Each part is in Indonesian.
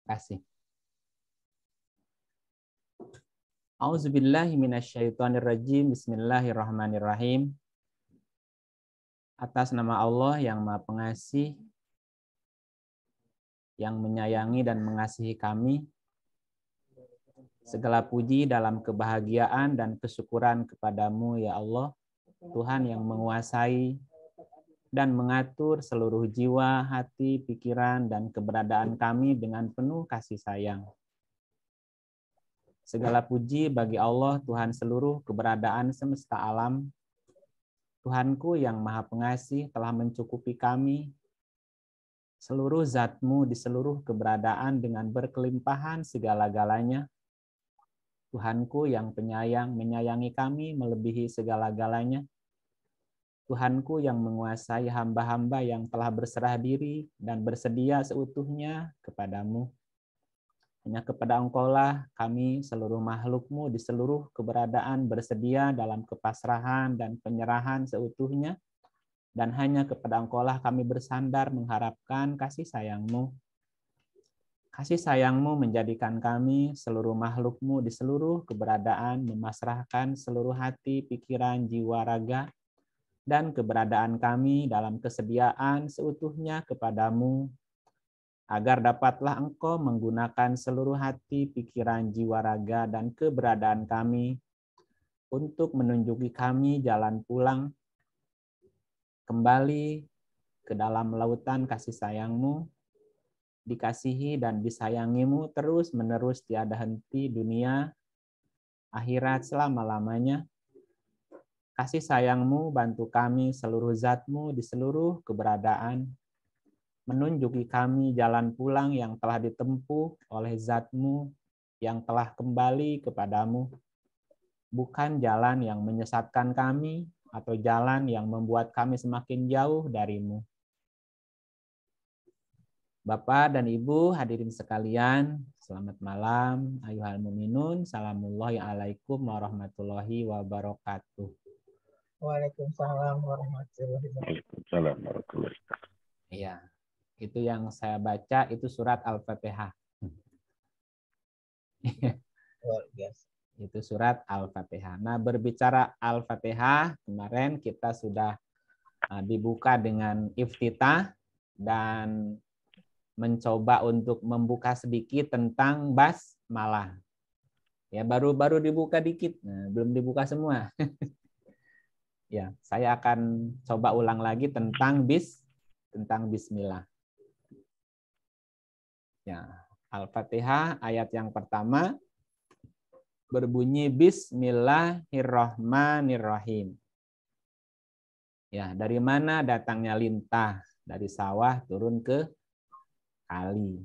Kasih. Auzubillahi minasyaitonirrajim. Bismillahirrahmanirrahim. Atas nama Allah yang Maha Pengasih, yang menyayangi dan mengasihi kami, segala puji dalam kebahagiaan dan kesyukuran kepadamu ya Allah, Tuhan yang menguasai dan mengatur seluruh jiwa, hati, pikiran, dan keberadaan kami dengan penuh kasih sayang. Segala puji bagi Allah, Tuhan seluruh keberadaan semesta alam. Tuhanku yang Maha Pengasih telah mencukupi kami, seluruh zat-Mu di seluruh keberadaan dengan berkelimpahan segala-galanya. Tuhanku yang penyayang menyayangi kami melebihi segala-galanya. Tuhanku yang menguasai hamba-hamba yang telah berserah diri dan bersedia seutuhnya kepadamu. Hanya kepada Engkaulah kami seluruh makhluk-Mu di seluruh keberadaan bersedia dalam kepasrahan dan penyerahan seutuhnya, dan hanya kepada Engkaulah kami bersandar mengharapkan kasih sayang-Mu. Kasih sayang-Mu menjadikan kami seluruh makhluk-Mu di seluruh keberadaan memasrahkan seluruh hati, pikiran, jiwa, raga, dan keberadaan kami dalam kesediaan seutuhnya kepadamu, agar dapatlah Engkau menggunakan seluruh hati, pikiran, jiwa, raga, dan keberadaan kami untuk menunjuki kami jalan pulang kembali ke dalam lautan kasih sayang-Mu, dikasihi dan disayangi-Mu terus-menerus tiada henti dunia, akhirat selama-lamanya. Kasih sayang-Mu bantu kami seluruh zat-Mu di seluruh keberadaan, menunjuki kami jalan pulang yang telah ditempuh oleh zat-Mu yang telah kembali kepadamu, bukan jalan yang menyesatkan kami atau jalan yang membuat kami semakin jauh darimu. Bapak dan Ibu hadirin sekalian, selamat malam. Ayuhal mu'minun, salamullahi alaikum warahmatullahi wabarakatuh. Waalaikumsalam warahmatullahi wabarakatuh. Iya. Itu yang saya baca, itu surat Al-Fatihah. Itu surat Al-Fatihah. Nah, berbicara Al-Fatihah, kemarin kita sudah dibuka dengan iftitah dan mencoba untuk membuka sedikit tentang basmalah. Ya, baru dibuka dikit, nah, belum dibuka semua. Ya, saya akan coba ulang lagi tentang bismillah. Ya, Al-Fatihah ayat yang pertama berbunyi Bismillahirrahmanirrahim. Ya, dari mana datangnya lintah? Dari sawah turun ke kali.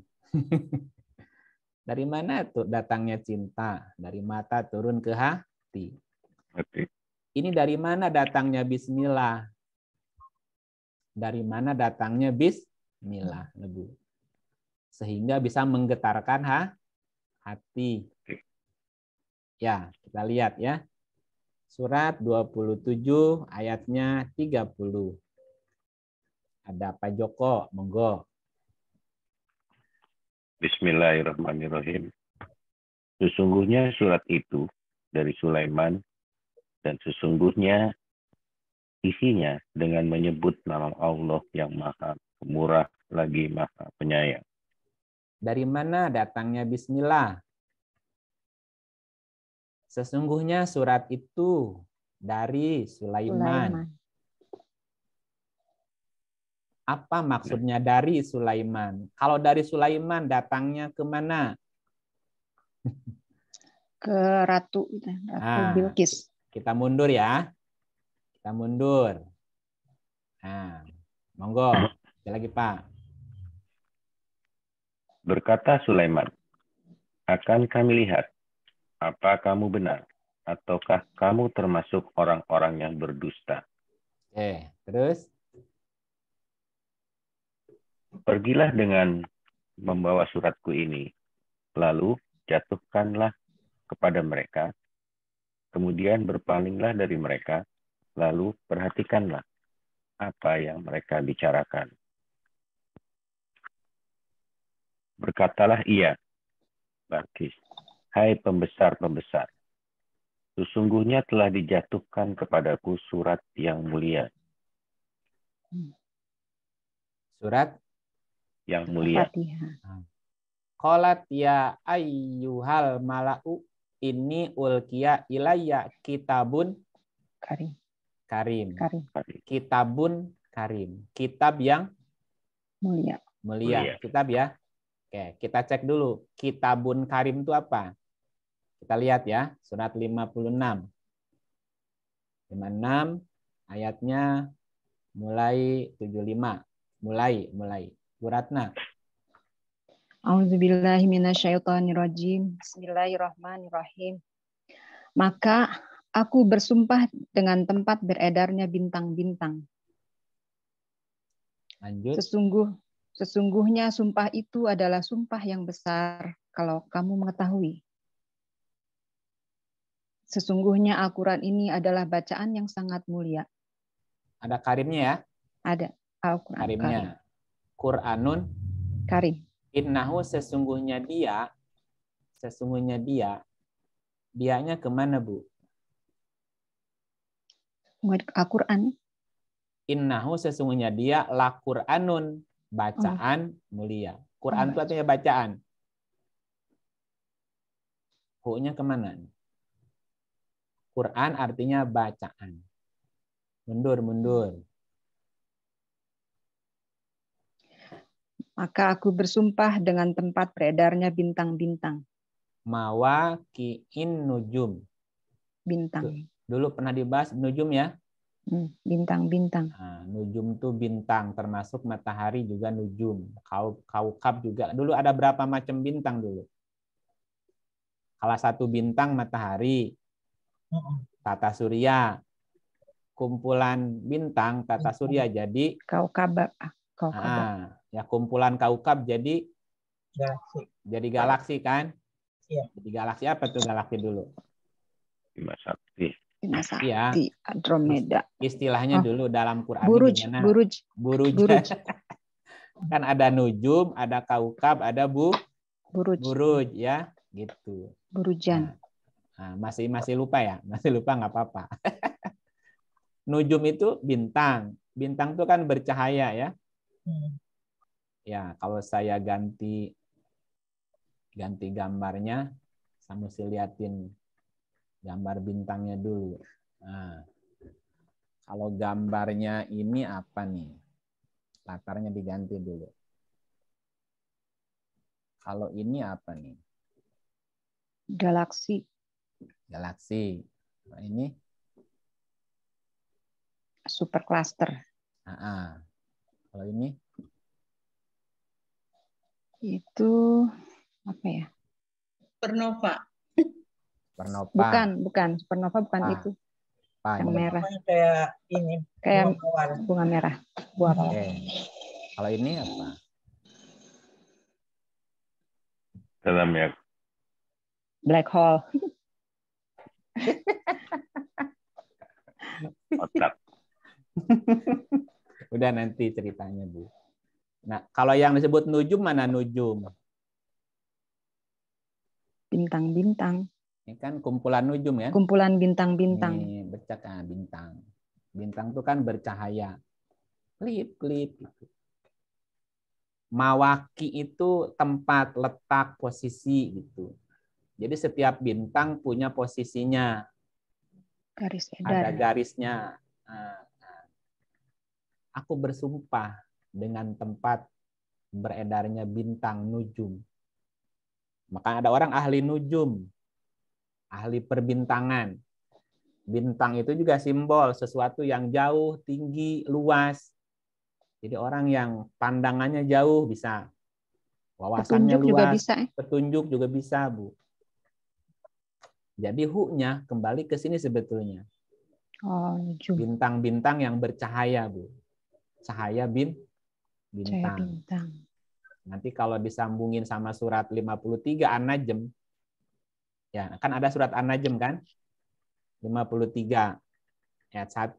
Dari mana tuh datangnya cinta? Dari mata turun ke hati. Ini dari mana datangnya bismillah? Dari mana datangnya bismillah? Sehingga bisa menggetarkan hati. Ya, kita lihat ya. Surat 27 ayatnya 30. Ada Pak Joko, monggo. Bismillahirrahmanirrahim. Sesungguhnya surat itu dari Sulaiman, dan sesungguhnya isinya dengan menyebut nama Allah yang Maha Pemurah lagi Maha Penyayang. Dari mana datangnya bismillah? Sesungguhnya surat itu dari Sulaiman. Apa maksudnya dari Sulaiman? Kalau dari Sulaiman datangnya ke mana? Ke Ratu Bilqis. Kita mundur ya. Kita mundur. Nah, monggo. Sekali lagi Pak. Berkata Sulaiman, akan kami lihat, apa kamu benar, ataukah kamu termasuk orang-orang yang berdusta? Terus? Pergilah dengan membawa suratku ini, lalu jatuhkanlah kepada mereka, kemudian berpalinglah dari mereka, lalu perhatikanlah apa yang mereka bicarakan. Berkatalah ia, Balqis, hai pembesar-pembesar, sesungguhnya telah dijatuhkan kepadaku surat yang mulia. Surat yang mulia. Qalat ya ayyuhal mala'u inni ulqiya ilayya kitabun Karim. Kitabun karim. Kitab yang mulia. Kitab ya. Oke, kita cek dulu. Kitabun karim itu apa? Kita lihat ya, surat 56. 56 ayatnya mulai 75. Mulai. Bu Ratna. A'udzubillahi minasyaitonirrajim. Bismillahirrahmanirrahim. Maka aku bersumpah dengan tempat beredarnya bintang-bintang. Lanjut. Sesungguhnya sumpah itu adalah sumpah yang besar kalau kamu mengetahui. Sesungguhnya Al-Quran ini adalah bacaan yang sangat mulia. Ada karimnya ya? Ada. Al-Quran karimnya. Karim. Quranun karim. Innahu sesungguhnya dia, dianya kemana Bu? Al-Quran. Innahu sesungguhnya dia la Quranun, bacaan mulia. Quran itu artinya bacaan. Hu-nya kemana? Quran artinya bacaan. Mundur. Maka aku bersumpah dengan tempat beredarnya bintang-bintang. Mawaqi'in nujum. Bintang. Dulu pernah dibahas nujum ya? Bintang-bintang. Nah, nujum itu bintang, termasuk matahari juga nujum. Kaukab juga. Dulu ada berapa macam bintang dulu? Salah satu bintang matahari, tata surya. Kumpulan bintang tata surya jadi kaukab. Ya kumpulan kaukab jadi galaksi. Jadi galaksi kan? Iya. Jadi galaksi apa tuh galaksi dulu? Bima Sakti. Iya. Andromeda. Istilahnya dulu dalam Quran gimana? Buruj. Kan ada nujum, ada kaukab, ada buruj ya, gitu. Burujan. Nah, masih lupa ya? Masih lupa nggak apa-apa. Nujum itu bintang. Bintang itu kan bercahaya ya. Ya, kalau saya ganti gambarnya, saya mesti liatin gambar bintangnya dulu. Nah, kalau gambarnya ini apa nih? Latarnya diganti dulu. Kalau ini apa nih? Galaksi. Nah, ini? Super cluster. Kalau ini? Itu apa ya? Supernova. Bukan. Supernova bukan itu. Yang merah. Kayak ini. Kayak bunga merah. Buah mawar. Kalau ini apa? Dalam ya. Black hole. Otak. Udah nanti ceritanya, Bu. Nah, kalau yang disebut nujum mana nujum? Bintang-bintang. Ini kan kumpulan nujum ya? Kumpulan bintang-bintang. Ini bintang. Bintang itu kan bercahaya. Klip. Mawaki itu tempat, letak, posisi gitu. Jadi setiap bintang punya posisinya. Garis edar. Ada garisnya. Aku bersumpah dengan tempat beredarnya bintang nujum. Maka ada orang ahli nujum, ahli perbintangan. Bintang itu juga simbol sesuatu yang jauh, tinggi, luas. Jadi orang yang pandangannya jauh bisa, wawasannya petunjuk luas, juga bisa. Petunjuk juga bisa, Bu. Jadi hu-nya kembali ke sini sebetulnya. Nujum. Bintang-bintang yang bercahaya, Bu. Cahaya bintang. Cahaya bintang. Nanti kalau disambungin sama surat 53 An-Najm, ya kan ada surat An-Najm kan? 53 ayat 1.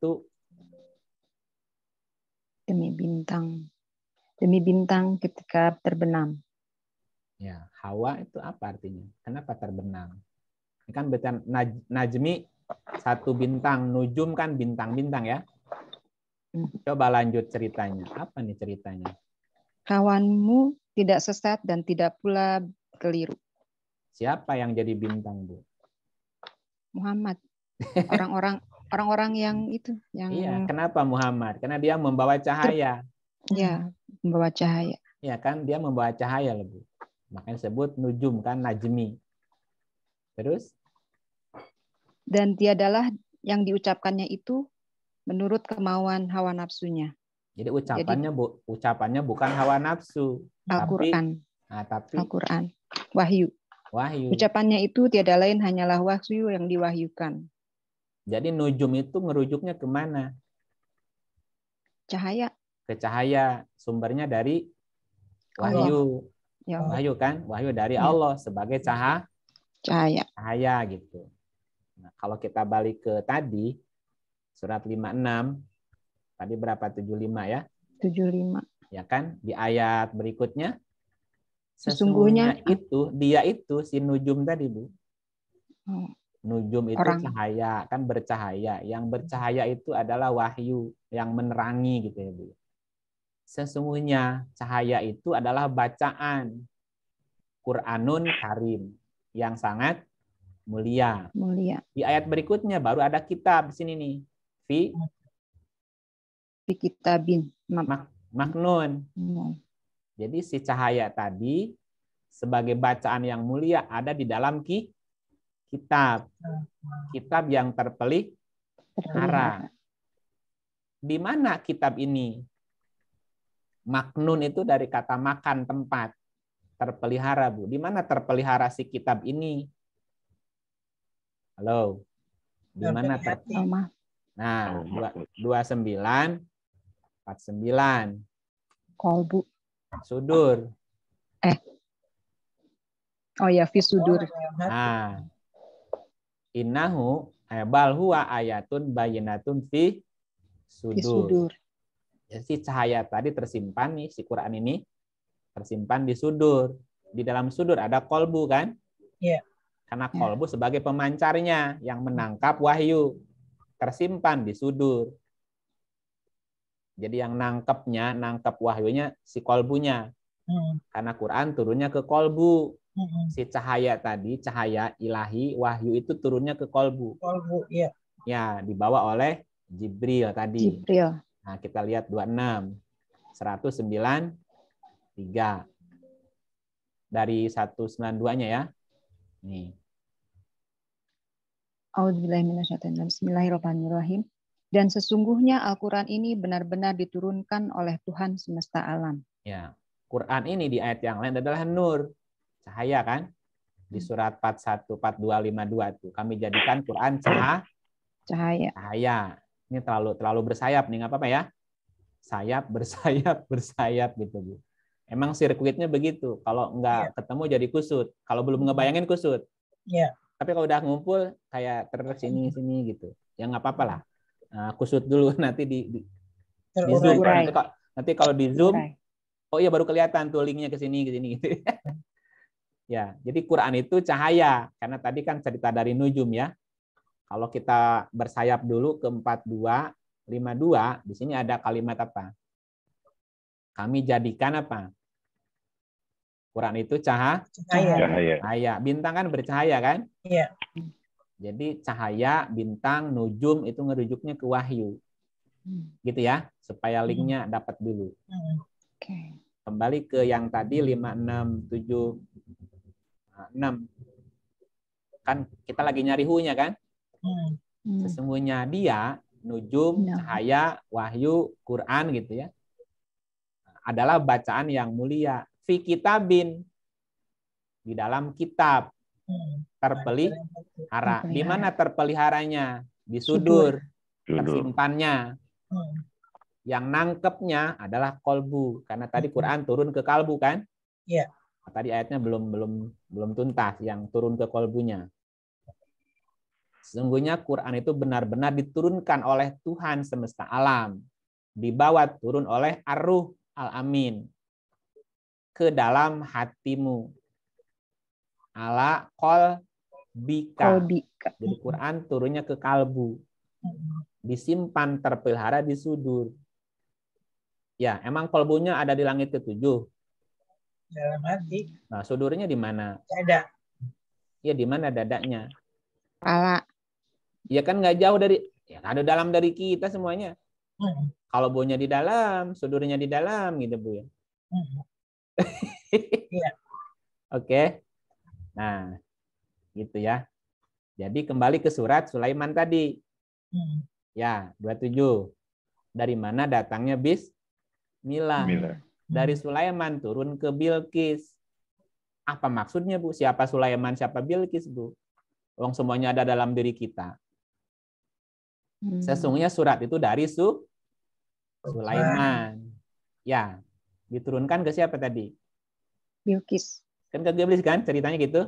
Demi bintang ketika terbenam. Ya, Hawa itu apa artinya? Kenapa terbenam? Ini kan bacaan najmi satu bintang, nujum kan bintang-bintang ya. Coba lanjut ceritanya. Apa nih ceritanya? Kawanmu tidak sesat dan tidak pula keliru. Siapa yang jadi bintang, Bu? Muhammad. Orang-orang yang itu yang Iya, kenapa Muhammad? Karena dia membawa cahaya. ya membawa cahaya. Ya kan, dia membawa cahaya lebih. Makanya disebut nujum kan, najmi. Terus? Dan tiadalah yang diucapkannya itu menurut kemauan hawa nafsunya. Jadi ucapannya bukan hawa nafsu, Al-Quran. tapi Al-Quran. Wahyu. wahyu. Ucapannya itu tiada lain hanyalah wahyu yang diwahyukan. Jadi nujum itu ngerujuknya kemana? Cahaya. Ke cahaya. Sumbernya dari wahyu. Ya. Wahyu kan? Wahyu dari Ya. Allah sebagai Cahaya. cahaya gitu. Nah, kalau kita balik ke tadi, surat 56, tadi berapa? 75 ya? 75. Ya kan? Di ayat berikutnya, Sesungguhnya dia itu si nujum tadi, Bu. Nujum itu orang. cahaya, kan bercahaya. Yang bercahaya itu adalah wahyu yang menerangi gitu ya, Bu. Sesungguhnya cahaya itu adalah bacaan Qur'anun Karim yang sangat mulia. Di ayat berikutnya baru ada kitab di sini nih. Fi kitabin maknun. Jadi si cahaya tadi sebagai bacaan yang mulia ada di dalam kitab. Kitab yang terpelihara. Di mana kitab ini? Maknun itu dari kata makan, tempat. Terpelihara, Bu. Di mana terpelihara si kitab ini? Halo. Di mana Nah, 29 49. Kolbu. Sudur. Oh ya, fi sudur. Nah. Innahu bal huwa ayatun bayyinatun fi sudur. Jadi cahaya tadi tersimpan nih, si Quran ini tersimpan di sudur. Di dalam sudur ada kolbu kan? Iya. Karena kolbu sebagai pemancarnya yang menangkap wahyu. Tersimpan di sudur. Jadi yang nangkap wahyunya si kolbunya. Karena Quran turunnya ke kolbu. Si cahaya tadi, cahaya ilahi, wahyu itu turunnya ke kolbu. Kolbu, iya. Ya, dibawa oleh Jibril tadi. Jibril. Nah, kita lihat 26. 193. Dari 192-nya ya. Nih. Bismillahirrahmanirrahim. Dan sesungguhnya Al-Quran ini benar-benar diturunkan oleh Tuhan semesta alam. Ya, Quran ini di ayat yang lain adalah nur, cahaya kan? Di surat 41, 42, 52 itu kami jadikan Quran cahaya. Ini terlalu bersayap nih, nggak apa-apa ya? Sayap, bersayap gitu, Bu. Emang sirkuitnya begitu. Kalau nggak ketemu jadi kusut. Kalau belum ngebayangin kusut. Iya. Tapi kalau udah ngumpul kayak sini gitu. Ya nggak apa-apa lah. Nah, kusut dulu nanti di zoom. Nanti kalau di zoom, oh iya baru kelihatan tuh linknya ke sini gitu. Ya, jadi Quran itu cahaya. Karena tadi kan cerita dari nujum ya. Kalau kita bersayap dulu ke 42, 52, di sini ada kalimat apa? Kami jadikan apa? Quran itu cahaya. Bintang kan bercahaya kan? Iya. Jadi cahaya, bintang, nujum itu ngerujuknya ke wahyu. Gitu ya, supaya linknya dapat dulu. Kembali ke yang tadi 567 6. Kan kita lagi nyari hu-nya kan? Sesungguhnya dia nujum, cahaya, wahyu, Quran gitu ya. Adalah bacaan yang mulia. Fi kitabin. Di dalam kitab. Terpelihara. Di mana terpeliharanya? Di sudur. Tersimpannya. Yang nangkepnya adalah kolbu. Karena tadi Quran turun ke kalbu kan? Iya. Tadi ayatnya belum tuntas yang turun ke kolbunya. Sesungguhnya Quran itu benar-benar diturunkan oleh Tuhan semesta alam. Dibawa turun oleh Ar-Ruh Al-Amin ke dalam hatimu. ala qalbika. Kolbika. Jadi Quran turunnya ke kalbu. Disimpan, terpelihara di sudur. Ya, emang kolbunya ada di langit ketujuh. Dalam hati. Nah, sudurnya di mana? Ada. Ya, di mana dadanya? Kepala. Ya kan nggak jauh dari, ya ada dalam dari kita semuanya. Kalau bunya di dalam, sudurnya di dalam, gitu Bu ya. Iya. Oke. Nah, gitu ya. Jadi kembali ke surat Sulaiman tadi. Ya, 27. Dari mana datangnya Bismillah? Bismillah. Dari Sulaiman turun ke Bilqis. Apa maksudnya, Bu? Siapa Sulaiman, siapa Bilqis, Bu? Wong semuanya ada dalam diri kita. Sesungguhnya surat itu dari Sulaiman. Ya, diturunkan ke siapa tadi? Bilqis. Kan ke Bilqis kan ceritanya gitu.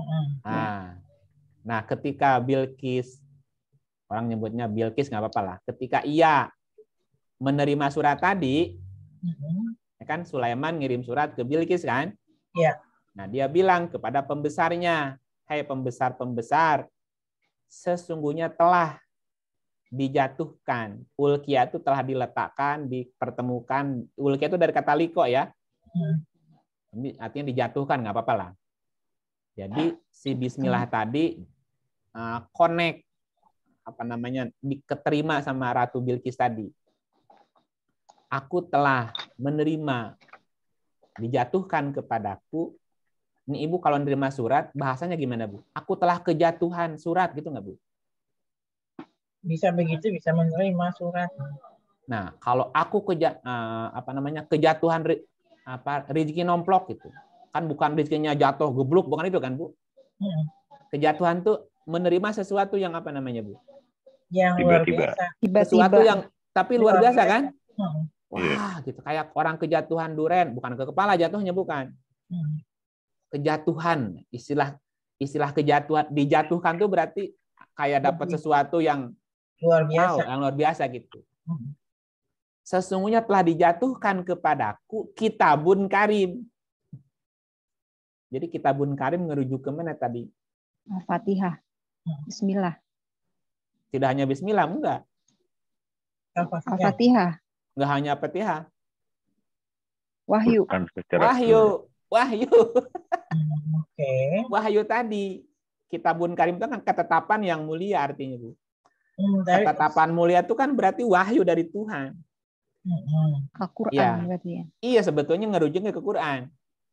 Nah, ketika Bilqis, orang nyebutnya Bilqis nggak apa-apa lah. Ketika ia menerima surat tadi, ya kan Sulaiman ngirim surat ke Bilqis kan? Iya. Nah, dia bilang kepada pembesarnya, "Hai pembesar-pembesar, sesungguhnya telah dijatuhkan. Ulqiya itu telah diletakkan, dipertemukan. Ulqiya itu dari kata liko ya. Ini artinya dijatuhkan, nggak apa-apa lah. Jadi si Bismillah tadi connect, apa namanya, diterima sama Ratu Bilqis tadi. Aku telah menerima, dijatuhkan kepadaku. Ini Ibu kalau menerima surat, bahasanya gimana Bu? Aku telah kejatuhan surat gitu nggak Bu? Bisa begitu, bisa menerima surat. Nah, kalau aku kejatuhan rezeki nomplok gitu. Kan bukan rezekinya jatuh gebluk, bukan itu kan, Bu? Kejatuhan tuh menerima sesuatu yang apa namanya, Bu? Yang luar Tiba-tiba. biasa. Sesuatu yang tapi luar biasa kan? Iya. Wah, gitu kayak orang kejatuhan duren, bukan ke kepala jatuhnya, bukan. Kejatuhan, istilah kejatuhan, dijatuhkan tuh berarti kayak dapat sesuatu yang Luar biasa. wow, yang luar biasa gitu. Sesungguhnya telah dijatuhkan kepadaku kitabun karim. Jadi kitabun karim merujuk ke mana tadi? Al-Fatihah. Bismillah. Tidak hanya Bismillah, enggak. Al-Fatihah. Enggak hanya Fatihah. Wahyu. Bukan secara Wahyu. Oke. Wahyu tadi. Kitabun karim itu kan ketetapan yang mulia artinya, Bu. Ketetapan mulia itu kan berarti wahyu dari Tuhan. Al-Quran Ya. berarti ya. Iya, sebetulnya ngerujuknya ke Quran.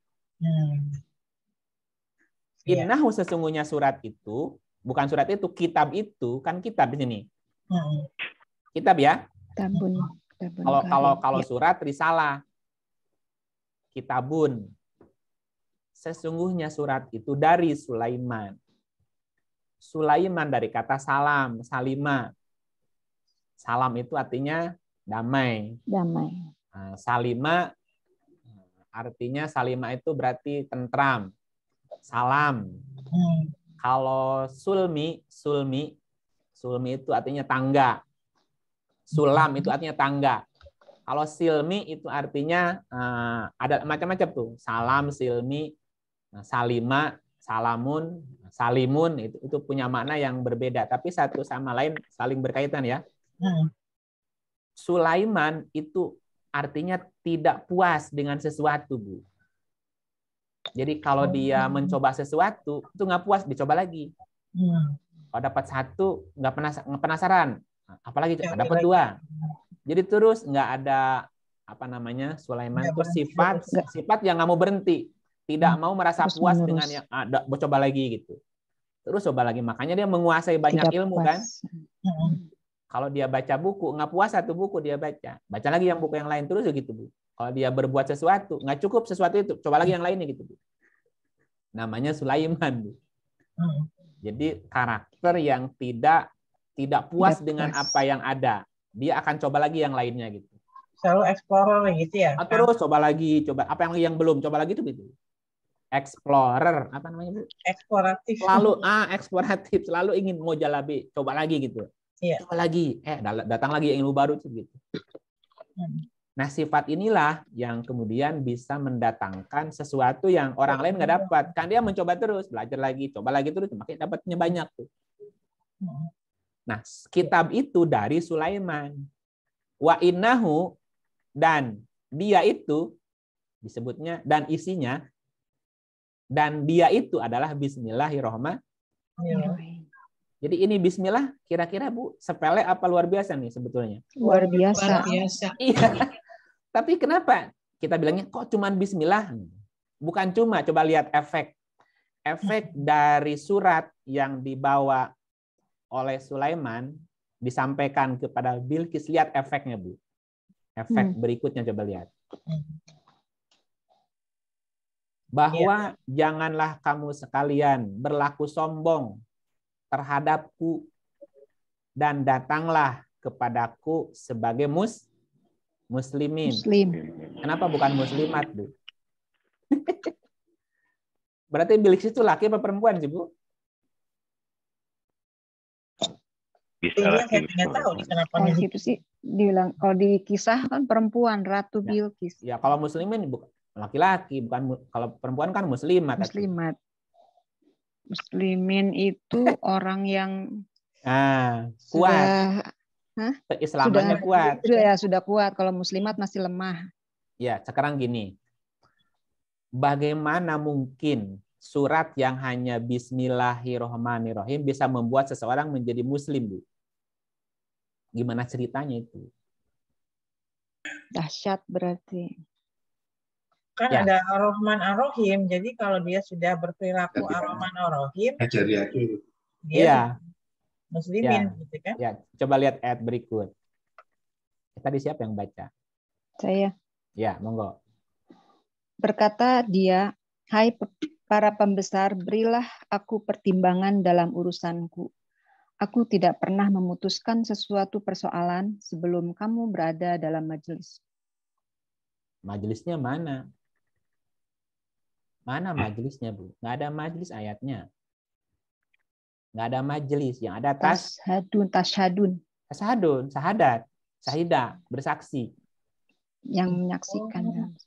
Innahu sesungguhnya surat itu, bukan surat itu, kitab itu, kan kitab di sini. Kitab ya. Kitabun. Kalau surat risalah. Kitabun. Sesungguhnya surat itu dari Sulaiman. Sulaiman dari kata salam, salima. Salam itu artinya damai. Damai. Salima artinya salima itu berarti tentram. Salam. Kalau sulmi itu artinya tangga. Sulam itu artinya tangga. Kalau silmi itu artinya ada macam-macam tuh. Salam, silmi, salima, salamun, salimun itu punya makna yang berbeda, tapi satu sama lain saling berkaitan ya. Sulaiman itu artinya tidak puas dengan sesuatu, Bu. Jadi kalau dia mencoba sesuatu itu nggak puas, dicoba lagi. Kalau dapat satu nggak penasaran, apalagi dapat dua. Jadi terus nggak ada apa namanya, Sulaiman itu sifat yang nggak mau berhenti, tidak mau merasa puas dengan yang ada, coba lagi gitu. Terus coba lagi, makanya dia menguasai banyak ilmu kan. Kalau dia baca buku nggak puas satu buku dia baca lagi yang buku yang lain terus gitu, Bu. Kalau dia berbuat sesuatu nggak cukup sesuatu itu, coba lagi yang lainnya gitu, Bu. Namanya Sulaiman, Bu. Jadi karakter yang tidak puas dengan apa yang ada, dia akan coba lagi yang lainnya gitu. Selalu explorer gitu ya. Terus coba lagi, apa yang belum, coba lagi tuh gitu. Explorer, apa namanya, Bu? Eksploratif. Selalu eksploratif, selalu ingin mau jalabi, coba lagi gitu. Iya. Coba lagi, datang lagi ilmu baru tuh gitu. Nah, sifat inilah yang kemudian bisa mendatangkan sesuatu yang orang lain nggak dapat. Kan dia mencoba terus, belajar lagi, coba lagi terus, makanya dapatnya banyak tuh. Nah, kitab itu dari Sulaiman. Wa innahu, dan dia itu disebutnya, dan isinya, dan dia itu adalah Bismillahirrahmanirrahim. Jadi ini Bismillah, kira-kira Bu, sepele apa luar biasa nih sebetulnya? Luar biasa. Iya. Tapi kenapa kita bilangnya kok cuman Bismillah? Bukan cuma, coba lihat efek dari surat yang dibawa oleh Sulaiman disampaikan kepada Bilqis. Lihat efeknya, Bu. Efek berikutnya coba lihat. Bahwa janganlah kamu sekalian berlaku sombong terhadapku dan datanglah kepadaku sebagai muslimin. Muslim. Kenapa bukan muslimat, Bu? Berarti Bilqis itu laki apa perempuan sih, Bu? Bisa Ini lagi. saya tidak tahu kenapa Kalau situ sih dibilang, kalau di kisah kan perempuan, Ratu Bilqis. Ya, kalau muslimin bukan laki-laki, bukan, kalau perempuan kan muslimat. Muslimat. Muslimin itu orang yang kuat. Islamannya kuat. Sudah kuat. Kalau muslimat masih lemah. Ya, sekarang gini. Bagaimana mungkin surat yang hanya Bismillahirrahmanirrahim bisa membuat seseorang menjadi muslim, Bu? Gimana ceritanya itu? Dahsyat berarti. Kan ada Ar-Rahman Ar-Rahim, jadi kalau dia sudah berperilaku Ar-Rahman Ar-Rahim, dia muslimin, gitu kan? Ya, coba lihat ayat berikut. Tadi siapa yang baca? Saya. Ya, monggo. Berkata dia, hai para pembesar, berilah aku pertimbangan dalam urusanku. Aku tidak pernah memutuskan sesuatu persoalan sebelum kamu berada dalam majelis. Majelisnya mana? Mana majelisnya, Bu? Nggak ada majelis ayatnya. Nggak ada majelis. Yang ada sahadat, syahidah, bersaksi. Yang menyaksikan.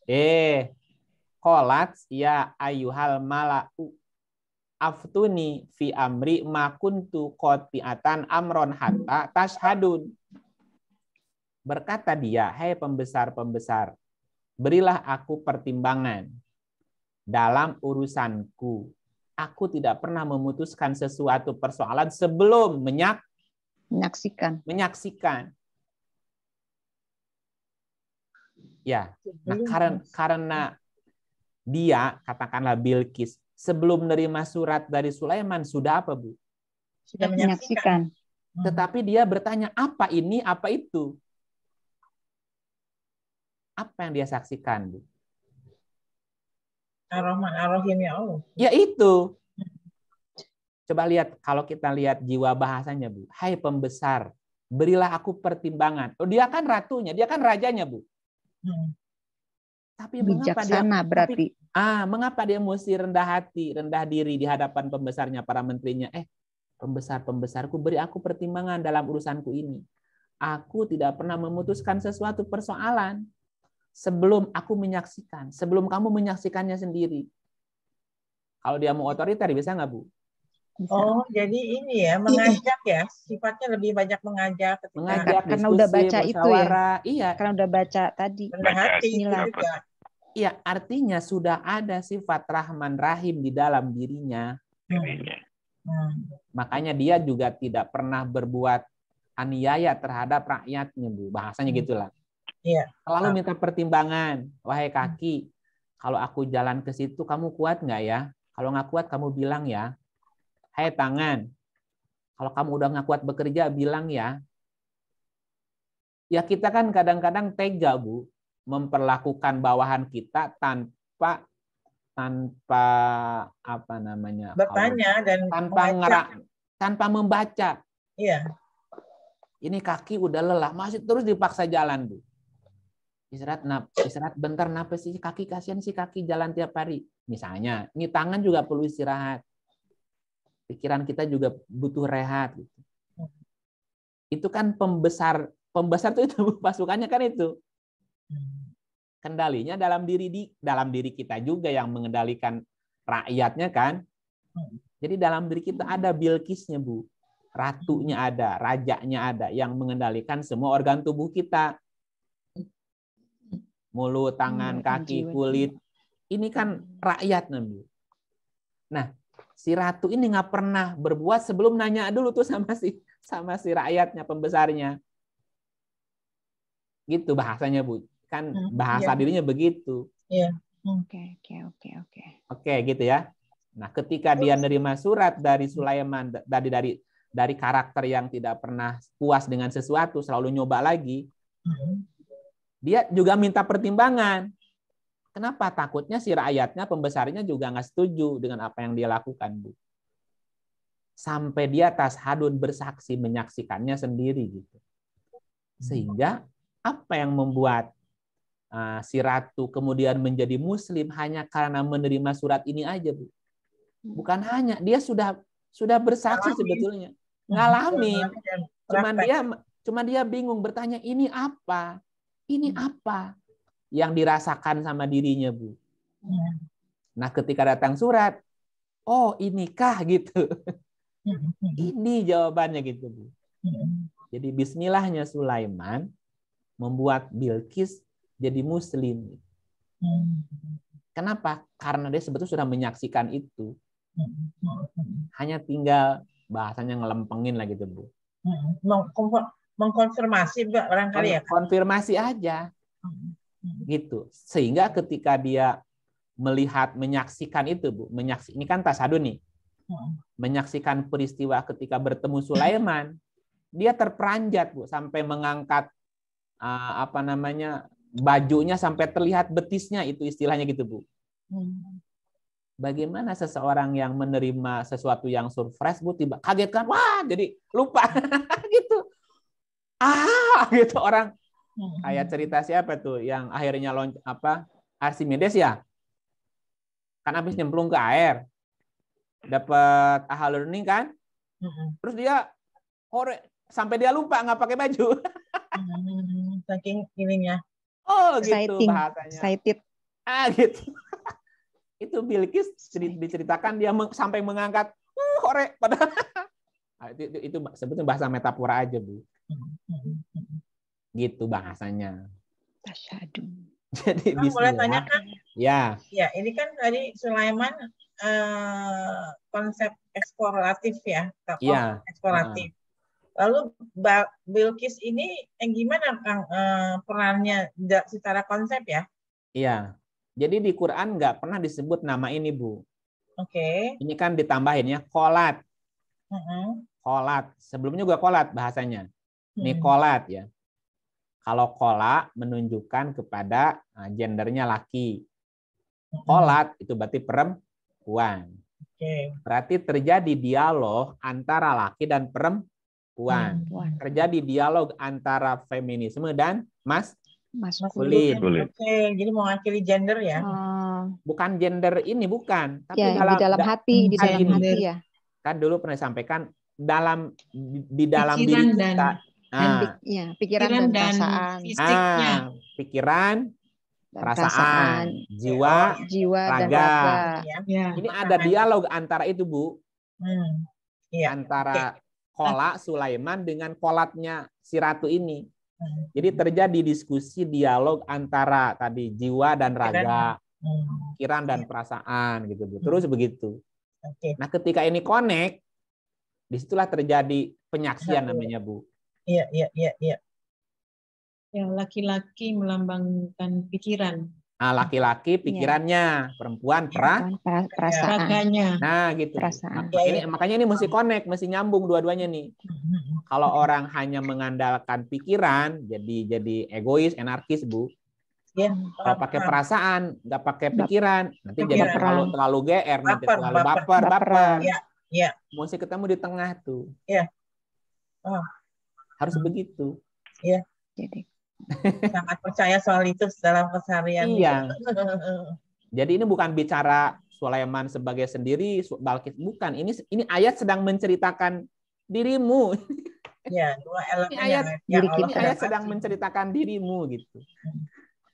Qalat ya ayyuhal mala'u aftuni fi amri ma kuntu qati'atan amron hatta tashhadun. Berkata dia, hai pembesar-pembesar, berilah aku pertimbangan dalam urusanku. Aku tidak pernah memutuskan sesuatu persoalan sebelum menyaksikan. Ya, nah, karena dia, katakanlah Bilqis, sebelum menerima surat dari Sulaiman, sudah apa, Bu? Sudah menyaksikan. Tetapi dia bertanya, apa ini, apa itu? Apa yang dia saksikan, Bu? Ar-Rahman Ar-Rahim, ya Allah. Ya itu. Coba lihat, kalau kita lihat jiwa bahasanya, Bu. Hai pembesar, berilah aku pertimbangan. Oh, dia kan ratunya, dia kan rajanya, Bu. Tapi bijaksana berarti. Mengapa dia mesti rendah hati, rendah diri di hadapan pembesarnya, para menterinya? Pembesar-pembesarku, beri aku pertimbangan dalam urusanku ini. Aku tidak pernah memutuskan sesuatu persoalan sebelum aku menyaksikan, sebelum kamu menyaksikannya sendiri. Kalau dia mau otoriter, bisa nggak, Bu? Bisa. Oh, jadi ini ya, mengajak ya, sifatnya lebih banyak mengajak. Mengajak, karena diskusi, udah baca itu ya. Iya. Karena udah baca tadi. Rendah hati juga. Iya, artinya sudah ada sifat Rahman Rahim di dalam dirinya. Makanya dia juga tidak pernah berbuat aniaya terhadap rakyatnya, Bu. Bahasanya gitulah. Iya. Selalu minta pertimbangan. Wahai kaki, kalau aku jalan ke situ, kamu kuat nggak ya? Kalau nggak kuat, kamu bilang ya. Hai tangan, kalau kamu udah nggak kuat bekerja, bilang ya. Ya kita kan kadang-kadang tega, Bu, memperlakukan bawahan kita tanpa apa namanya? Bertanya dan tanpa membaca. Iya. Ini kaki udah lelah, masih terus dipaksa jalan, Bu. Istirahat bentar, kenapa sih kaki, kasihan sih kaki jalan tiap hari. Misalnya, ini tangan juga perlu istirahat. Pikiran kita juga butuh rehat. Gitu. Itu kan pembesar itu pasukannya kan itu. Kendalinya dalam diri kita juga yang mengendalikan rakyatnya kan. Jadi dalam diri kita ada Bilqisnya, Bu. Ratunya ada, rajanya ada yang mengendalikan semua organ tubuh kita. Mulut, tangan, kaki, kulit. Ini kan rakyatnya, Bu. Nah, si ratu ini nggak pernah berbuat sebelum nanya dulu tuh sama si rakyatnya, pembesarnya. Gitu bahasanya, Bu. Kan bahasa dirinya begitu. Iya. Oke. Oke, gitu ya. Nah, ketika dia nerima surat dari Sulaiman dari karakter yang tidak pernah puas dengan sesuatu, selalu nyoba lagi, dia juga minta pertimbangan. Kenapa? Takutnya si rakyatnya, pembesarnya juga nggak setuju dengan apa yang dia lakukan, Bu. Sampai dia tashadun, bersaksi, menyaksikannya sendiri gitu. Sehingga apa yang membuat si ratu kemudian menjadi muslim hanya karena menerima surat ini aja, Bu. Bukan hanya, dia sudah bersaksi sebetulnya. Ngalamin. Cuman dia bingung bertanya, ini apa? Ini apa yang dirasakan sama dirinya, Bu? Nah, ketika datang surat, oh, inikah gitu. Ini jawabannya gitu, Bu. Jadi bismillahnya Sulaiman membuat Bilqis jadi muslim. Kenapa? Karena dia sebetulnya sudah menyaksikan itu. Hanya tinggal bahasanya ngelempengin lah gitu, Bu. Mengkonfirmasi barangkali ya. Konfirmasi aja. Gitu. Sehingga ketika dia melihat, menyaksikan itu, Bu. Ini kan tasadun nih. Menyaksikan peristiwa ketika bertemu Sulaiman, dia terperanjat, Bu, sampai mengangkat bajunya sampai terlihat betisnya, itu istilahnya gitu, Bu. Bagaimana seseorang yang menerima sesuatu yang surprise, Bu, tiba kaget kan, wah, jadi lupa gitu. Gitu orang. Kayak cerita siapa tuh yang akhirnya Archimedes ya? Kan habis nyemplung ke air. Dapat aha learning kan? Terus dia sampai dia lupa nggak pakai baju. Saking ininya. Oh, gitu bahasanya. Excited. Gitu. Itu Bilqis diceritakan dia sampai mengangkat padahal itu sebetulnya bahasa metafora aja, Bu. Gitu bahasanya. Tasyadun. Jadi boleh tanyakan? Ya. Ya, ini kan tadi Sulaiman konsep eksploratif ya, tokoh eksploratif. Lalu Bilqis ini gimana, Kang, perannya secara konsep ya? Iya. Jadi di Quran nggak pernah disebut nama ini, Bu. Oke. Ini kan ditambahin ya, qolat. Qolat. Sebelumnya juga qolat bahasanya. Ini qolat ya. Kalau qola menunjukkan kepada gendernya laki. Qolat itu berarti perempuan. Berarti terjadi dialog antara laki dan perempuan. Terjadi dialog antara feminisme dan maskulin. Oke, jadi mewakili gender ya? Bukan gender ini, bukan. Tapi ya, di dalam hati ya. Kan dulu pernah disampaikan di dalam diri kita. Pikiran dan perasaan. Pikiran, perasaan, jiwa, raga. Dan raga. Ini ada dialog antara itu, Bu. Antara qola Sulaiman dengan qolatnya si ratu ini. Jadi terjadi diskusi, dialog antara tadi jiwa dan raga, pikiran dan perasaan gitu, Bu. Terus begitu. Nah, ketika ini connect, disitulah terjadi penyaksian namanya, Bu. Iya. Ya, laki-laki melambangkan pikiran. Nah, laki-laki pikirannya, perempuan perasaannya. Nah, gitu. Perasaan. Makanya ini mesti connect, mesti nyambung dua-duanya nih. Kalau orang hanya mengandalkan pikiran, jadi egois, anarkis, Bu. Kalau pakai perasaan, nggak pakai pikiran, nanti jadi terlalu GR, nanti terlalu baper. Iya. Mesti ketemu di tengah tuh. Iya. Harus begitu. Iya. Jadi sangat percaya soal itu dalam keseharian. Iya. Jadi ini bukan bicara Sulaiman sebagai sendiri, Bilqis, bukan. Ini ayat sedang menceritakan dirimu. Ya, dua elemen. Ini ayat sedang menceritakan dirimu gitu.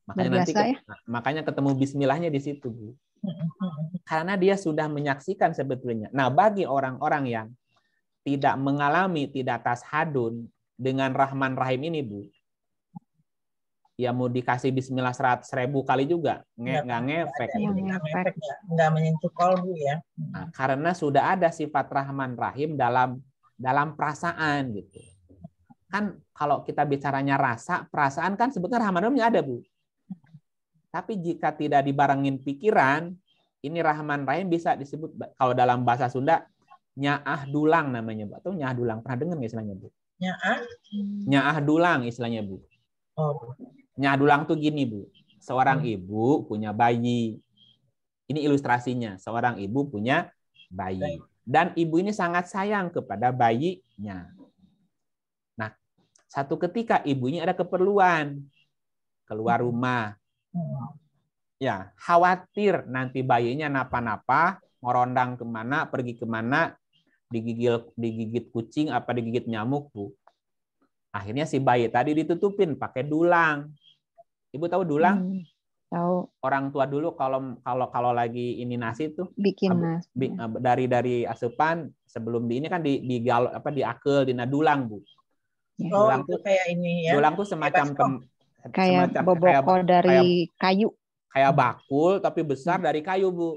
Makanya Berbiasa, nanti makanya ketemu bismillahnya di situ, Bu. Karena dia sudah menyaksikan sebetulnya. Nah, bagi orang-orang yang tidak mengalami tidak tashadun dengan Rahman Rahim ini, Bu, ya mau dikasih bismillah 100.000 kali juga nggak ngefek. Nggak menyentuh kolbu ya. Nah, karena sudah ada sifat Rahman Rahim dalam perasaan gitu. Kan kalau kita bicaranya rasa, perasaan kan sebetulnya Rahman Rahimnya ada, Bu. Tapi jika tidak dibarengin pikiran, ini Rahman Rahim bisa disebut kalau dalam bahasa Sunda nyaah dulang namanya, Bu. Atau nyaah dulang, pernah dengar nggak istilahnya, Bu? Nyaah dulang istilahnya, Bu. Oh. Nyaah dulang tuh gini, Bu. Seorang ibu punya bayi. Ini ilustrasinya. Seorang ibu punya bayi. Dan ibu ini sangat sayang kepada bayinya. Nah, satu ketika ibunya ada keperluan keluar rumah. Ya, khawatir nanti bayinya napa-napa, ngorondang kemana, pergi kemana, digigit kucing, apa digigit nyamuk, Bu. Akhirnya si bayi tadi ditutupin pakai dulang. Ibu tahu dulang? Tahu. Orang tua dulu kalau lagi ini nasi tuh bikin nasi. Dari asupan sebelum di ini kan diakel dina dulang, Bu. Dulang tuh kayak ini ya. Dulang tuh semacam kayak boboko dari kayu. Kayak bakul tapi besar dari kayu, Bu.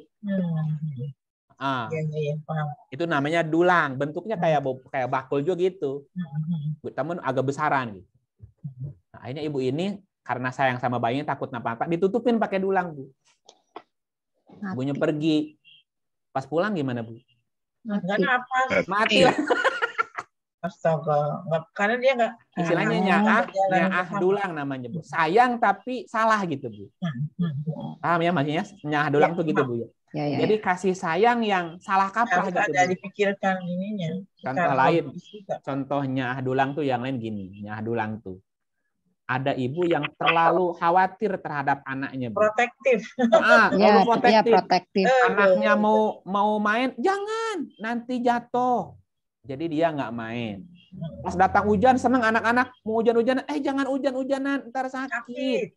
Iya, paham. Itu namanya dulang. Bentuknya kayak bakul juga gitu. Namun agak besaran gitu. Nah, akhirnya ibu ini karena sayang sama bayinya takut napa-napa ditutupin pakai dulang, Bu. Ibunya pergi. Pas pulang gimana, Bu? Mati lah. Astaga, karena dia nggak istilahnya nyaah dulang namanya, Bu. Sayang tapi salah gitu, Bu. Paham ya maksudnya? Nyaah dulang tuh gitu, Bu. Jadi kasih sayang yang salah kaprah gitu. Ada dipikirkan ininya. Contoh lain, contoh nyaah dulang tuh yang lain gini, nyaah dulang tuh. Ada ibu yang terlalu khawatir terhadap anaknya, Bu. Protektif. Protektif. Anaknya mau main, jangan, nanti jatuh. Jadi dia nggak main. Pas datang hujan seneng anak-anak mau hujan-hujanan, jangan hujan-hujanan ntar sakit.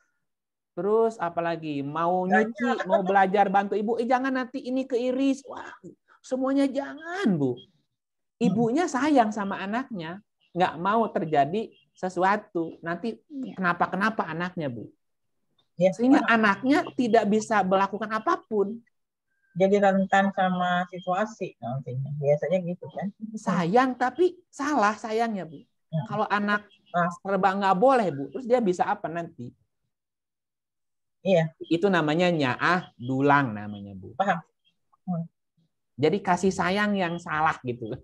Terus apalagi mau nyuci, mau belajar bantu ibu, jangan nanti ini keiris. Wah, semuanya jangan, Bu. Ibunya sayang sama anaknya, nggak mau terjadi sesuatu. Nanti kenapa anaknya, Bu. Sehingga anaknya tidak bisa melakukan apapun. Jadi rentan sama situasi nantinya. Biasanya gitu kan. Sayang tapi salah sayangnya, Bu. Kalau anak serba nggak boleh, Bu, terus dia bisa apa nanti? Iya. Itu namanya nyaah dulang namanya, Bu. Paham. Jadi kasih sayang yang salah gitu.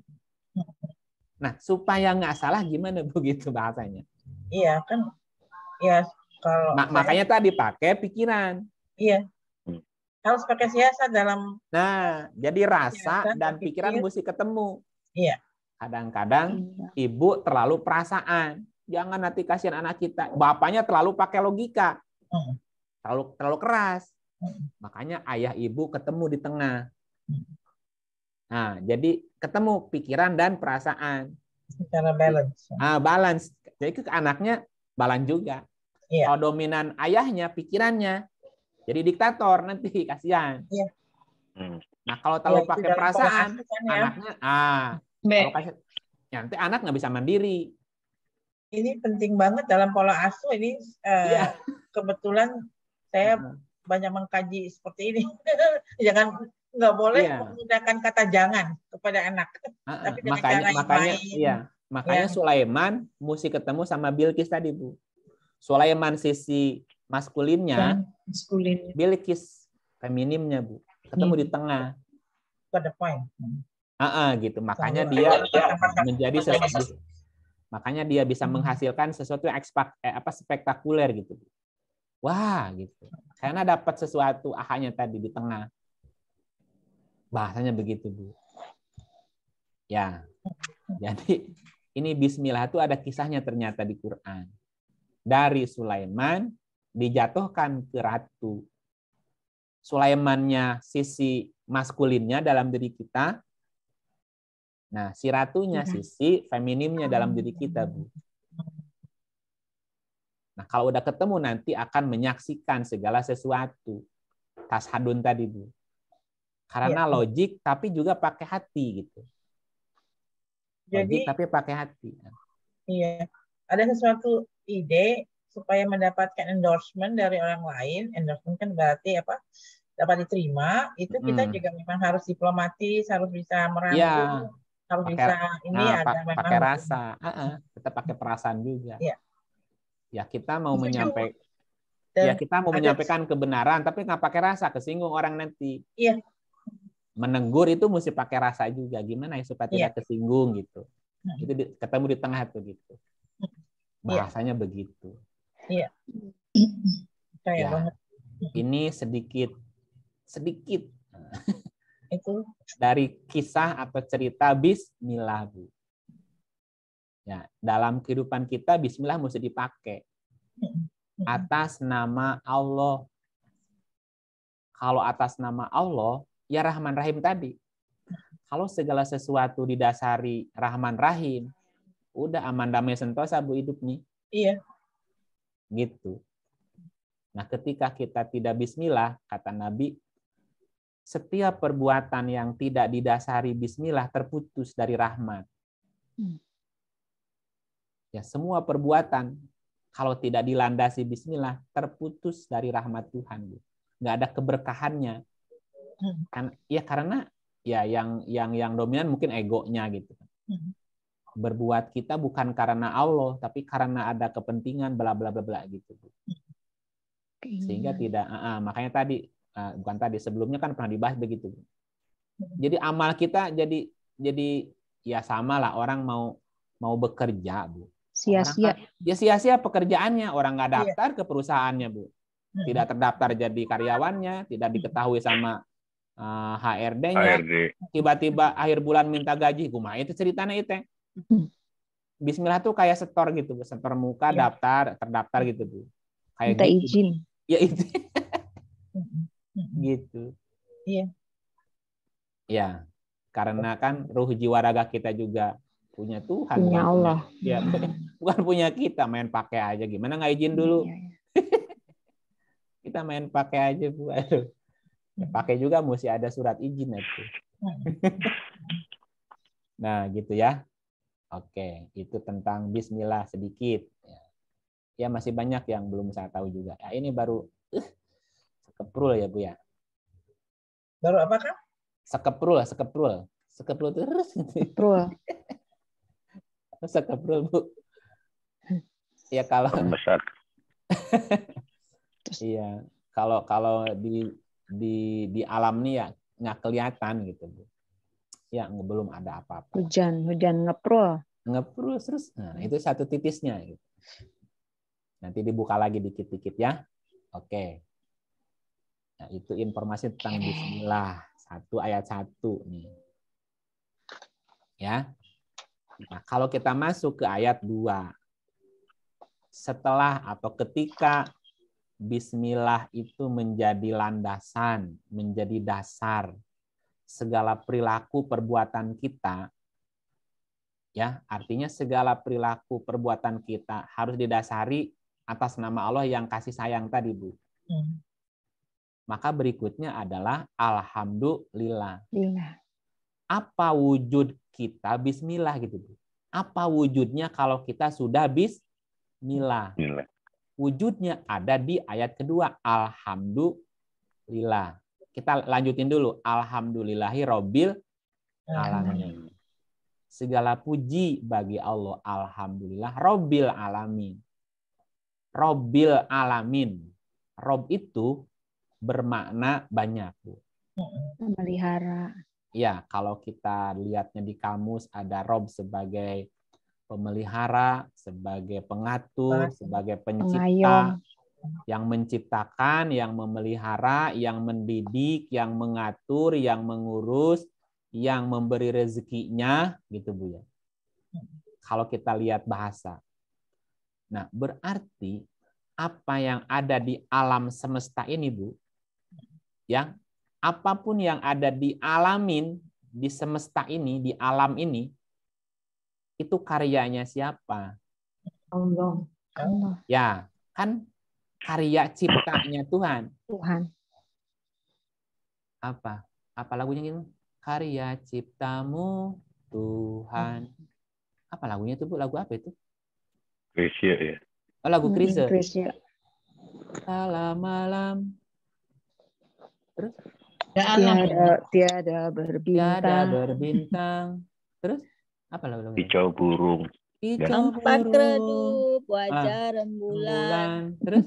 Nah, supaya nggak salah gimana begitu bahasanya? Iya kan. Ya kalau makanya tadi pakai pikiran. Iya. Harus pakai siasat dalam. Nah, jadi rasa dan pikiran mesti ketemu. Iya. Kadang-kadang ibu terlalu perasaan. Jangan nanti kasihan anak kita. Bapaknya terlalu pakai logika. Terlalu keras. Makanya ayah ibu ketemu di tengah. Nah, jadi ketemu pikiran dan perasaan. Secara balance. Balance. Jadi ke anaknya balance juga. Iya. Kalau dominan ayahnya, pikirannya. Jadi diktator nanti, kasihan. Iya. Nah, kalau terlalu pakai perasaan, anaknya, nanti anak nggak bisa mandiri. Ini penting banget dalam pola asuh ini. Kebetulan saya banyak mengkaji seperti ini. Jangan, nggak boleh menggunakan kata jangan kepada anak. Tapi dengan cara yang makanya Sulaiman mesti ketemu sama Bilqis tadi, Bu. Sulaiman sisi maskulinnya, Bilqis feminimnya, Bu. Ketemu di tengah. Pada point. Gitu. Makanya dia menjadi makanya dia bisa menghasilkan sesuatu yang spektakuler gitu. Wah, gitu. Karena dapat sesuatu ahanya tadi di tengah. Bahasanya begitu, Bu. Ya. Jadi ini bismillah itu ada kisahnya ternyata di Quran. Dari Sulaiman dijatuhkan ke ratu. Sulaimannya sisi maskulinnya dalam diri kita. Nah, si ratunya sisi feminimnya dalam diri kita, Bu. Nah, kalau udah ketemu nanti akan menyaksikan segala sesuatu. Tashadun tadi, Bu. Karena logik tapi juga pakai hati gitu. Logik Jadi tapi pakai hati. iya, ada sesuatu ide supaya mendapatkan endorsement dari orang lain. Endorsement kan berarti apa? Dapat diterima. Itu kita juga memang harus diplomatis, harus bisa merangkul, harus bisa ini ada memang pakai rasa. Kita pakai perasaan juga. Iya. Ya kita mau menyampaikan. Ya kita mau menyampaikan kebenaran, tapi nggak pakai rasa, kesinggung orang nanti. Iya. Menegur itu mesti pakai rasa juga. Gimana ya supaya tidak kesinggung gitu. Itu ketemu di tengah tuh gitu. Bahasanya begitu. Iya. Ya. Banget. Ini sedikit itu dari kisah atau cerita Bismillah, Bu. Ya, dalam kehidupan kita Bismillah mesti dipakai atas nama Allah. Kalau atas nama Allah, ya Rahman Rahim tadi. Kalau segala sesuatu didasari Rahman Rahim, udah aman damai sentosa, Bu, hidup nih. Iya. Gitu. Nah, ketika kita tidak Bismillah, kata Nabi, setiap perbuatan yang tidak didasari Bismillah terputus dari rahmat. Ya, semua perbuatan kalau tidak dilandasi Bismillah terputus dari rahmat Tuhan. Nggak ada keberkahannya. Karena yang dominan mungkin egonya gitu. Berbuat kita bukan karena Allah, tapi karena ada kepentingan bla bla bla bla gitu. Sehingga tidak makanya tadi bukan tadi sebelumnya kan pernah dibahas begitu. Jadi amal kita jadi ya sama lah, orang mau bekerja, Bu. Sia-sia. Ya sia-sia pekerjaannya, orang nggak daftar ke perusahaannya, Bu. Tidak terdaftar jadi karyawannya, tidak diketahui sama HRD-nya. Tiba-tiba akhir bulan minta gaji, kumaha itu ceritanya itu. Bismillah tuh kayak setor gitu, Bu. Setor muka, terdaftar gitu, Bu. Kayak minta gitu. izin. Ya itu. Gitu. Iya. Ya, karena kan ruh jiwa raga kita juga punya Tuhan, punya Allah. Ya, bukan punya kita, main pakai aja. Gimana nggak izin dulu? Kita main pakai aja, Bu. Aduh. Ya, pakai juga mesti ada surat izin itu. Nah, gitu ya. Oke, itu tentang Bismillah sedikit. Ya, masih banyak yang belum saya tahu juga. Ya, ini baru sekeprul ya, Bu ya. Baru apakah? Sekeprul terus. Sekeprul, Bu. Ya kalau besar. Iya, kalau di alam nih ya nggak kelihatan gitu, Bu. Ya belum ada apa-apa. Hujan ngeprul terus. Nah, itu satu titisnya gitu. Nanti dibuka lagi dikit-dikit ya. Oke. Nah, itu informasi tentang Bismillah 1 ayat 1 nih. Ya. Nah, kalau kita masuk ke ayat 2. Setelah atau ketika Bismillah itu menjadi landasan, menjadi dasar segala perilaku perbuatan kita, ya artinya segala perilaku perbuatan kita harus didasari atas nama Allah yang kasih sayang tadi, Bu. Maka berikutnya adalah alhamdulillah. Apa wujud kita Bismillah gitu, Bu? Apa wujudnya kalau kita sudah Bismillah? Wujudnya ada di ayat kedua, alhamdulillah. Kita lanjutin dulu, alhamdulillahi robbil alamin. Segala puji bagi Allah, alhamdulillah robbil alamin. Robbil alamin. Rob itu bermakna banyak, Bu. Memelihara. Ya, kalau kita lihatnya di kamus ada rob sebagai pemelihara, sebagai pengatur, sebagai pencipta, yang menciptakan, yang memelihara, yang mendidik, yang mengatur, yang mengurus, yang memberi rezekinya, gitu, Bu ya. Kalau kita lihat bahasa. Nah, berarti apa yang ada di alam semesta ini, Bu, yang apapun yang ada di alamin, di semesta ini, di alam ini, itu karyanya siapa? Allah. Ya, Kan karya ciptanya Tuhan. Tuhan. Apa lagunya gitu? Karya ciptamu Tuhan. Apa lagunya itu, Bu? Lagu apa itu? Krisya ya. Oh, lagu Krisya. Krisya. Salam malam. Terus? Tiada berbintang. Terus? Apa lagu-lagu? Kicau burung. Nampak redup wajah rembulan. Terus?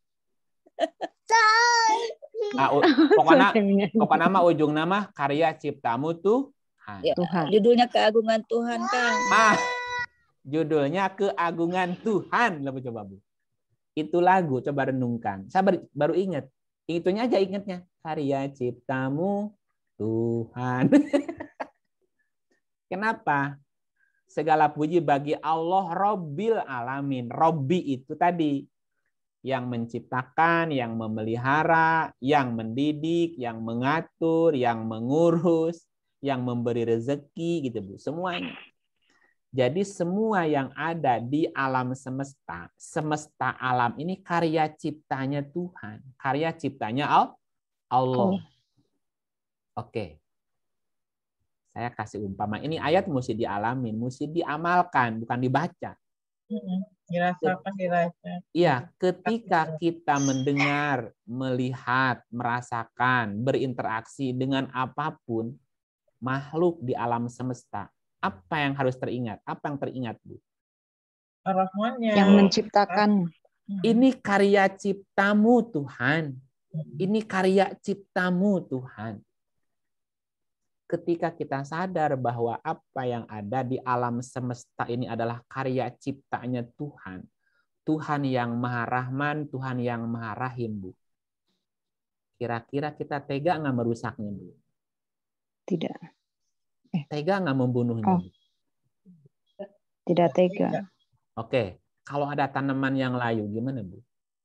Pokoknya nama ujung nama karya ciptamu Tuhan. Ya, judulnya keagungan Tuhan, Kang. Judulnya keagungan Tuhan. Coba, Bu. Itu lagu, coba renungkan. Saya baru ingat. Itunya aja ingatnya. Karya ciptamu Tuhan. Kenapa? Segala puji bagi Allah Robbil Alamin. Robbi itu tadi. Yang menciptakan, yang memelihara, yang mendidik, yang mengatur, yang mengurus, yang memberi rezeki, gitu, Bu. Semuanya. Jadi semua yang ada di alam semesta alam ini karya ciptanya Tuhan. Karya ciptanya Allah. Oke. Saya kasih umpama. Ini ayat mesti dialamin, mesti diamalkan, bukan dibaca. Dirasakan, dirasakan. Iya, ketika kita mendengar, melihat, merasakan, berinteraksi dengan apapun, makhluk di alam semesta, apa yang harus teringat? Apa yang teringat, Bu? Ar-Rahmannya. Yang menciptakan. Ini karya ciptamu, Tuhan. Ini karya ciptamu, Tuhan. Ketika kita sadar bahwa apa yang ada di alam semesta ini adalah karya ciptanya Tuhan. Tuhan yang Maha Rahman, Tuhan yang Maha Rahim, Bu. Kira-kira kita tega nggak merusaknya, Bu? Tidak. Tega nggak membunuhnya? Bu? Tidak tega. Oke. Kalau ada tanaman yang layu, gimana, Bu?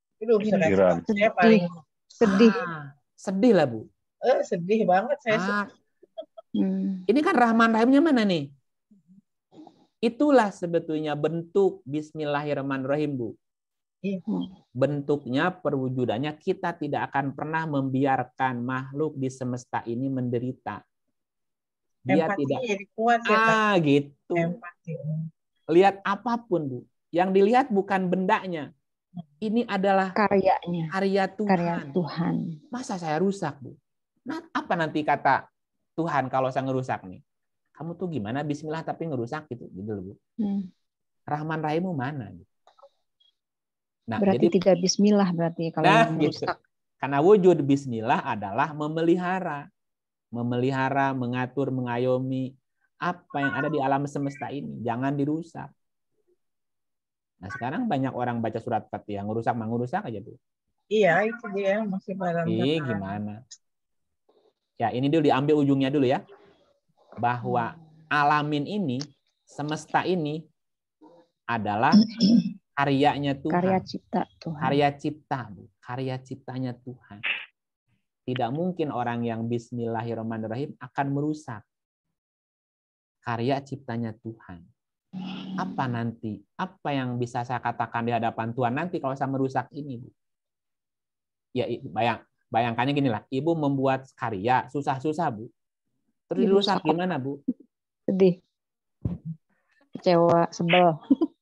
Sedih. Sedih lah, Bu. Sedih banget saya. Ini kan Rahman Rahimnya mana nih? Itulah sebetulnya bentuk Bismillahirrahmanirrahim, Bu. Bentuknya, perwujudannya, kita tidak akan pernah membiarkan makhluk di semesta ini menderita. Dia empati tidak jadi kuat ya, gitu. Empati. Lihat apapun, Bu. Yang dilihat bukan bendanya. Ini adalah karyanya. Karya Tuhan. Karya Tuhan. Masa saya rusak, Bu? Nah, apa nanti kata Tuhan kalau saya ngerusak nih? Kamu tuh gimana bismillah tapi ngerusak gitu loh, Bu. Rahman Rahimu mana? Nah, berarti jadi tidak bismillah berarti kalau yang merusak. Gitu. Karena wujud bismillah adalah memelihara. Memelihara, mengatur, mengayomi apa yang ada di alam semesta ini. Jangan dirusak. Nah, sekarang banyak orang baca surat Fatihah ngerusak aja, Bu. Iya, itu dia masih barang. Gimana? Ya, ini dulu diambil ujungnya dulu ya. Bahwa alamin ini, semesta ini adalah karyanya Tuhan. Karya cipta Tuhan. Karya cipta, Bu. Karya ciptanya Tuhan. Tidak mungkin orang yang Bismillahirrahmanirrahim akan merusak karya ciptanya Tuhan. Apa nanti? Apa yang bisa saya katakan di hadapan Tuhan nanti kalau saya merusak ini, Bu? Ya, bayangkannya gini lah, Ibu membuat karya susah-susah, Bu. Terus dirusak gimana, Bu? Sedih. Kecewa, sebel.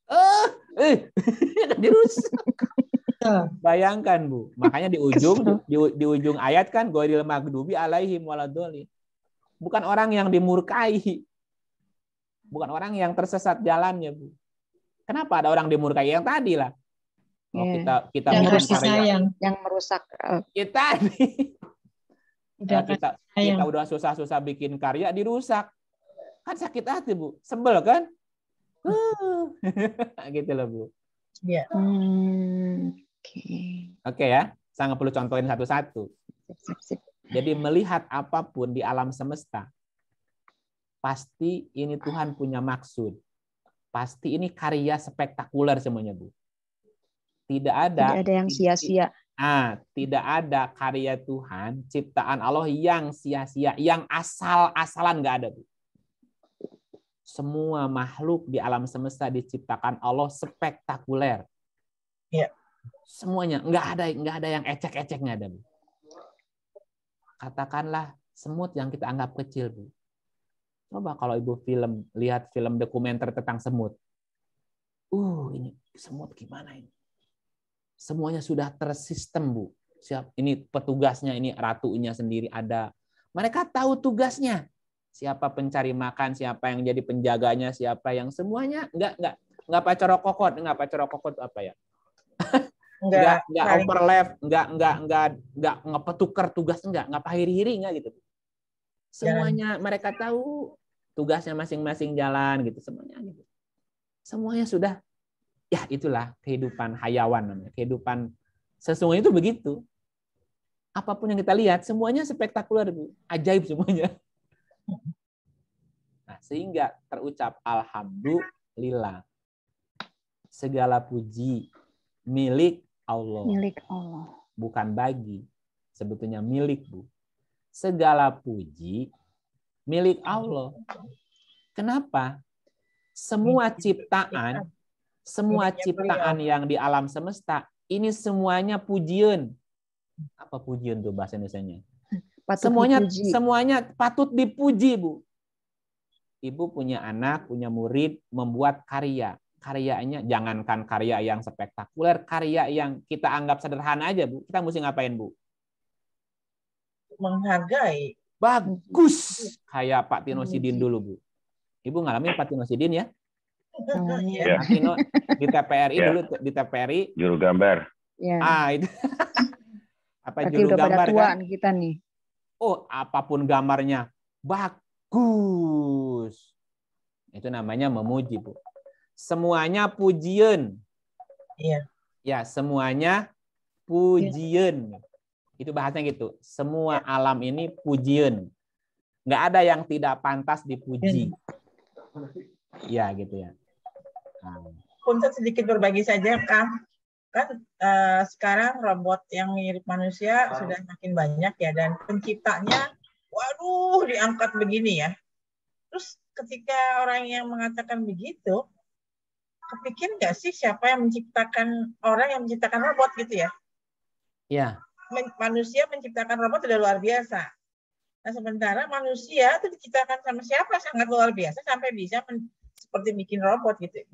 Dirusak. Bayangkan, Bu. Makanya di ujung ayat kan ghairil maghdubi alaihim waladhdallin. Bukan orang yang dimurkai. Bukan orang yang tersesat jalannya, Bu. Kenapa ada orang dimurkai? Yang tadi lah. Oh, kita yang merusak sayang, yang merusak kita kita udah susah-susah bikin karya dirusak, kan sakit hati, Bu, sebel kan? Gitu loh, Bu. Iya. Oke ya, saya nggak perlu contohin satu-satu. Jadi melihat apapun di alam semesta, pasti ini Tuhan punya maksud. Pasti ini karya spektakuler semuanya, Bu. Tidak ada yang sia-sia. Tidak ada karya Tuhan, ciptaan Allah yang sia-sia, yang asal-asalan nggak ada, Bu. Semua makhluk di alam semesta diciptakan Allah spektakuler. Ya. Semuanya, nggak ada yang ecek-ecek, nggak ada, Bu. Katakanlah semut yang kita anggap kecil, Bu. Coba kalau Ibu lihat film dokumenter tentang semut. Ini semut gimana ini? Semuanya sudah tersistem, Bu. Ini petugasnya, ini ratunya sendiri ada. Mereka tahu tugasnya. Siapa pencari makan, siapa yang jadi penjaganya, siapa yang semuanya nggak pacarok kokot, apa ya? Nggak overlap, nggak ngepetukar tugas, nggak pahiri-hiri, nggak gitu. Semuanya mereka tahu tugasnya masing-masing jalan gitu, semuanya gitu. Semuanya sudah, ya itulah kehidupan hayawan namanya. Kehidupan sesungguhnya itu begitu. Apapun yang kita lihat, semuanya spektakuler, Bu. Ajaib semuanya. Nah, sehingga terucap alhamdulillah. Segala puji milik Allah. Milik Allah. Bukan bagi. Sebetulnya milik, Bu. Segala puji milik Allah. Kenapa? Semua ciptaan yang di alam semesta, ini semuanya pujian. Apa pujian tuh bahasa Indonesianya? Semuanya patut dipuji, Bu. Ibu punya anak, punya murid, membuat karya. Karyanya, jangankan karya yang spektakuler, karya yang kita anggap sederhana aja, Bu. Kita mesti ngapain, Bu? Menghargai. Bagus. Kayak Pak Tino Sidin dulu, Bu. Ibu ngalamin Pak Tino Sidin ya? Ya. Pak Tino di TPRI dulu, di TPRI. Juru gambar. Ya. Itu. Apa Berarti juru udah gambar pada tua kan? kita nih. Apapun gambarnya bagus. Itu namanya memuji, Bu. Semuanya pujian. Iya. Ya, semuanya pujian. Itu bahasanya gitu. Semua alam ini pujian. Nggak ada yang tidak pantas dipuji. Ya, gitu ya. Untuk sedikit berbagi saja, Kang. Kan sekarang robot yang mirip manusia sudah makin banyak ya, dan penciptanya, waduh, diangkat begini ya. Terus ketika orang yang mengatakan begitu, kepikir nggak sih siapa yang menciptakan robot gitu ya? Iya. Manusia menciptakan robot sudah luar biasa. Nah, sementara manusia itu diciptakan sama siapa sangat luar biasa sampai bisa seperti bikin robot gitu.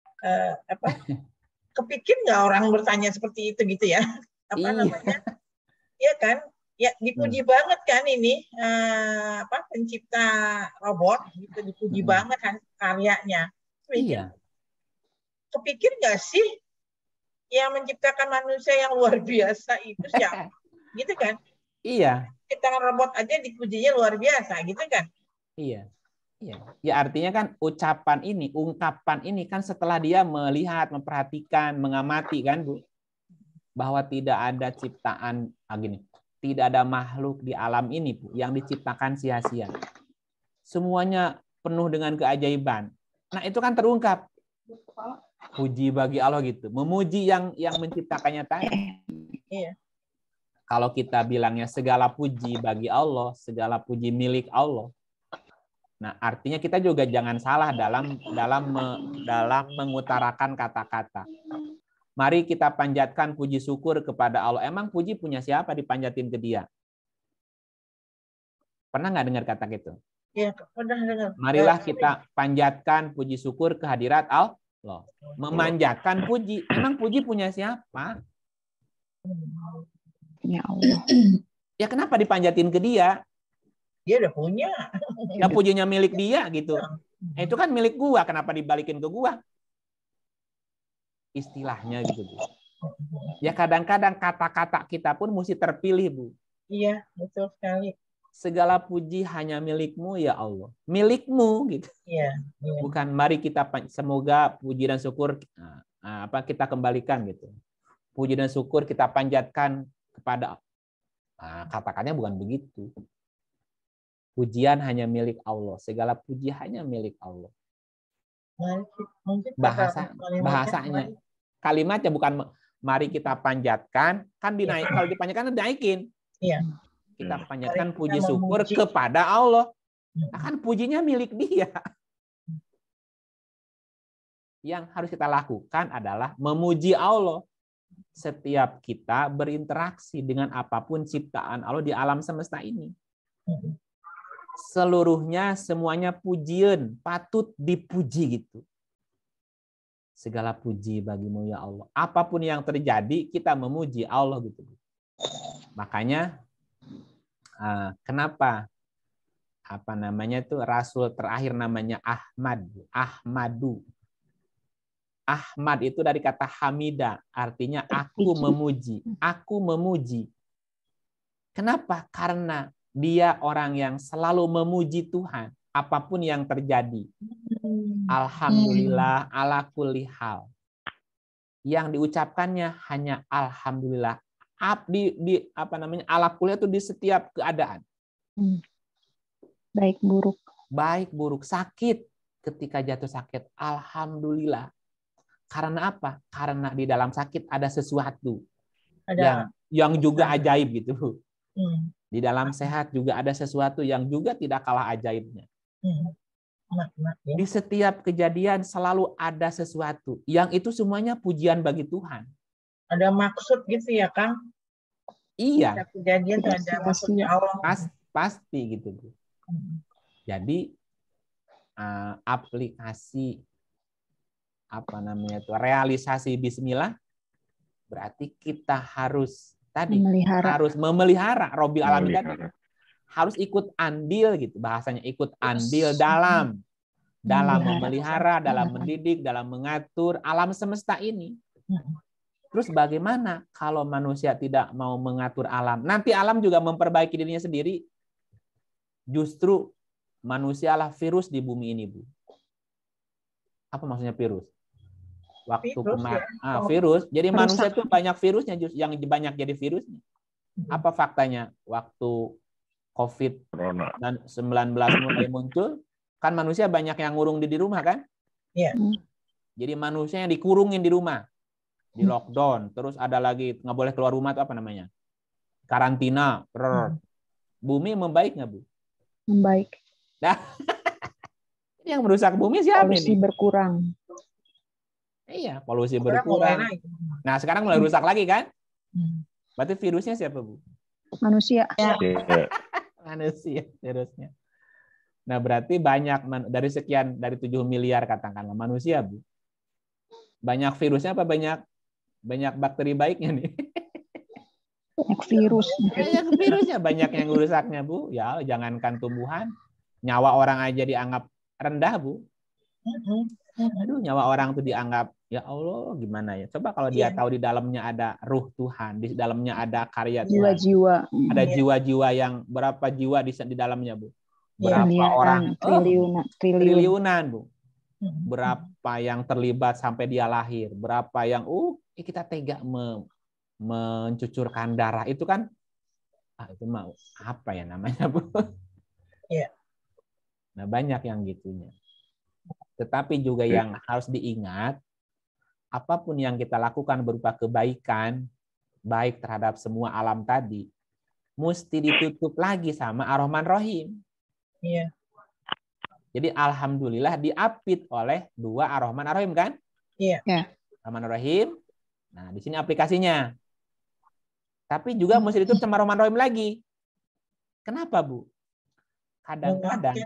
Kepikir nggak orang bertanya seperti itu gitu ya? Namanya? Iya kan? Ya dipuji banget kan ini pencipta robot gitu, dipuji banget kan karyanya. Iya. Kepikir nggak sih yang menciptakan manusia yang luar biasa itu siapa? Gitu kan? Iya. Ciptakan robot aja dipujinya luar biasa, gitu kan? Iya. Iya. Ya artinya kan ungkapan ini kan setelah dia melihat, memperhatikan, mengamati kan, Bu, bahwa tidak ada ciptaan tidak ada makhluk di alam ini, Bu, yang diciptakan sia-sia. Semuanya penuh dengan keajaiban. Nah, itu kan terungkap. Puji bagi Allah gitu. Memuji yang menciptakannya tadi. Iya. Kalau kita bilangnya segala puji bagi Allah, segala puji milik Allah. Nah, artinya kita juga jangan salah dalam mengutarakan kata-kata. Mari kita panjatkan puji syukur kepada Allah. Emang puji punya siapa dipanjatin ke Dia? Pernah nggak dengar kata gitu? Iya, pernah dengar. Marilah kita panjatkan puji syukur kehadirat Allah. Memanjatkan puji. Emang puji punya siapa? Ya Allah. Ya kenapa dipanjatin ke Dia? Dia udah punya. Ya pujinya milik Dia gitu. Itu kan milik gua, kenapa dibalikin ke gua? Istilahnya gitu, Bu. Ya kadang-kadang kata-kata kita pun mesti terpilih, Bu. Iya, betul sekali. Segala puji hanya milik-Mu ya Allah. Milik-Mu gitu. Iya. Bukan mari kita semoga puji dan syukur kita kembalikan gitu. Puji dan syukur kita panjatkan kepada katakannya bukan begitu. Pujian hanya milik Allah. Segala puji hanya milik Allah. Bahasanya. Kalimatnya bukan mari kita panjatkan, kan dinaik. Kalau dipanjatkan dinaikin. Iya. Kita panjatkan puji syukur kepada Allah. Nah, kan pujinya milik Dia. Yang harus kita lakukan adalah memuji Allah. setiap kita berinteraksi dengan apapun ciptaan Allah di alam semesta ini. Seluruhnya, semuanya pujian, patut dipuji gitu. Segala puji bagimu ya Allah. Apapun yang terjadi, kita memuji Allah gitu. Makanya kenapa rasul terakhir namanya Ahmadu. Ahmad itu dari kata hamida, artinya aku memuji. Aku memuji. Kenapa? Karena dia orang yang selalu memuji Tuhan, apapun yang terjadi. Alhamdulillah ala kulli hal. Yang diucapkannya hanya alhamdulillah. Ala kulli itu di setiap keadaan. Baik buruk. Baik buruk, sakit, ketika jatuh sakit, alhamdulillah. Karena apa? Karena di dalam sakit ada sesuatu yang juga ajaib gitu. Di dalam sehat juga ada sesuatu yang juga tidak kalah ajaibnya. Di setiap kejadian selalu ada sesuatu yang itu semuanya pujian bagi Tuhan. Ada maksud gitu ya, Kang? Iya. Setiap kejadian ada maksudnya Allah. Pasti gitu. Jadi aplikasi realisasi bismillah berarti kita harus memelihara Robbil Alamin tadi. Harus ikut andil gitu, bahasanya ikut andil dalam memelihara, dalam mendidik, dalam mengatur alam semesta ini. Terus bagaimana kalau manusia tidak mau mengatur alam? Nanti alam juga memperbaiki dirinya sendiri. Justru manusialah virus di bumi ini, Bu. Apa maksudnya virus? Virus. Jadi manusia itu banyak virusnya, yang banyak jadi virusnya. Apa faktanya? Waktu COVID dan 19 mulai muncul, kan manusia banyak yang ngurung di rumah kan? Iya. Jadi manusia yang dikurungin di rumah, di lockdown, terus ada lagi nggak boleh keluar rumah itu apa namanya? Karantina. Bumi membaik nggak, Bu? Membaik. Nah, yang merusak bumi siapa ini? Polusi berkurang. Iya, polusi berkurang. Nah, sekarang mulai rusak lagi kan? Berarti virusnya siapa, Bu? Manusia. Manusia virusnya. Nah, berarti banyak dari 7 miliar katakanlah manusia, Bu. Banyak virusnya apa banyak bakteri baiknya nih? Banyak virus. Banyak virusnya, banyak yang rusaknya, Bu. Ya, jangankan tumbuhan, nyawa orang aja dianggap rendah, Bu. Aduh, nyawa orang tuh dianggap, ya Allah, gimana ya? Coba kalau dia tahu di dalamnya ada ruh Tuhan, di dalamnya ada karya Tuhan. Jiwa-jiwa. Ada jiwa-jiwa yang berapa jiwa di dalamnya, Bu? Berapa Miliaran, orang? triliunan, Bu. Berapa yang terlibat sampai dia lahir? Berapa yang kita tega mencucurkan darah itu kan? Itu mau apa ya namanya, Bu? Iya. Nah, banyak yang gitunya. Tetapi juga yang harus diingat, apapun yang kita lakukan berupa kebaikan, baik terhadap semua alam tadi, mesti ditutup lagi sama Ar-Rahman Rahim. Iya. Jadi alhamdulillah diapit oleh 2 Ar-Rahman Ar-Rahim kan? Iya. Ar-Rahman Rahim. Nah, di sini aplikasinya. Tapi juga mesti ditutup sama Ar-Rahman Rahim lagi. Kenapa, Bu? Kadang-kadang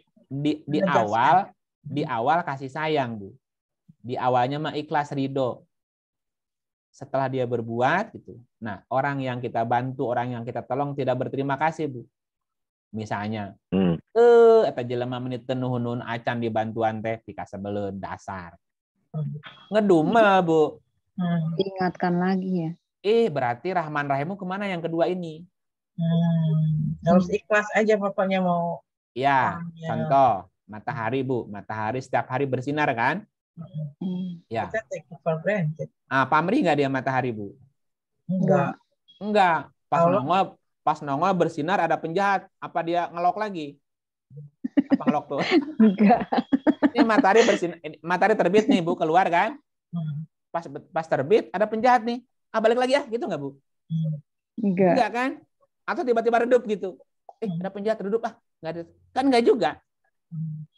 di awal kasih sayang, Bu. Di awalnya mah ikhlas ridho. Setelah dia berbuat gitu. Nah, orang yang kita bantu, orang yang kita tolong tidak berterima kasih, Bu. Misalnya, eta jelema menit teu nuhun acan di bantuan teh dikasebeleun dasar. Ngedumel, Bu. Diingatkan lagi ya. Berarti Rahman Rahimu kemana yang kedua ini? Harus ikhlas aja pokoknya mau. Ya, contoh matahari, Bu. Matahari setiap hari bersinar kan? Ya. Kita take it for granted. Pamrih nggak dia matahari, Bu? Enggak. Pas nongol bersinar ada penjahat. Apa dia ngelok lagi? Apa ngelok tuh? Enggak. Ini matahari bersinar, matahari terbit nih, Bu, keluar kan? Pas terbit ada penjahat nih. Balik lagi ya, gitu nggak, Bu? Enggak kan? Atau tiba-tiba redup gitu. Ada penjahat redup, nggak ada. Kan nggak juga.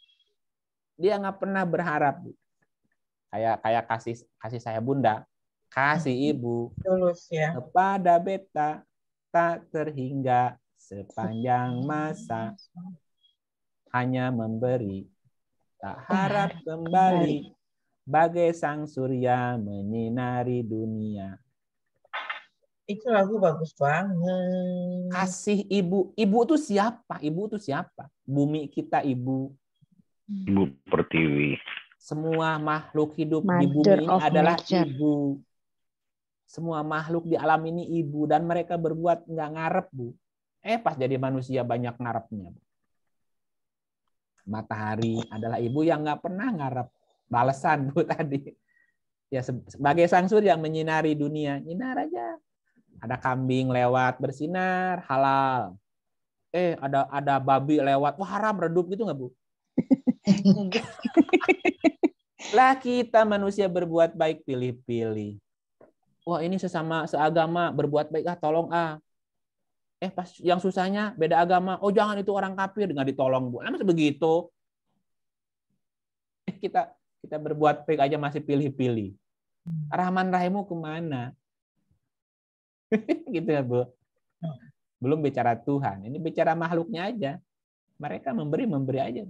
Dia nggak pernah berharap, Bu. Kayak kasih saya Bunda. Kasih ibu tulus ya. kepada beta tak terhingga sepanjang masa. Hanya memberi, tak harap kembali. Bagai sang surya menyinari dunia. Itu lagu bagus banget. Kasih ibu. Ibu itu siapa? Ibu itu siapa? Bumi kita ibu. Ibu Pertiwi. Semua makhluk hidup di Mother bumi ini of adalah nature. ibu. Semua makhluk di alam ini ibu. Dan mereka berbuat nggak ngarep, Bu. Pas jadi manusia banyak ngarepnya. Matahari adalah ibu yang nggak pernah ngarep balasan, Bu, tadi. Ya, sebagai sang surya menyinari dunia. Nyinar aja. Ada kambing lewat bersinar, halal. Ada babi lewat, wah haram, redup gitu nggak, Bu? Lah kita manusia berbuat baik pilih-pilih. Wah ini sesama seagama berbuat baik, tolong . Pas yang susahnya beda agama, jangan itu orang kafir, nggak ditolong, Bu. Masa begitu? Kita berbuat baik aja masih pilih-pilih. Rahman Rahimu kemana? Gitu ya, Bu. Belum bicara Tuhan, ini bicara makhluknya aja. Mereka memberi aja.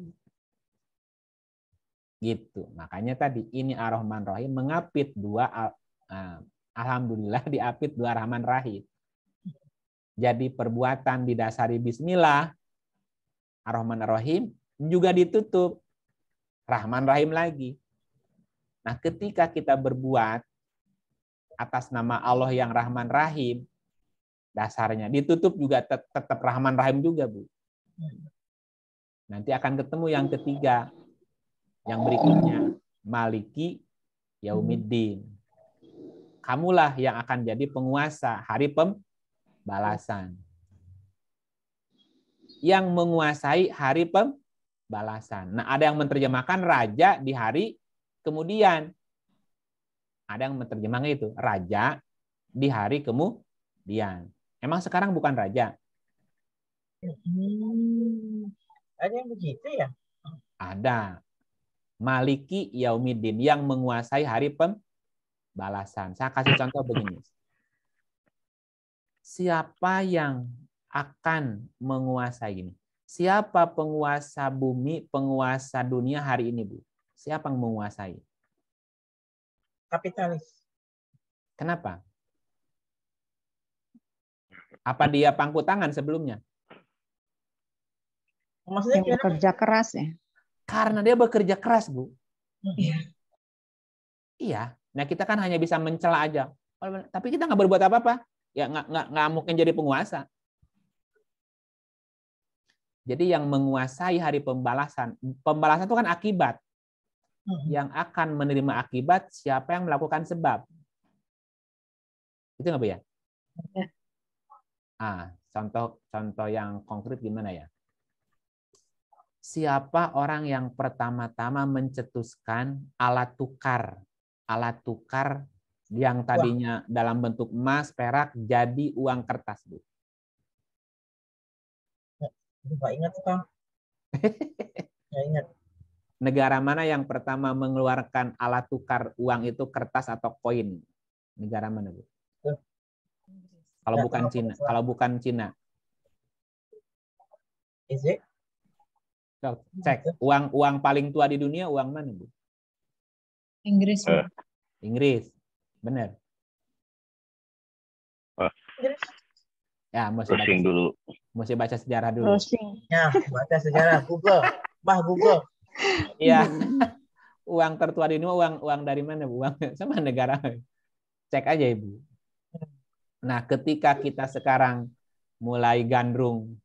Gitu. Makanya tadi ini Ar-Rahman Rahim mengapit dua, alhamdulillah diapit dua Rahman Rahim. Jadi perbuatan didasari bismillah, Ar-Rahman Rahim juga ditutup Rahman Rahim lagi. Nah, ketika kita berbuat atas nama Allah yang Rahman Rahim, dasarnya ditutup juga tetap Rahman Rahim juga, Bu. Nanti akan ketemu yang ketiga, yang berikutnya, Maliki Yaumiddin. Kamulah yang akan jadi penguasa hari pembalasan. Yang menguasai hari pembalasan. Nah, ada yang menerjemahkan raja di hari kemudian. Ada yang menerjemahkan itu, raja di hari kemudian. Emang sekarang bukan raja? Ada yang begitu ya? Ada. Maliki Yaumiddin, yang menguasai hari pembalasan. Saya kasih contoh begini. Siapa yang akan menguasai ini? Siapa penguasa bumi, penguasa dunia hari ini, Bu? Siapa yang menguasai? Kapitalis. Kenapa? Apa dia pangku tangan sebelumnya? Maksudnya Yang bekerja keras ya. Karena dia bekerja keras, Bu. Iya. Iya. Nah, kita kan hanya bisa mencela aja. Tapi kita nggak berbuat apa-apa. Ya nggak mungkin jadi penguasa. Jadi yang menguasai hari pembalasan. Pembalasan itu kan akibat. Yang akan menerima akibat siapa yang melakukan sebab. Itu nggak, Bu ya? Contoh yang konkret gimana ya? Siapa orang yang pertama-tama mencetuskan alat tukar yang tadinya dalam bentuk emas, perak, jadi uang kertas, Bu? Nggak ingat, Pak. Nggak ingat. Negara mana yang pertama mengeluarkan alat tukar uang itu kertas atau koin? Negara mana, Bu? Kalau bukan Cina. Is it? Cek, uang paling tua di dunia uang mana, Bu? Inggris. Inggris. Benar. Ya, mesti baca sejarah dulu. Ya, baca sejarah. Google. Google. Iya. Uang tertua di dunia uang dari mana, Bu? Uang sama negara. Cek aja, Ibu. Nah, ketika kita sekarang mulai gandrung,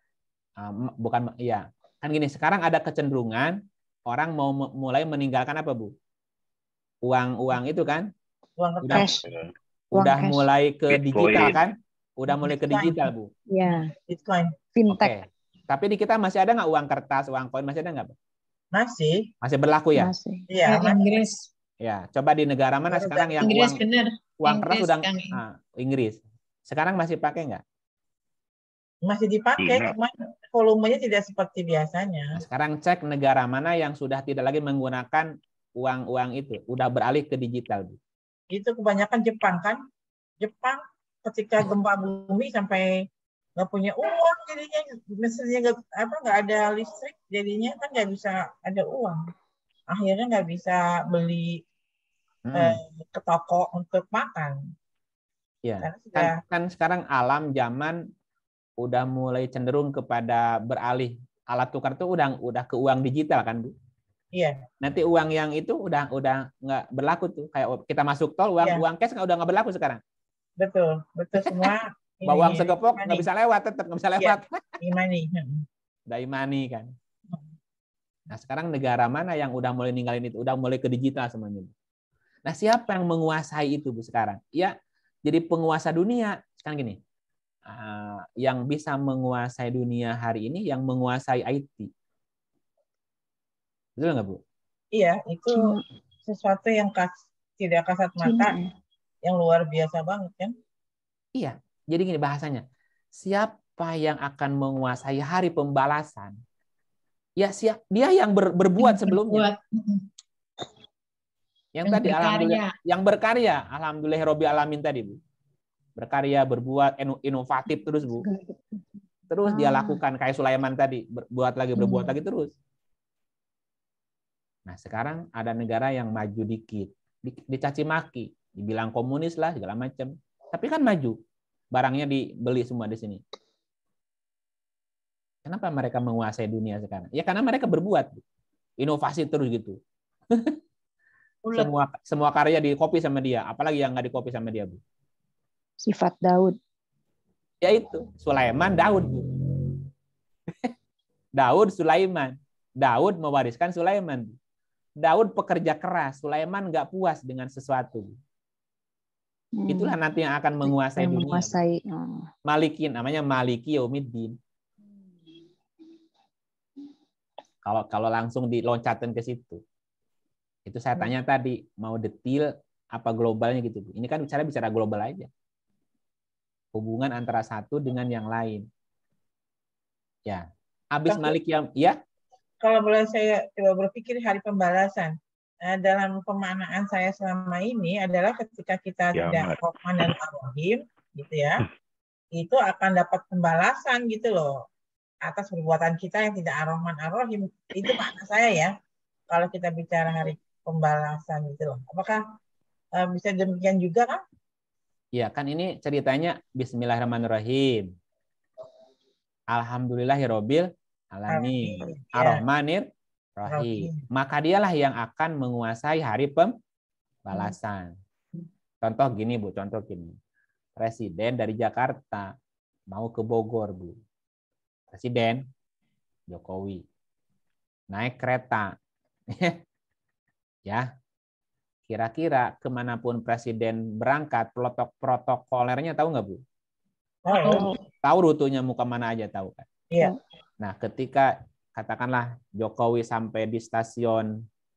kan gini, sekarang ada kecenderungan orang mau mulai meninggalkan apa, Bu? Uang itu kan? Uang cash. Udah cash. Mulai ke Bitcoin. digital kan? Udah mulai ke digital, Bu. Ya. Bitcoin. Fintech. Tapi di kita masih ada nggak uang kertas, uang koin, masih ada nggak, Bu? Masih. Masih berlaku ya? Masih. Iya, Inggris. Ya, coba di negara mana sekarang yang Inggris uang benar. kertas Inggris, udah Kang. Inggris. Sekarang masih pakai nggak? Masih dipakai, Iya. cuma volumenya tidak seperti biasanya. Nah, sekarang cek negara mana yang sudah tidak lagi menggunakan uang itu, udah beralih ke digital, Bu. itu kebanyakan Jepang kan. Jepang ketika gempa bumi sampai nggak punya uang jadinya, mesinnya nggak ada listrik, jadinya kan nggak bisa ada uang. Akhirnya nggak bisa beli ke toko untuk makan. Ya, Karena kan sekarang alam zaman udah mulai cenderung kepada beralih, alat tukar itu udah ke uang digital kan, Bu? Iya. Nanti uang yang itu udah nggak berlaku tuh, kayak kita masuk tol uang cash udah nggak berlaku sekarang. Betul semua. Bawa uang segepok nggak bisa lewat, tetap nggak bisa lewat. E-money. Udah e-money kan. Nah sekarang negara mana yang udah mulai ninggalin itu, udah mulai ke digital semuanya. Nah siapa yang menguasai itu, Bu, sekarang? Ya, jadi penguasa dunia sekarang gini. Yang bisa menguasai dunia hari ini yang menguasai IT. Betul nggak, Bu? Iya, itu sesuatu yang tidak kasat mata, yang luar biasa banget kan? Iya, jadi gini bahasanya. Siapa yang akan menguasai hari pembalasan? Ya, dia yang berbuat sebelumnya. Yang tadi alhamdulillah, yang berkarya, alhamdulillah Rabbil alamin tadi, Bu. Berkarya, berbuat, inovatif terus, Bu. Terus dia lakukan kayak Sulaiman tadi, berbuat lagi terus. Nah, sekarang ada negara yang maju dikit, dicaci maki, dibilang komunis lah segala macam. Tapi kan maju. Barangnya dibeli semua di sini. Kenapa mereka menguasai dunia sekarang? Ya karena mereka berbuat. Inovasi terus gitu. Semua karya di-copy sama dia, apalagi yang nggak di-copy sama dia, Bu. Sifat Daud. Ya itu, Sulaiman, Daud, Bu. Daud, Sulaiman. Daud mewariskan Sulaiman. Daud pekerja keras, Sulaiman nggak puas dengan sesuatu. Itulah nanti yang akan menguasai dunia. Maliki, namanya Maliki Yaumiddin. Kalau langsung diloncatkan ke situ. Itu saya tanya tadi, mau detail apa globalnya gitu. Ini kan bicara global aja. Hubungan antara satu dengan yang lain. Ya. Habis Malik ya. Kalau boleh saya coba berpikir hari pembalasan. Dalam pemaknaan saya selama ini adalah ketika kita tidak Rahman dan Ar-Rahim gitu ya. Itu akan dapat pembalasan gitu loh atas perbuatan kita yang tidak Ar-Rahman Ar-Rahim. Itu makna saya ya. Kalau kita bicara hari pembalasan gitu loh. Apakah bisa demikian juga kan? Ya, kan ini ceritanya Bismillahirrahmanirrahim. Alhamdulillahirabbil alamin. Ar-Rahmanir Rahim. Maka dialah yang akan menguasai hari pembalasan. Contoh gini, Bu, Presiden dari Jakarta mau ke Bogor, Bu. Presiden Jokowi naik kereta. Ya. Kira-kira kemanapun presiden berangkat, protokolernya tahu nggak, Bu? Tahu rutenya mau kemana aja, tahu kan? Iya. Nah, ketika katakanlah Jokowi sampai di stasiun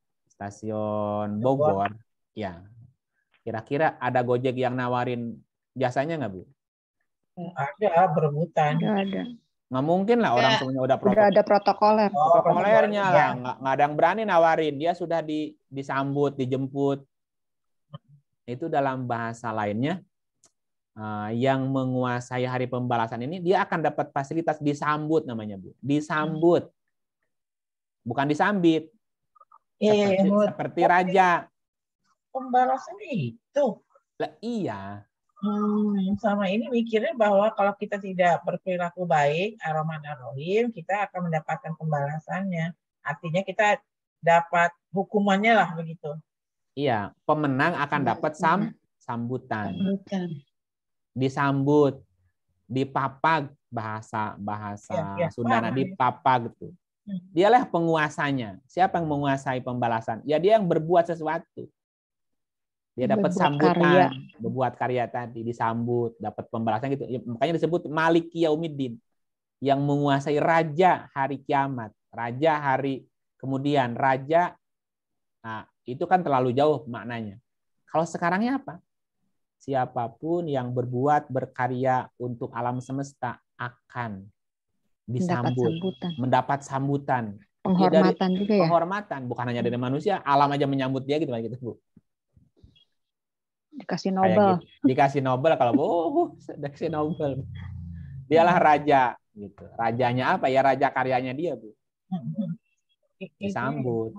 Bogor, ya, kira-kira ada Gojek yang nawarin jasanya nggak, Bu? Ada, berebutan. Nggak ada. Nggak mungkin lah orang semuanya udah ada protokoler. Protokolernya lah, nggak ada yang berani nawarin. Dia sudah disambut, dijemput. Itu dalam bahasa lainnya, yang menguasai hari pembalasan ini, dia akan dapat fasilitas disambut namanya, Bu. Disambut. Bukan disambit. Seperti raja. Pembalasan itu. Lah, iya. Sama ini mikirnya bahwa kalau kita tidak berperilaku baik, Ar-Rahman Ar-Rahim, kita akan mendapatkan pembalasannya. Artinya kita dapat hukumannya lah begitu. Iya, pemenang akan dapat sambutan. Disambut, dipapag, bahasa Sundana, dipapag gitu. Dialah penguasanya. Siapa yang menguasai pembalasan? Ya dia yang berbuat sesuatu. Dia dapat sambutan, berbuat karya tadi, disambut, dapat pembalasan gitu. Makanya disebut Maliki Yaumiddin, yang menguasai raja hari kiamat, raja hari kemudian, raja. Nah, itu kan terlalu jauh maknanya. Kalau sekarangnya apa? Siapapun yang berbuat, berkarya untuk alam semesta akan disambut, mendapat sambutan. Penghormatan juga ya? Penghormatan, bukan hanya dari manusia, alam aja menyambut dia gitu, Bu. Dikasih Kayak Nobel. gitu. Dikasih Nobel kalau dikasih Nobel. Dialah raja gitu. Rajanya apa? Ya raja karyanya dia, Bu. Disambut.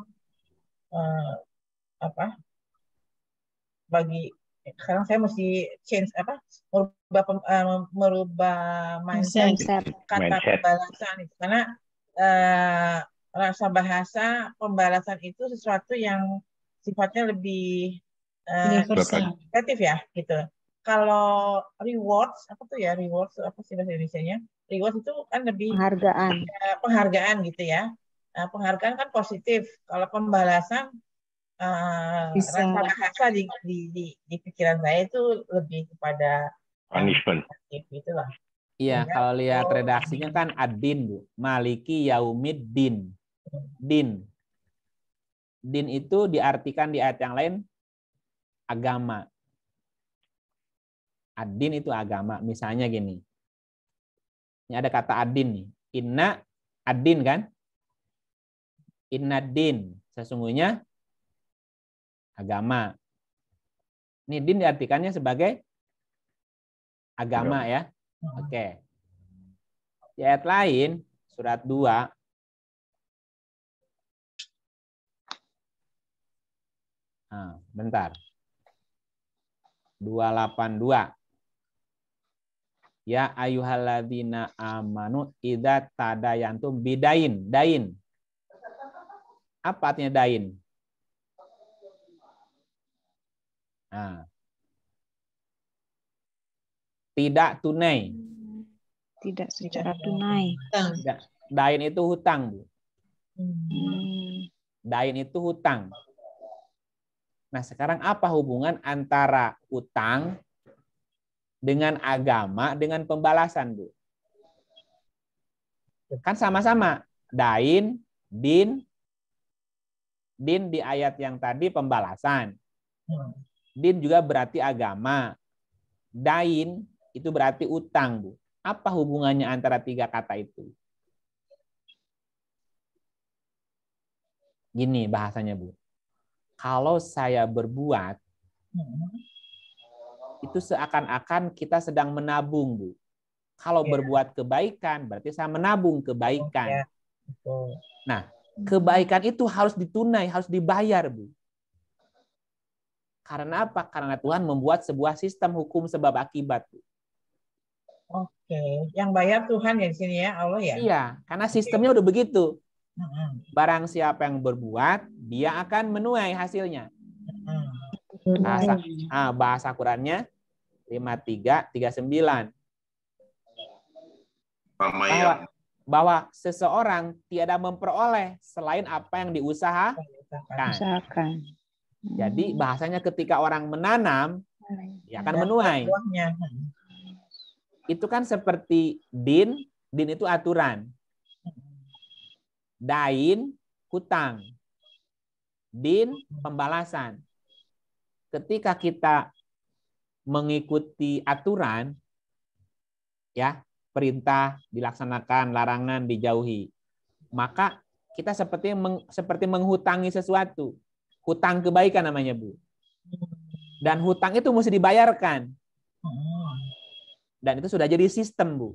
Apa? Bagi sekarang saya mesti change apa? Merubah mindset kata pembalasan itu karena rasa bahasa pembalasan itu sesuatu yang sifatnya lebih negatif ya gitu. Kalau rewards apa tuh ya, rewards apa sih bahasa Indonesianya? Rewards itu kan lebih penghargaan gitu ya. Nah, penghargaan kan positif. Kalau pembalasan rasa bahasa di pikiran saya itu lebih kepada punishment. Itulah. Iya, kalau lihat redaksinya kan ad-din, Bu. Maliki yaumiddin. Din. Din itu diartikan di ayat yang lain agama. Ad-din itu agama. Misalnya gini. Ini ada kata ad-din nih. Inna ad-din kan? Inna din. Sesungguhnya agama. Ini din diartikannya sebagai agama ya. Oke. Di ayat lain, surat 2. Nah, bentar. 282. Ya ayyuhalladzina amanu idza tadayantum bidain. Dain. Apa artinya dain? Nah. Tidak tunai. Tidak secara tunai. Dain itu hutang, Bu. Dain itu hutang. Nah, sekarang apa hubungan antara hutang dengan agama dengan pembalasan, Bu? Kan sama-sama. Dain, din. Din di ayat yang tadi pembalasan. Din juga berarti agama. Dain itu berarti utang, Bu. Apa hubungannya antara tiga kata itu? Gini bahasanya, Bu. Kalau saya berbuat, itu seakan-akan kita sedang menabung, Bu. Kalau berbuat kebaikan, berarti saya menabung kebaikan. Nah, kebaikan itu harus ditunai, harus dibayar, Bu. Karena apa? Karena Tuhan membuat sebuah sistem hukum sebab akibat, Bu. Oke, yang bayar Tuhan ya di sini ya, Allah ya? Iya, karena sistemnya udah begitu. Barang siapa yang berbuat, dia akan menuai hasilnya. Bahasa Qurannya 53:39. Bahwa seseorang tiada memperoleh selain apa yang diusahakan. Jadi bahasanya ketika orang menanam, dia akan menuai. Itu kan seperti din itu aturan. Dain, hutang. Din, pembalasan. Ketika kita mengikuti aturan, ya, perintah dilaksanakan, larangan dijauhi, maka kita seperti menghutangi sesuatu. Hutang kebaikan namanya, Bu. Dan hutang itu mesti dibayarkan. Dan itu sudah jadi sistem, Bu.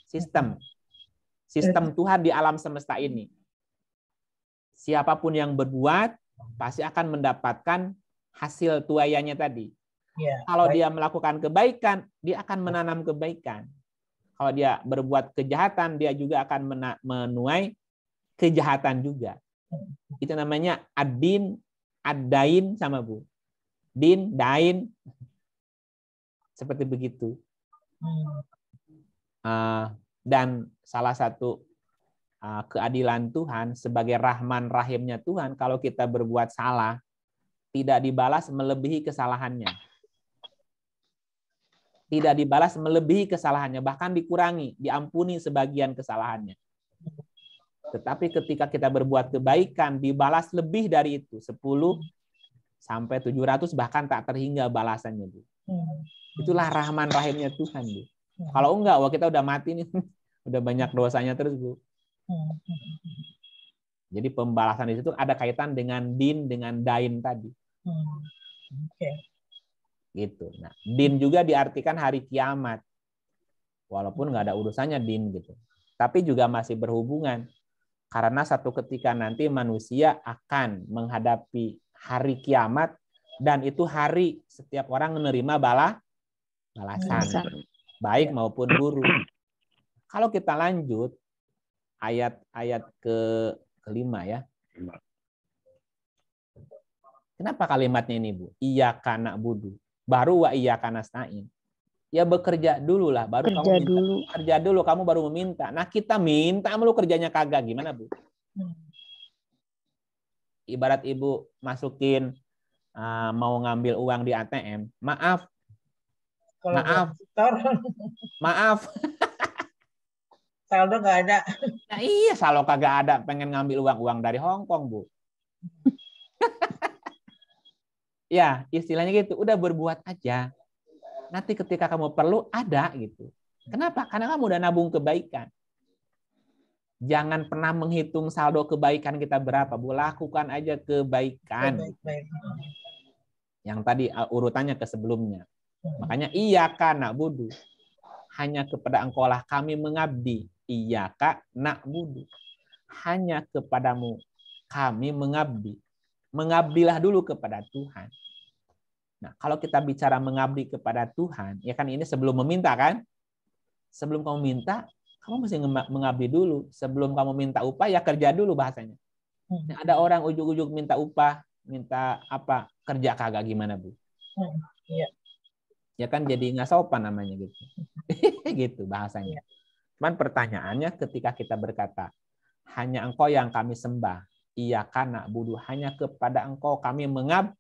Sistem Tuhan di alam semesta ini. Siapapun yang berbuat pasti akan mendapatkan hasil tuaiannya tadi. Kalau dia melakukan kebaikan, dia akan menanam kebaikan. Kalau dia berbuat kejahatan, dia juga akan menuai kejahatan juga. Itu namanya ad-din, ad-dain sama, Bu. Din, dain. Seperti begitu. Dan salah satu keadilan Tuhan sebagai Rahman Rahimnya Tuhan, kalau kita berbuat salah, tidak dibalas melebihi kesalahannya. Tidak dibalas melebihi kesalahannya, bahkan dikurangi, diampuni sebagian kesalahannya. Tetapi ketika kita berbuat kebaikan, dibalas lebih dari itu, 10 sampai 700, bahkan tak terhingga balasannya, Bu. Itulah Rahman Rahimnya Tuhan, Bu. Kalau enggak, wah kita udah mati nih. Udah banyak dosanya terus, Bu. Jadi pembalasan di situ ada kaitan dengan din, dengan dain tadi. gitu. Nah, din juga diartikan hari kiamat. Walaupun nggak ada urusannya din gitu. Tapi juga masih berhubungan. Karena satu ketika nanti manusia akan menghadapi hari kiamat dan itu hari setiap orang menerima balasan. Baik maupun buruk. Kalau kita lanjut ayat kelima ya. Kenapa kalimatnya ini, Bu? Iyyaka na'budu. Baru wa iyyaka nasta'in. Ya bekerja dulu lah, baru Kerja kamu minta. dulu. Kerja dulu, kamu baru meminta. Nah kita minta, lu kerjanya kagak. Gimana, Bu? Ibarat ibu masukin mau ngambil uang di ATM. Maaf. Kalau Maaf. Maaf. Saldo nggak ada. Nah iya, kalau kagak ada pengen ngambil uang dari Hong Kong, Bu. Ya, istilahnya gitu. Udah berbuat aja. Nanti ketika kamu perlu, ada gitu. Kenapa? Karena kamu udah nabung kebaikan. Jangan pernah menghitung saldo kebaikan kita berapa, Bu. Lakukan aja kebaikan. Baik. Yang tadi urutannya ke sebelumnya. Makanya iyyaka na'budu. Hanya kepada Engkau lah kami mengabdi. Iyyaka na'budu. Hanya kepadamu kami mengabdi. Mengabdilah dulu kepada Tuhan. Nah, kalau kita bicara mengabdi kepada Tuhan, ya kan ini sebelum meminta kan? Sebelum kamu minta, kamu mesti mengabdi dulu. Sebelum kamu minta upah, ya kerja dulu bahasanya. Nah, ada orang ujuk-ujuk minta upah, minta apa? Kerja kagak gimana, Bu? Iya. Ya kan jadi nggak sopan namanya gitu. Gitu bahasanya. Cuman pertanyaannya ketika kita berkata, hanya Engkau yang kami sembah, iyyaka na'budu, hanya kepada Engkau kami mengabdi.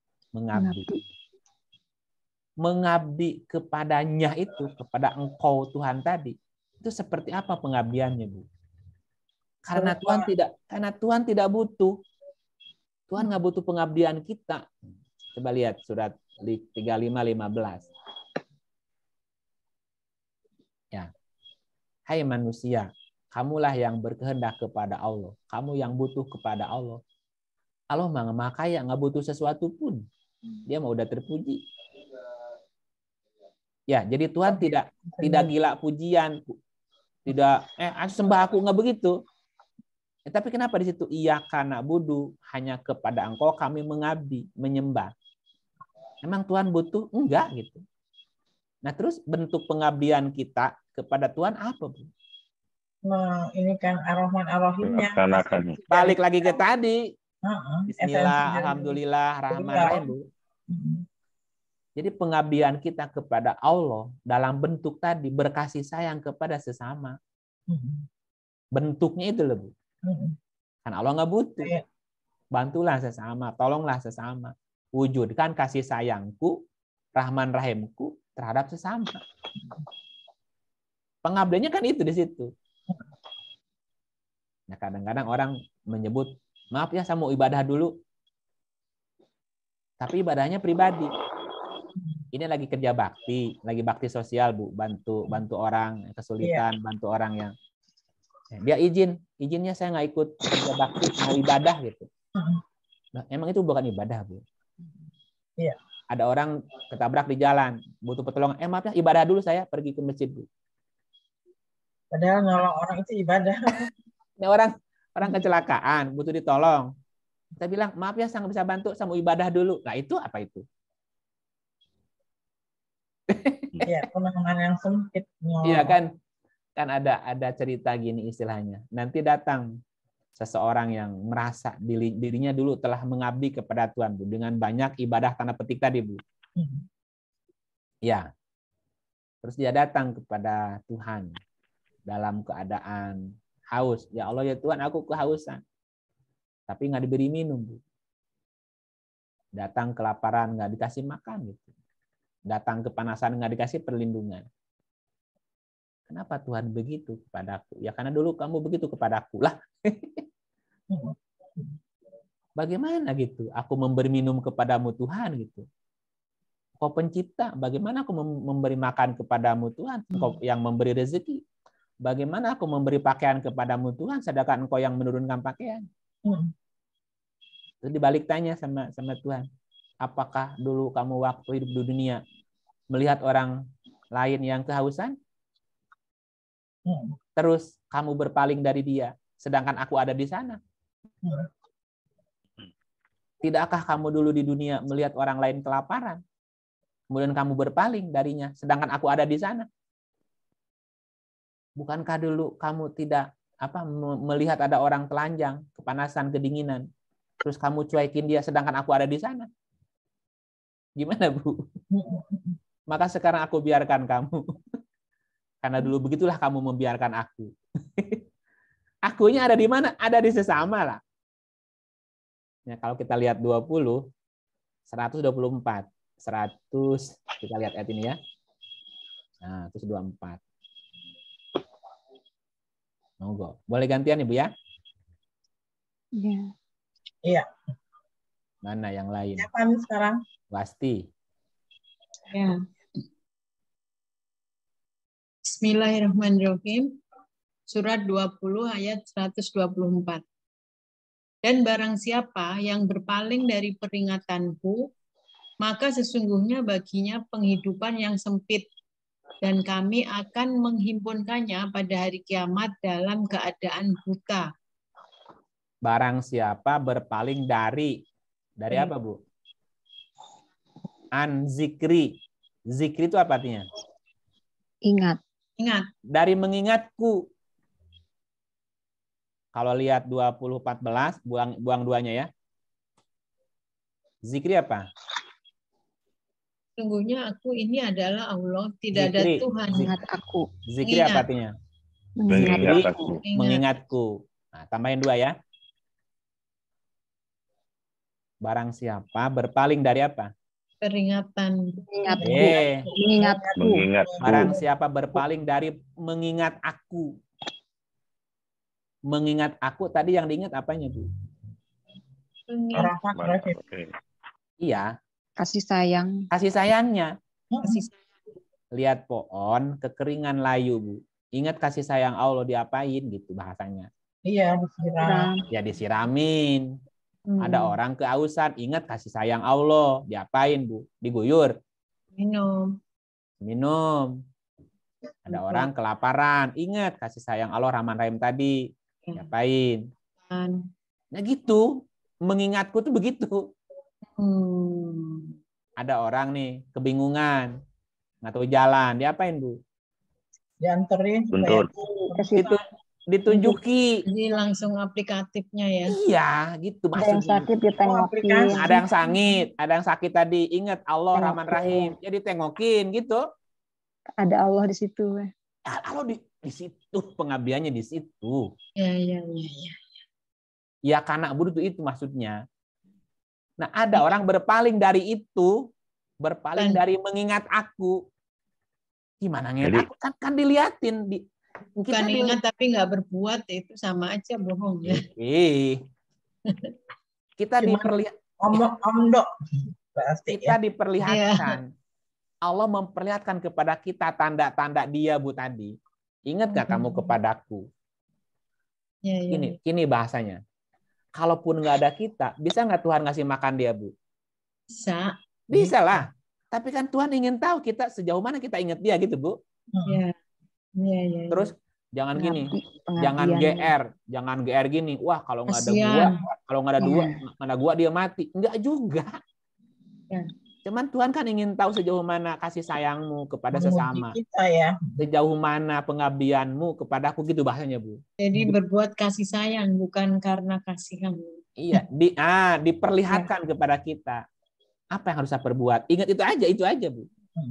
Mengabdi kepadanya itu, kepada Engkau Tuhan tadi, itu seperti apa pengabdiannya, Bu? Karena Tuhan tidak butuh. Tuhan nggak butuh pengabdian kita. Coba lihat surat 35:15. Ya. Hai manusia, kamulah yang berkehendak kepada Allah. Kamu yang butuh kepada Allah. Allah mah kaya, nggak butuh sesuatu pun. Dia mau udah terpuji. Ya, jadi Tuhan tidak gila pujian, tidak sembah aku, nggak begitu. Tapi kenapa di situ iyyaka na'budu, hanya kepada Engkau kami mengabdi, menyembah. Emang Tuhan butuh? Enggak gitu. Nah, terus bentuk pengabdian kita kepada Tuhan apa, Bu? Nah, ini kan Ar-Rahman Ar-Rahimnya. Balik lagi ke tadi. Bismillah, alhamdulillah, rahman rahim, Bu. Jadi pengabdian kita kepada Allah dalam bentuk tadi berkasih sayang kepada sesama. Bentuknya itu loh, Bu. Kan Allah nggak butuh. Bantulah sesama, tolonglah sesama. Wujudkan kasih sayangku, rahman rahimku terhadap sesama. Pengabdiannya kan itu di situ. Nah, kadang-kadang orang menyebut, maaf ya saya mau ibadah dulu. Tapi ibadahnya pribadi. Ini lagi kerja bakti, lagi bakti sosial, Bu, bantu orang kesulitan, bantu orang yang dia izinnya saya nggak ikut kerja bakti, mau ibadah gitu. Nah, emang itu bukan ibadah, Bu. Iya. Ada orang ketabrak di jalan, butuh pertolongan. Maaf ya, ibadah dulu saya pergi ke masjid, Bu. Padahal nolong orang itu ibadah. Ini orang kecelakaan, butuh ditolong. Kita bilang, maaf ya, saya nggak bisa bantu, saya mau ibadah dulu. Nah, itu apa itu? Iya, penanganan yang sempit. Iya kan ada cerita gini istilahnya. Nanti datang seseorang yang merasa dirinya dulu telah mengabdi kepada Tuhan, Bu, dengan banyak ibadah tanda petik tadi, Bu. Ya. Terus dia datang kepada Tuhan dalam keadaan haus. Ya Allah ya Tuhan, aku kehausan. Tapi nggak diberi minum, Bu. Datang kelaparan, nggak dikasih makan gitu. Datang kepanasan, nggak dikasih perlindungan. Kenapa Tuhan begitu kepadaku? Ya karena dulu kamu begitu kepadaku lah. Bagaimana gitu? Aku memberi minum kepadamu Tuhan gitu. Kau pencipta, bagaimana aku memberi makan kepadamu Tuhan? Engkau yang memberi rezeki. Bagaimana aku memberi pakaian kepadamu Tuhan, sedangkan Engkau yang menurunkan pakaian? Terus dibalik tanya sama Tuhan. Apakah dulu kamu waktu hidup di dunia melihat orang lain yang kehausan? Terus kamu berpaling dari dia, sedangkan aku ada di sana. Tidakkah kamu dulu di dunia melihat orang lain kelaparan, kemudian kamu berpaling darinya, sedangkan aku ada di sana? Bukankah dulu kamu tidak melihat ada orang telanjang, kepanasan, kedinginan, terus kamu cuekin dia, sedangkan aku ada di sana? Gimana, Bu? Maka sekarang aku biarkan kamu. Karena dulu begitulah kamu membiarkan aku. Akunya ada di mana? Ada di sesama lah. Ya, kalau kita lihat 20, 124. 100, kita lihat ayat ini ya. Nah, terus 24. Monggo. Boleh gantian Ibu ya? Iya. Iya. Mana yang lain? Siapa sekarang? Pasti. Ya. Bismillahirrahmanirrahim. Surat 20 ayat 124. Dan barang siapa yang berpaling dari peringatanku, maka sesungguhnya baginya penghidupan yang sempit, dan kami akan menghimpunkannya pada hari kiamat dalam keadaan buta. Barang siapa berpaling dari apa, Bu? An zikri. Zikri itu apa artinya? Ingat. Ingat. Dari mengingatku. Kalau lihat 20:14, buang duanya ya. Zikri apa? Sungguhnya aku ini adalah Allah, tidak Zikri. ada Tuhan. Ingat aku. Zikri apa artinya? Mengingat aku. Mengingatku. Nah, tambahin 2 ya. Barang siapa berpaling dari apa? Peringatan. Mengingatku. Barang siapa berpaling dari mengingat aku. Mengingat aku tadi yang diingat apanya, Bu? Iya. Kasih sayang. Kasih sayangnya. Kasih Lihat pohon kekeringan layu, Bu. Ingat kasih sayang Allah diapain gitu bahasanya. Iya, disiram. Ya disiramin. Ada orang kehausan, ingat kasih sayang Allah diapain, Bu? Diguyur. Minum. Ada orang kelaparan, ingat kasih sayang Allah Rahman Rahim tadi. Diapain? Nah gitu. Mengingatku tuh begitu. Ada orang nih kebingungan, nggak tahu jalan, diapain, Bu? Dianterin ditunjuki. Jadi langsung aplikatifnya ya. Iya, gitu maksudnya. Ada yang sakit ditengokin. Ada yang sakit tadi, ingat Allah Rahman Rahim, ya ditengokin gitu. Ada Allah di situ. Allah di situ, pengabdiannya di situ. Ya. Ya karena itu maksudnya. Nah, ada orang berpaling dari itu, berpaling dari mengingat aku. Gimana ngingat aku? Kan diliatin. Bukan ingat tapi nggak berbuat, itu sama aja bohong ya. Kita diperlihatkan. Allah memperlihatkan kepada kita tanda-tanda Dia, Bu, tadi. Ingat nggak kamu kepadaku? Ini bahasanya. Kalaupun nggak ada kita, bisa nggak Tuhan ngasih makan dia, Bu? Bisa lah. Tapi kan Tuhan ingin tahu kita sejauh mana kita ingat dia gitu, Bu. Iya. Terus jangan gini, jangan GR gini. Wah, kalau nggak ada gua dia mati. Enggak juga. Ya. Cuman Tuhan kan ingin tahu sejauh mana kasih sayangmu kepada sesama. Kita ya. Sejauh mana pengabdianmu kepadaku gitu bahasanya, Bu. Jadi berbuat kasih sayang bukan karena kasihan. Iya, diperlihatkan kepada kita. Apa yang harus saya perbuat? Ingat itu aja, Bu.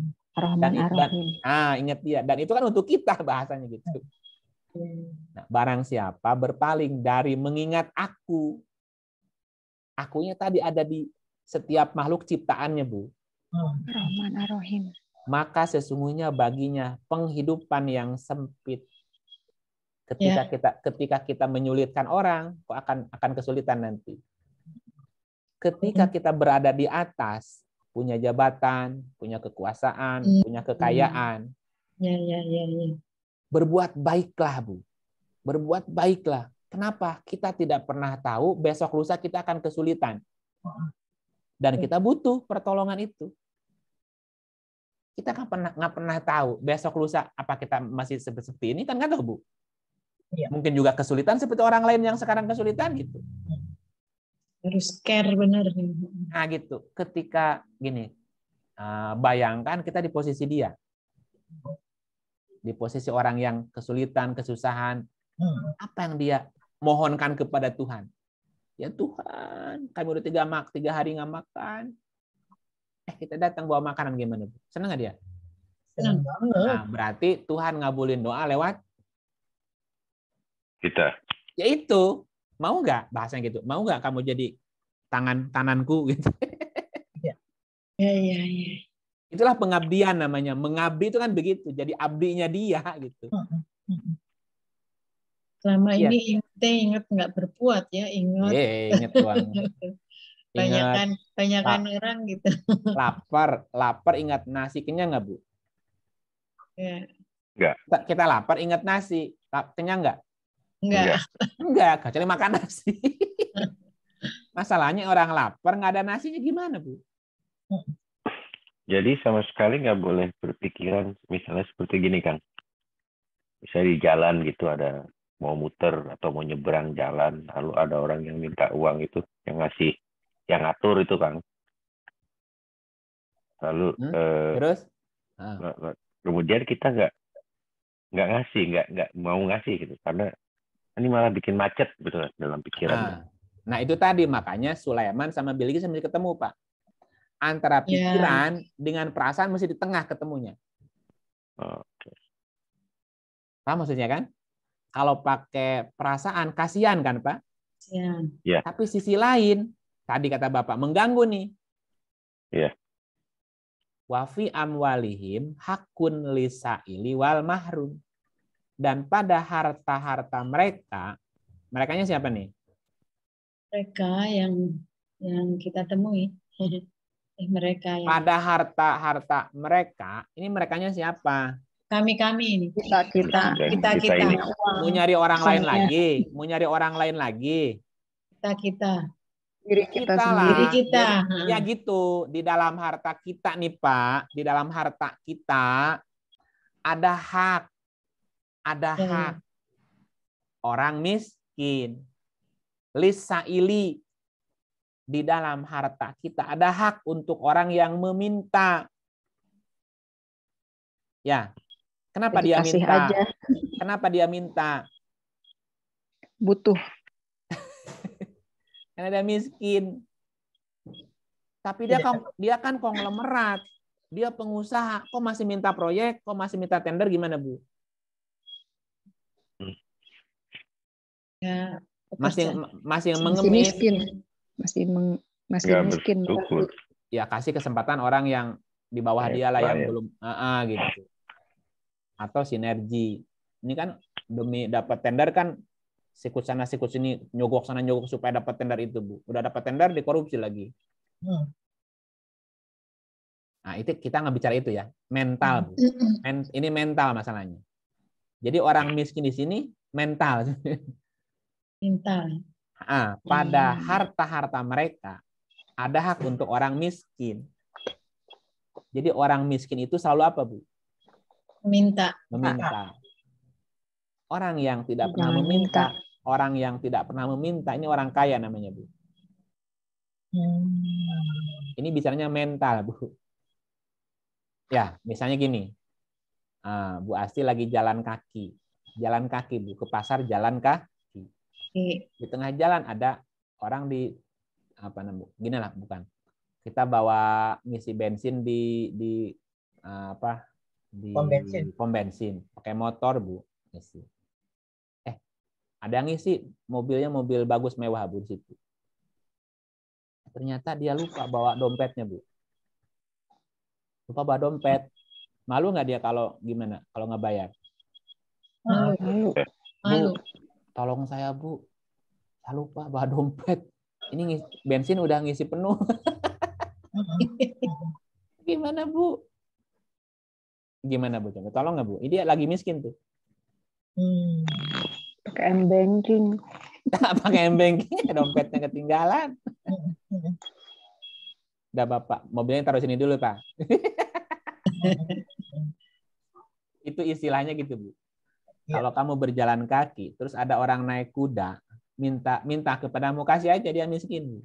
Ingat dia. Dan itu kan untuk kita bahasanya gitu. Nah, barang siapa berpaling dari mengingat aku. Akunya tadi ada di setiap makhluk ciptaannya, Bu. Rahman Ar-Rahim. Maka sesungguhnya baginya penghidupan yang sempit. Ketika kita menyulitkan orang, kok akan kesulitan nanti. Ketika kita berada di atas, punya jabatan, punya kekuasaan, punya kekayaan. Berbuat baiklah, Bu. Berbuat baiklah. Kenapa? Kita tidak pernah tahu besok lusa kita akan kesulitan. Dan kita butuh pertolongan itu. Kita nggak pernah tahu besok lusa apa kita masih seperti ini, kan nggak tahu, Bu. Iya. Mungkin juga kesulitan seperti orang lain yang sekarang kesulitan gitu. Harus care benar. Nah gitu. Ketika gini, bayangkan kita di posisi dia, di posisi orang yang kesulitan, kesusahan, apa yang dia mohonkan kepada Tuhan? Ya Tuhan, kami udah 3 hari nggak makan. Kita datang bawa makanan, gimana, Bu? Senang nggak dia? Senang banget. Nah, berarti Tuhan ngabulin doa lewat kita. Ya itu, mau nggak bahasanya gitu? Mau nggak kamu jadi tangan kananku gitu? Ya. Itulah pengabdian namanya. Mengabdi itu kan begitu. Jadi abdinya dia gitu. Selama ini ingat nggak berbuat ya, ingat. Ingat banget. Banyakan orang gitu. Lapar ingat nasi, kenyang nggak, Bu? Ya. Enggak. Kita lapar ingat nasi, kenyang nggak? Enggak, kecuali makan nasi. Masalahnya orang lapar nggak ada nasinya gimana, Bu? Jadi sama sekali nggak boleh berpikiran misalnya seperti gini, Kang. Misalnya di jalan gitu ada mau muter atau mau nyebrang jalan, lalu ada orang yang minta uang itu, yang ngasih, yang ngatur itu, Kang. Lalu terus kemudian kita nggak ngasih, nggak mau ngasih gitu, karena ini malah bikin macet gitu dalam pikiran. Nah itu tadi makanya Sulaiman sama Bilqis mesti ketemu, Pak. Antara pikiran dengan perasaan mesti di tengah ketemunya. Paham maksudnya kan? Kalau pakai perasaan kasihan kan, Pak? Ya. Tapi sisi lain tadi kata Bapak mengganggu nih. Iya. Wa fi amwalihim hakun lisaili wal mahrum. Dan pada harta-harta merekanya siapa nih? Mereka yang kita temui. Mereka yang... Pada harta-harta mereka, ini merekanya siapa? Kami ini. Kita. Mau nyari orang lain lagi, mau nyari orang lain lagi. Kita. Diri kita lah. Diri kita. Ya gitu, di dalam harta kita nih, Pak, di dalam harta kita ada hak. Ada hak orang miskin. Lisaili, di dalam harta kita ada hak untuk orang yang meminta. Ya. Kenapa jadi dia minta? Aja. Kenapa dia minta? Butuh. Karena dia miskin. Tapi dia kan konglomerat. Dia pengusaha. Kok masih minta proyek? Kok masih minta tender? Gimana, Bu? Ya, masih mengemis. Masih miskin. Ya kasih kesempatan orang yang di bawah dia lah yang belum gitu. Atau sinergi. Ini kan demi dapat tender kan sikut sana sikut sini, nyogok sana nyogok supaya dapat tender itu, Bu. Udah dapat tender dikorupsi lagi. Nah, itu kita nggak bicara itu ya. Mental, Bu. Ini mental masalahnya. Jadi orang miskin di sini mental. Pada harta-harta mereka ada hak untuk orang miskin. Jadi orang miskin itu selalu apa, Bu? Meminta. Orang yang tidak pernah meminta, orang yang tidak pernah meminta ini orang kaya namanya, Bu. Ini bicaranya mental, Bu. Ya, misalnya gini. Bu Asti lagi jalan kaki, Bu, ke pasar jalan kaki. Di tengah jalan ada orang di gini lah, bukan. Kita bawa ngisi bensin di pom bensin pakai motor, Bu, ngisi. Ada yang ngisi mobilnya mobil bagus mewah, Bu, di situ. Ternyata dia lupa bawa dompetnya, Bu. Lupa bawa dompet. Malu nggak dia kalau gimana? Kalau nggak bayar? Malu. Bu, tolong saya, Bu. Saya lupa bawa dompet. Ini bensin udah ngisi penuh. Gimana, Bu? Gimana, Bu? Tolong nggak, Bu? Ini dia lagi miskin tuh. Pakai m-banking. Pakai m-banking, dompetnya ketinggalan. Udah Bapak, mobilnya taruh sini dulu Pak. Itu istilahnya gitu Bu. Kalau kamu berjalan kaki, terus ada orang naik kuda, minta kepadamu, kasih aja, dia miskin.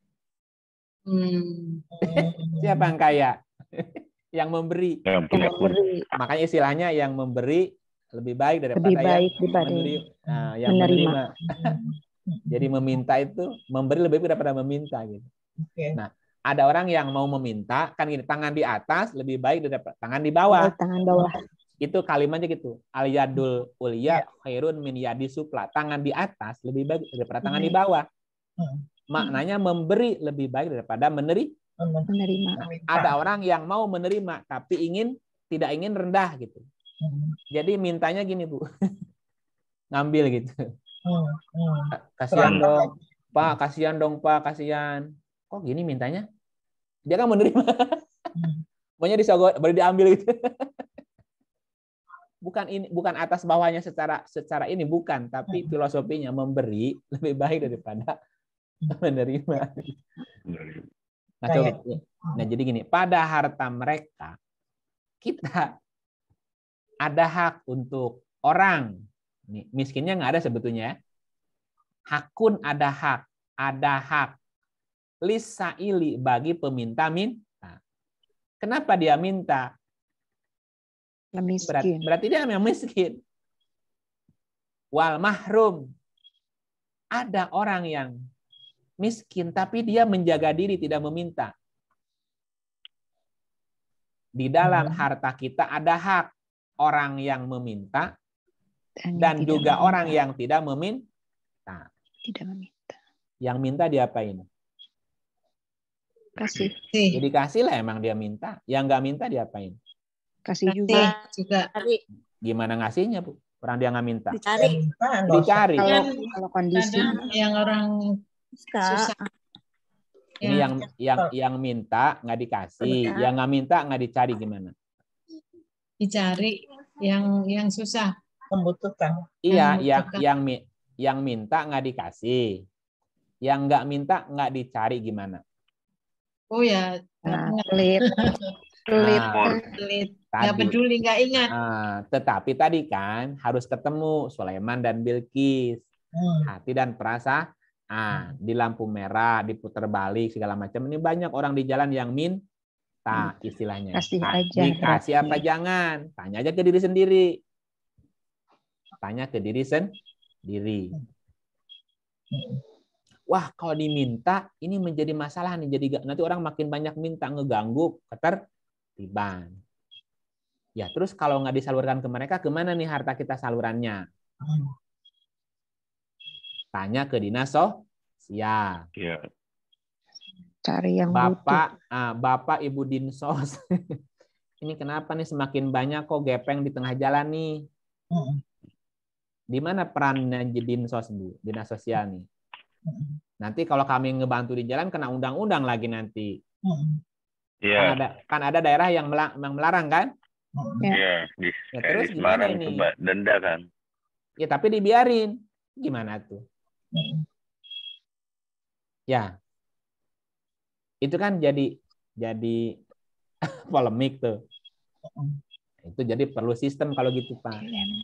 Siapa yang kaya? Yang memberi. Makanya istilahnya yang memberi lebih baik daripada yang menerima. Jadi meminta itu, memberi lebih baik daripada meminta gitu. Nah, ada orang yang mau meminta, kan gini, tangan di atas lebih baik daripada tangan di bawah. Tangan bawah. Itu kalimatnya gitu. Al yadul ulya khairun min yadi supla. Tangan di atas lebih baik daripada tangan di bawah. Maknanya memberi lebih baik daripada menerima. Nah, ada orang yang mau menerima tapi tidak ingin rendah gitu. Jadi mintanya gini Bu. Ngambil gitu. Kasihan dong, Pak, kasihan dong, Pak, kasihan. Kok gini mintanya? Dia kan menerima. Maunya disogok, baru diambil gitu. Bukan atas bawahnya secara ini, bukan, tapi filosofinya memberi lebih baik daripada menerima. Nah, jadi gini, pada harta mereka kita ada hak untuk orang. Nih, miskinnya nggak ada sebetulnya. Hakun ada hak lisaili bagi peminta minta. Kenapa dia minta? Berarti dia memang miskin. Wal mahrum, ada orang yang miskin tapi dia menjaga diri tidak meminta. Di dalam harta kita ada hak orang yang meminta dan juga orang yang tidak meminta. Tidak meminta. Yang minta diapain? Kasih. Jadi kasih lah emang dia minta. Yang nggak minta diapain? Kasih juga. Gimana ngasihnya Bu? Orang dia nggak minta. Dicari. Kalau kondisi yang orang susah. Ini yang minta nggak dikasih, yang nggak minta nggak dicari, gimana? Dicari yang susah, membutuhkan. Iya, yang minta nggak dikasih, yang nggak minta nggak dicari, gimana? Oh ya, pelit. Nggak peduli, nggak ingat. Tetapi tadi kan harus ketemu Sulaiman dan Bilqis, hati dan perasaan. Di lampu merah, diputar balik segala macam. Ini banyak orang di jalan yang minta, istilahnya. Kasih aja. Dikasih apa jangan? Tanya aja ke diri sendiri. Tanya ke diri sendiri. Wah, kalau diminta ini menjadi masalah nih. Jadi nanti orang makin banyak minta, ngeganggu ketertiban. Ya, terus kalau nggak disalurkan ke mereka, kemana nih harta kita salurannya? Tanya ke dinas sosial. Ya. Cari yang Bapak Ibu Dinsos. Ini kenapa nih semakin banyak kok gepeng di tengah jalan nih? Di mana perannya Dinsos Bu, dinas sosial nih? Nanti kalau kami ngebantu di jalan kena undang-undang lagi nanti. Kan ada daerah yang melarang kan? Iya, terus di gimana Semarang ini? Denda kan? Ya tapi dibiarin. Gimana tuh? Ya. Itu kan jadi polemik tuh. Itu jadi perlu sistem kalau gitu, Pak.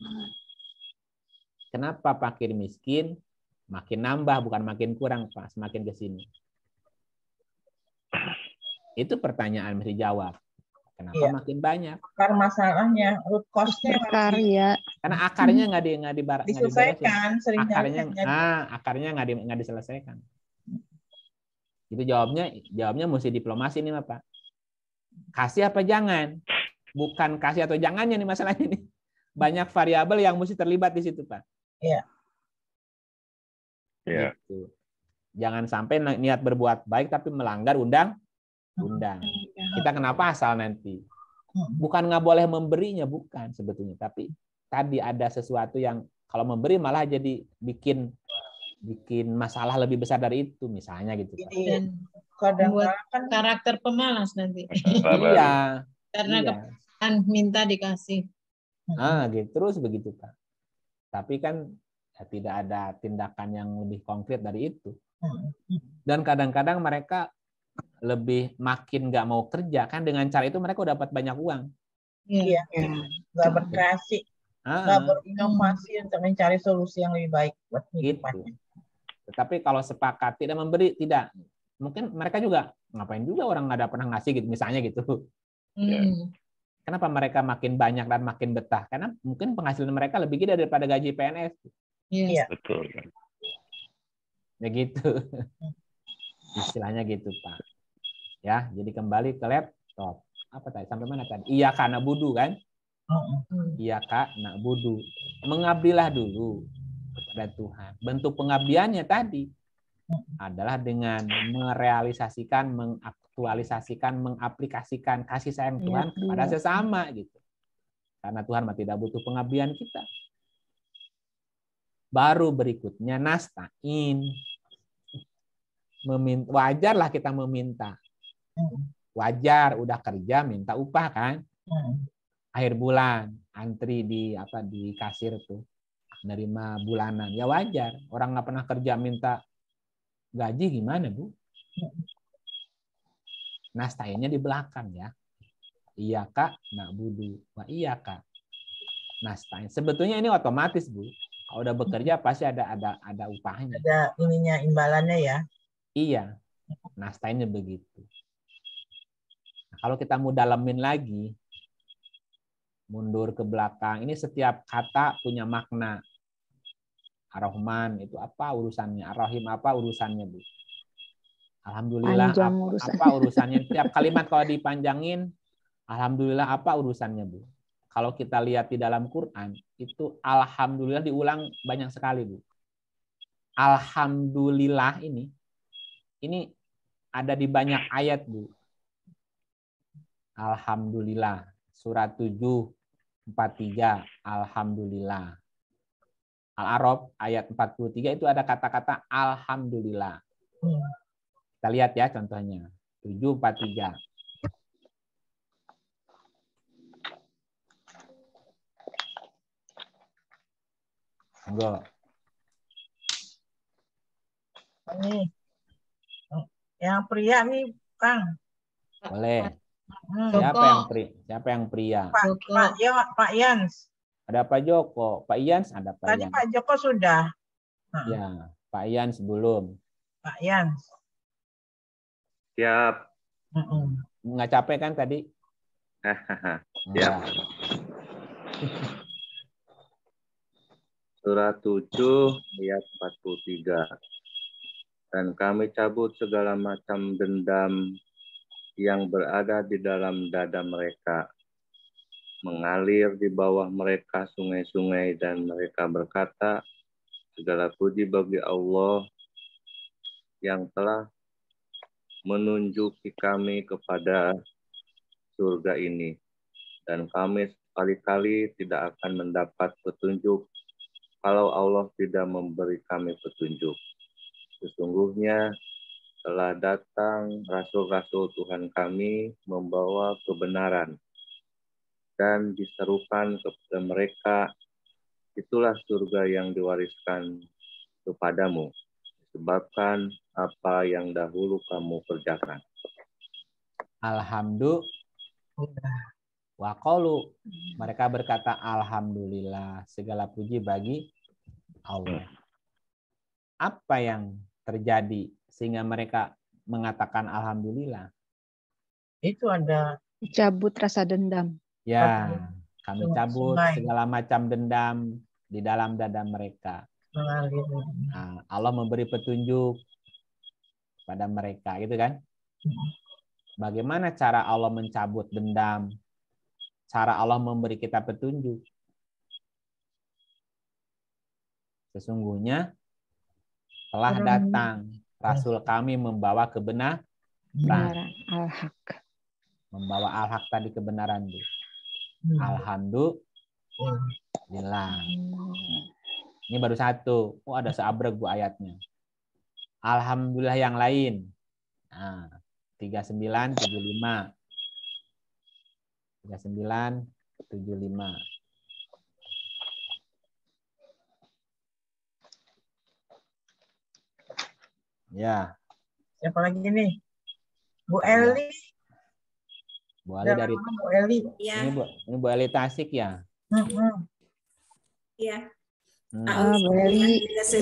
Kenapa fakir miskin makin nambah bukan makin kurang, Pak, semakin ke sini? Itu pertanyaan mesti dijawab. Kenapa makin banyak? Akar masalahnya, root cause-nya berkarya. Karena akarnya nggak diselesaikan, akarnya nggak diselesaikan. Itu jawabnya mesti diplomasi nih, Pak. Kasih apa jangan? Bukan kasih atau jangannya nih masalahnya nih. Banyak variabel yang mesti terlibat di situ, Pak. Iya. Gitu. Jangan sampai niat berbuat baik tapi melanggar undang. Kita kena pasal nanti. Bukan nggak boleh memberinya, bukan sebetulnya. Tapi tadi ada sesuatu yang kalau memberi malah jadi bikin masalah lebih besar dari itu, misalnya gitu. Dan buat karakter pemalas nanti. Iya. Karena kepentingan minta dikasih. Gitu terus begitu, Pak. Tapi kan tidak ada tindakan yang lebih konkret dari itu. Dan kadang-kadang mereka lebih makin nggak mau kerja kan, dengan cara itu mereka dapat banyak uang. Iya, nggak berkreasi, nggak berinovasi untuk mencari solusi yang lebih baik buat kehidupannya. Tetapi kalau sepakat tidak memberi, tidak, mungkin mereka juga ngapain juga orang nggak ada pernah ngasih gitu, misalnya gitu. Kenapa mereka makin banyak dan makin betah? Karena mungkin penghasilan mereka lebih gede daripada gaji PNS. Iya, betul. Ya gitu. Istilahnya gitu, Pak. Ya, jadi kembali ke laptop. Apa tadi? Sampai mana tadi? Iya karena budu kan? Iya Kak, nak budu. Mengabdilah dulu kepada Tuhan. Bentuk pengabdiannya tadi adalah dengan merealisasikan, mengaktualisasikan, mengaplikasikan kasih sayang Tuhan kepada sesama gitu. Karena Tuhan tidak butuh pengabdian kita. Baru berikutnya nasta'in. Wajarlah kita meminta. Wajar udah kerja minta upah kan? Akhir bulan antri di kasir tuh nerima bulanan, ya wajar. Orang nggak pernah kerja minta gaji gimana, Bu? Nasta'innya di belakang ya. Iya Kak, nak budu. Wah iya Kak. Nasta'in. Sebetulnya ini otomatis, Bu. Kalau udah bekerja pasti ada upahnya. Ada ininya, imbalannya ya. Iya. Nasta'innya begitu. Nah, kalau kita mau dalemin lagi, mundur ke belakang, ini setiap kata punya makna. Ar-Rahman itu apa urusannya? Ar-Rahim apa urusannya, Bu? Alhamdulillah apa urusannya? Tiap kalimat kalau dipanjangin, alhamdulillah apa urusannya, Bu? Kalau kita lihat di dalam Quran, itu alhamdulillah diulang banyak sekali, Bu. Alhamdulillah ini ada di banyak ayat, Bu. Alhamdulillah. Surat 7:43, alhamdulillah. Al-A'raf ayat 43 itu ada kata-kata alhamdulillah. Kita lihat ya contohnya. 7:43. Enggak. Ini yang pria nih, Kang. Boleh. Siapa yang pria? Pak Yans. Ada Pak Joko, Pak Yans ada Pak Tadi Yans. Pak Joko sudah. Ya, Pak Yans belum. Pak Yans. Siap. Nggak capek kan tadi? Siap. Surat 7 ayat 43. Dan kami cabut segala macam dendam yang berada di dalam dada mereka, mengalir di bawah mereka sungai-sungai, dan mereka berkata, segala puji bagi Allah yang telah menunjuki kami kepada surga ini, dan kami sekali-kali tidak akan mendapat petunjuk kalau Allah tidak memberi kami petunjuk. Sesungguhnya telah datang rasul-rasul Tuhan kami membawa kebenaran, dan diserukan kepada mereka, itulah surga yang diwariskan kepadamu, disebabkan apa yang dahulu kamu kerjakan. Alhamdulillah. Wa qalu, mereka berkata alhamdulillah, segala puji bagi Allah. Apa yang terjadi sehingga mereka mengatakan alhamdulillah? Itu ada cabut rasa dendam. Ya, kami cabut segala macam dendam di dalam dada mereka. Nah, Allah memberi petunjuk pada mereka, gitu kan? Bagaimana cara Allah mencabut dendam? Cara Allah memberi kita petunjuk? Sesungguhnya telah datang Rasul kami membawa kebenaran. Al-Haq. Membawa al-haq tadi kebenaran, Bu. Alhamdulillah. Ini baru satu. Oh, ada seabrek, Bu, ayatnya. Alhamdulillah yang lain. Nah, 3975. 3975. Ya. Siapa lagi nih? Bu Eli. Bu Ali dari Bu Eli. Ya. Ini Bu Eli Tasik ya? Ya. Bu Eli.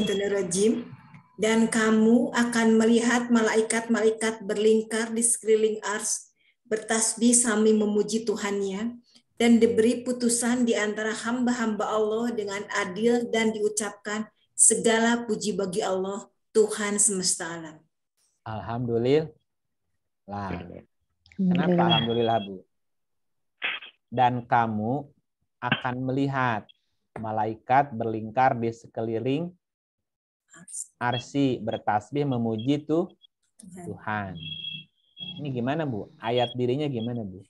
Dan kamu akan melihat malaikat-malaikat berlingkar di sekeliling ars, bertasbih sambil memuji Tuhannya, dan diberi putusan di antara hamba-hamba Allah dengan adil dan diucapkan segala puji bagi Allah, Tuhan semesta alam. Alhamdulillah. Kenapa alhamdulillah, Bu? Dan kamu akan melihat malaikat berlingkar di sekeliling arsi bertasbih memuji Tuhan. Ini gimana, Bu? Ayat dirinya gimana, Bu?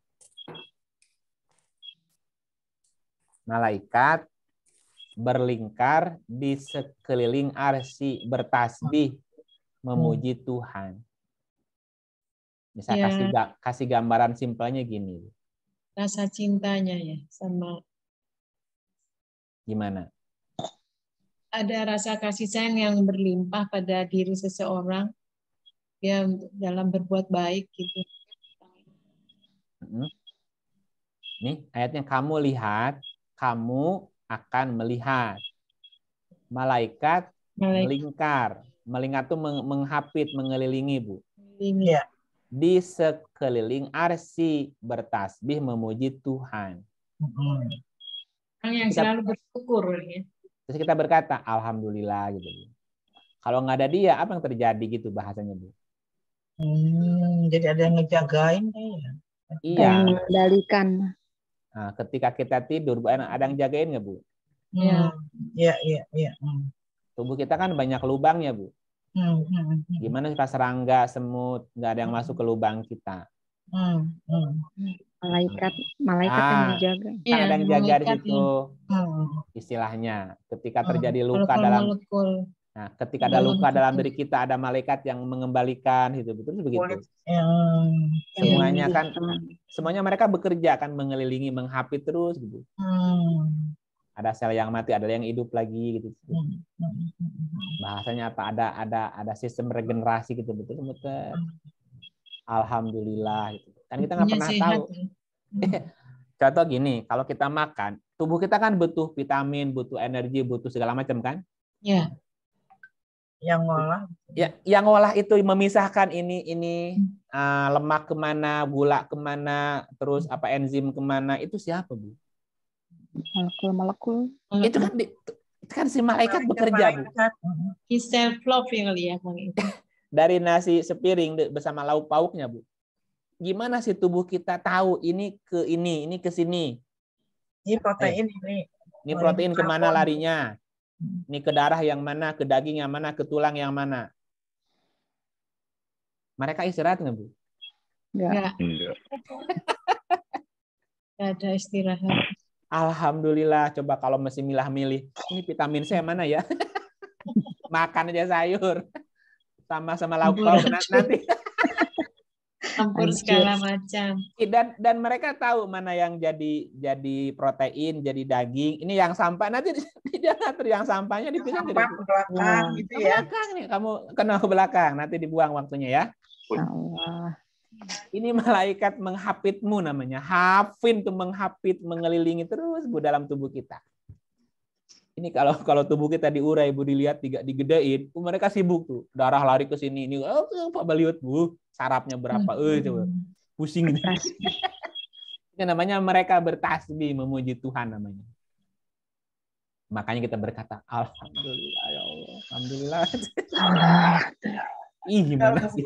Malaikat berlingkar di sekeliling arsi bertasbih memuji Tuhan. Bisa kasih gambaran simpelnya gini. Rasa cintanya ya sama. Gimana? Ada rasa kasih sayang yang berlimpah pada diri seseorang ya dalam berbuat baik gitu. Nih ayatnya, kamu lihat, kamu akan melihat malaikat melingkar. Melingkar itu menghapit, mengelilingi, Bu. Iya. Di sekeliling arsi bertasbih memuji Tuhan. Orang yang selalu bersyukur ya. Terus kita berkata alhamdulillah gitu. Kalau nggak ada dia, apa yang terjadi gitu bahasanya, Bu? Jadi ada yang ngejagain kayaknya. Iya. Yang mengendalikan. Nah, ketika kita tidur, Bu, ada yang jagain nggak, Bu? Iya. Tubuh kita kan banyak lubangnya, Bu. Gimana suka serangga, semut, nggak ada yang masuk ke lubang kita. Malaikat yang menjaga. Kan ada yang jaga di situ. Istilahnya, ketika terjadi luka dalam, nah, ketika ada luka dalam diri kita, ada malaikat yang mengembalikan, gitu, betul begitu. Semuanya kan, semuanya mereka bekerja kan, mengelilingi, menghapit terus, gitu. Ada sel yang mati, ada yang hidup lagi, gitu. Bahasanya apa? Ada sistem regenerasi, gitu, betul. Alhamdulillah, gitu. Kan kita nggak pernah tahu. Contoh gini, kalau kita makan, tubuh kita kan butuh vitamin, butuh energi, butuh segala macam kan? Ya. Yang ngolah. Ya, yang ngolah itu memisahkan ini lemak kemana, gula kemana, terus apa enzim kemana, itu siapa, Bu? Molekul. Itu kan si malaikat bekerja, Bu. Self love ya kali ya, Bang. Dari nasi sepiring bersama lauk pauknya, Bu. Gimana sih tubuh kita tahu ini ke sini? Ini protein ini. Ini protein kemana larinya? Ini ke darah yang mana, ke daging yang mana, ke tulang yang mana? Mereka istirahat nggak, Bu? Enggak. Nggak ada istirahat. Alhamdulillah, coba kalau masih milah-milih, ini vitamin C mana ya? Makan aja sayur. Sama lauk pauk nanti. Campur segala macam. Dan mereka tahu mana yang jadi protein, jadi daging. Ini yang sampah nanti dia ngatur yang sampahnya dipisah ke belakang gitu ya. Belakang nih, kamu kena ke belakang, nanti dibuang waktunya ya. Allah. Ini malaikat menghapitmu namanya. Hafin tuh menghapit, mengelilingi terus, Bu, dalam tubuh kita. Ini kalau tubuh kita diurai, Bu, dilihat digedein, mereka sibuk tuh. Darah lari ke sini. Ini Pak Baliut, Bu, sarafnya berapa? Coba. Pusing. Itu namanya mereka bertasbih memuji Tuhan namanya. Makanya kita berkata, alhamdulillah ya Allah. Alhamdulillah. Ih, gimana sih?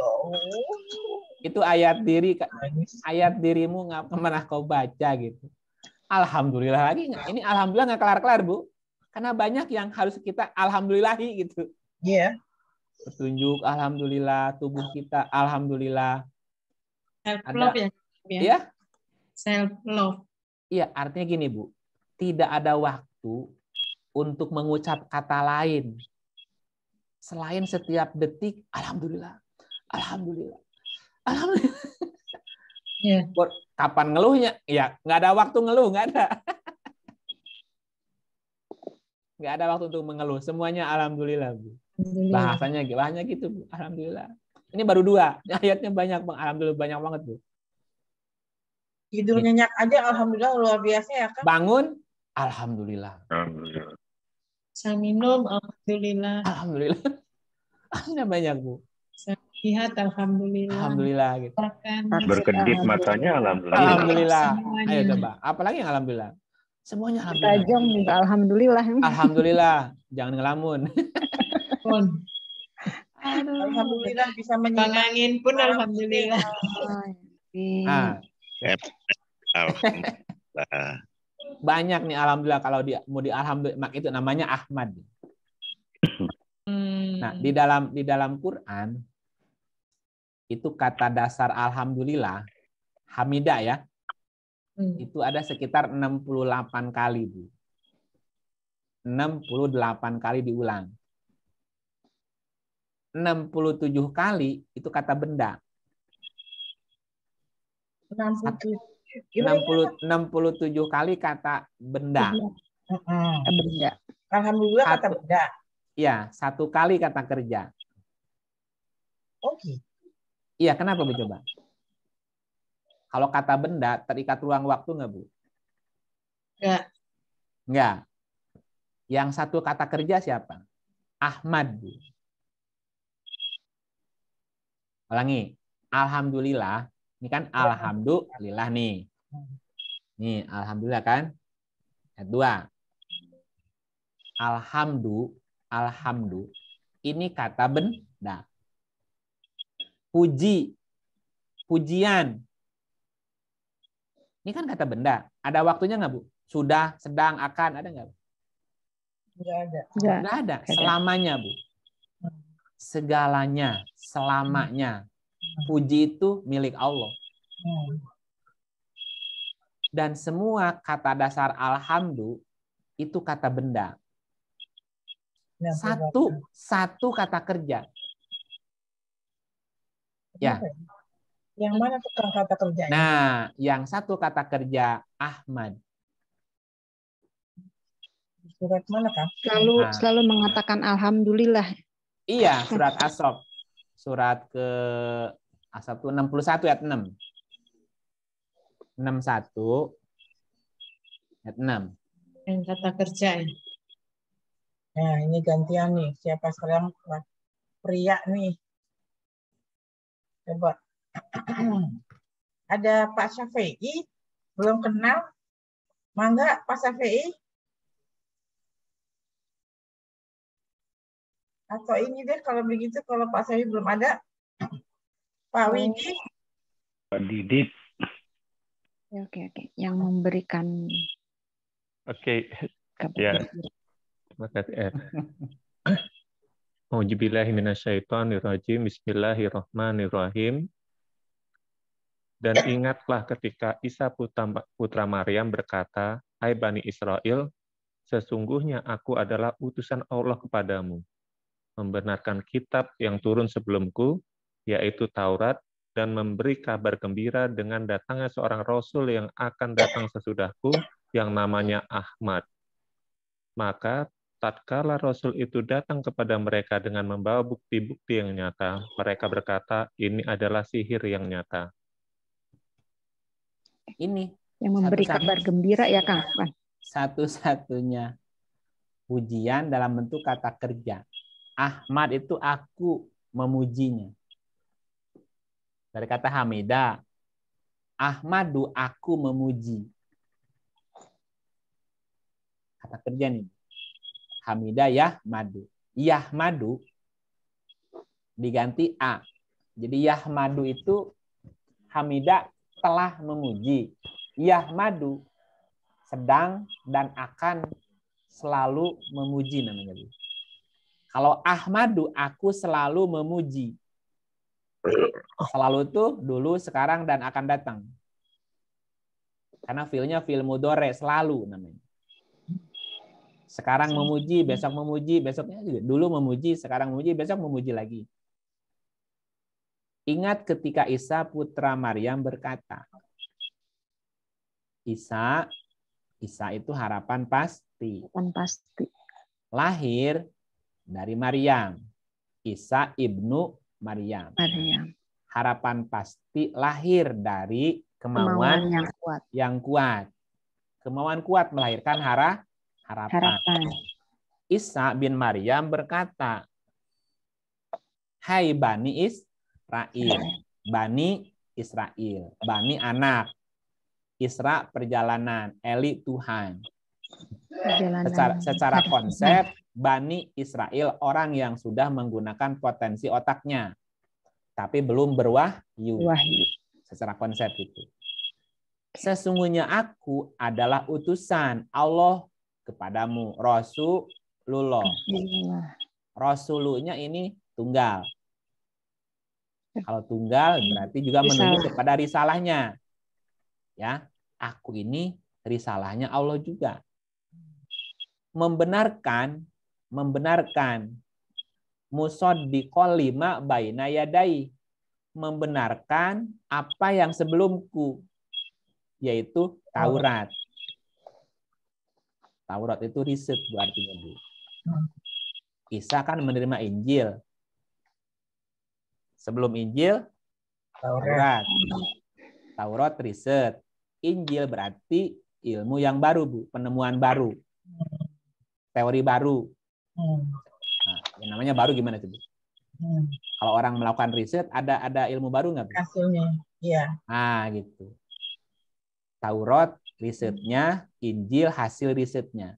Itu ayat dirimu nggak pernah kau baca gitu. Alhamdulillah lagi nggak? Ini alhamdulillah nggak kelar-kelar, Bu. Karena banyak yang harus kita alhamdulillahi gitu. Iya. Petunjuk alhamdulillah, tubuh kita alhamdulillah. Self love ya. Iya? Self love. Iya, artinya gini, Bu. Tidak ada waktu untuk mengucap kata lain selain setiap detik alhamdulillah. Alhamdulillah. Alhamdulillah. Yeah. Kapan ngeluhnya? Ya, nggak ada waktu ngeluh, nggak ada. Nggak ada waktu untuk mengeluh. Semuanya alhamdulillah, Bu. Bahasanya gitu, Bu. Alhamdulillah. Ini baru 2. Ayatnya banyak, Bang. Alhamdulillah banyak banget, Bu. Tidur nyenyak aja alhamdulillah luar biasa ya, Kang. Bangun, alhamdulillah. Alhamdulillah. Saya minum, alhamdulillah. Alhamdulillah. Ayatnya banyak, Bu. Saya lihat, alhamdulillah. Alhamdulillah gitu. Makan, Berkedip matanya, alhamdulillah. Alhamdulillah. Semuanya. Ayo coba. Apalagi yang alhamdulillah? Semuanya alhamdulillah. Tajam juga alhamdulillah. Alhamdulillah. Jangan ngelamun. Alhamdulillah bisa Bang menyimak. Angin pun alhamdulillah. Nah, Alhamdulillah. banyak nih alhamdulillah kalau mau di alhamdulillah itu namanya Ahmad. Nah, di dalam Quran itu kata dasar alhamdulillah, hamidah ya. Itu ada sekitar 68 kali, Bu. 68 kali diulang. 67 kali itu kata benda. 67 kali kata benda. Benda. Alhamdulillah kata benda. Iya, 1 kali kata kerja. Oke. Iya, kenapa Bu coba? Kalau kata benda terikat ruang waktu nggak, Bu? Enggak. Yang 1 kata kerja siapa? Ahmad, Bu. Ulangi. Alhamdulillah. Ini kan alhamdulillah nih. Nih, alhamdulillah kan? Ayat 2. Alhamdu. Ini kata benda. Pujian. Ini kan kata benda. Ada waktunya nggak, Bu? Sudah, sedang, akan, ada nggak? Nggak ada. Selamanya, Bu. Segalanya, selamanya. Puji itu milik Allah. Dan semua kata dasar alhamdu itu kata benda. Satu kata kerja. Ya. Yang mana tukang kata kerja? Nah, yang 1 kata kerja Ahmad. Surat mana, Kang? Selalu mengatakan alhamdulillah. Iya, surat As-Saff. Surat ke As-Saff 61 ayat 6. 61 ayat 6. Yang kata kerja ya. Nah, ini gantian nih. Siapa sekarang pria nih? Coba. Ada Pak Syafi'i, belum kenal. Mangga Pak Syafi'i. Atau ini deh kalau begitu, kalau Pak Syafi'i belum ada. Pak Widi. Pak Didit. Oke. Yang memberikan. Oke. Ya. Terima kasih. Auzubillahiminasyaitonirrajim. Bismillahirrahmanirrahim. Dan ingatlah ketika Isa putra Maryam berkata, "Hai Bani Israel, sesungguhnya aku adalah utusan Allah kepadamu, membenarkan kitab yang turun sebelumku, yaitu Taurat, dan memberi kabar gembira dengan datangnya seorang Rasul yang akan datang sesudahku, yang namanya Ahmad." Maka tatkala Rasul itu datang kepada mereka dengan membawa bukti-bukti yang nyata, mereka berkata, "Ini adalah sihir yang nyata." Ini yang memberi kabar gembira ya, Kang. Satu-satunya pujian dalam bentuk kata kerja. Ahmad itu aku memujinya. Dari kata hamidah. Ahmadu aku memuji. Kata kerja nih. Hamidah yahmadu. Yahmadu diganti a. Jadi yahmadu itu hamidah telah memuji. Yahmadu sedang dan akan selalu memuji namanya. Kalau Ahmadu aku selalu memuji. Selalu itu dulu, sekarang, dan akan datang. Karena fiilnya fiil mudhari, selalu namanya. Sekarang memuji, besok memuji, besoknya juga. Dulu memuji, sekarang memuji, besok memuji lagi. Ingat ketika Isa putra Maryam berkata, Isa itu harapan pasti. Lahir dari Maryam. Isa ibnu Maryam. Maryam. Harapan pasti lahir dari kemauan yang kuat. Kemauan kuat melahirkan harapan. Isa bin Maryam berkata, hai Bani Israel. Bani Israel. Bani anak. Isra perjalanan. Eli Tuhan. Secara konsep, Bani Israel orang yang sudah menggunakan potensi otaknya. Tapi belum berwahyu. Secara konsep itu. Sesungguhnya aku adalah utusan Allah kepadamu. Rasulullah. Rasulullah ini tunggal. Kalau tunggal berarti juga menunjuk kepada risalahnya. Ya, aku ini risalahnya Allah juga. Membenarkan musaddiqol lima baina yadai, membenarkan apa yang sebelumku, yaitu Taurat. Taurat itu riset Bu artinya, Bu. Isa kan menerima Injil. Sebelum Injil Taurat. Taurat riset. Injil berarti ilmu yang baru, Bu, penemuan baru. Teori baru. Nah, yang namanya baru gimana tuh, Bu? Kalau orang melakukan riset, ada ilmu baru nggak, Bu? Hasilnya, iya. Nah, gitu. Taurat risetnya, Injil hasil risetnya.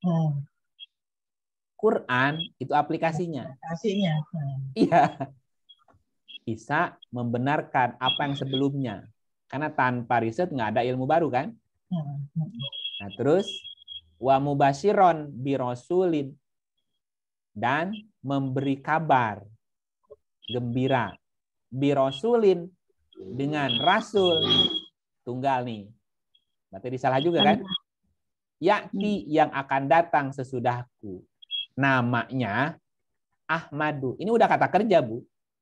Quran itu aplikasinya. Aplikasinya. Iya. Bisa membenarkan apa yang sebelumnya. Karena tanpa riset nggak ada ilmu baru kan? Nah, terus wa mubasyiron bi rasulin, dan memberi kabar gembira bi rasulin dengan rasul tunggal nih. Berarti disalah juga kan? Ya'ti yang akan datang sesudahku. Namanya Ahmadu. Ini udah kata kerja, Bu.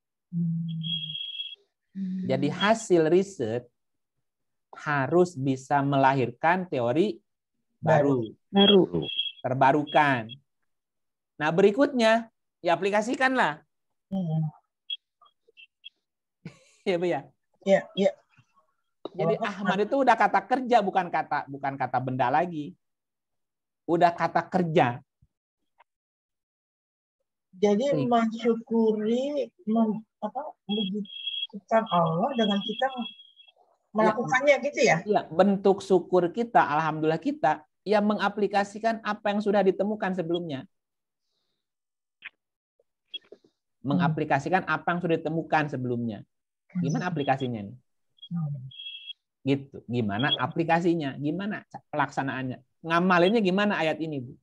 Jadi hasil riset harus bisa melahirkan teori baru. Terbarukan. Nah, berikutnya ya aplikasikanlah. Ya, Bu ya? Iya, iya. Jadi Ahmad itu udah kata kerja, bukan kata benda lagi. Udah kata kerja. Jadi mensyukuri membutuhkan Allah dengan kita melakukannya gitu ya? Iya, bentuk syukur kita, alhamdulillah kita yang mengaplikasikan apa yang sudah ditemukan sebelumnya. Mengaplikasikan apa yang sudah ditemukan sebelumnya. Gimana aplikasinya nih? Gitu. Gimana aplikasinya? Gimana pelaksanaannya? Ngamalinnya gimana ayat ini, Bu?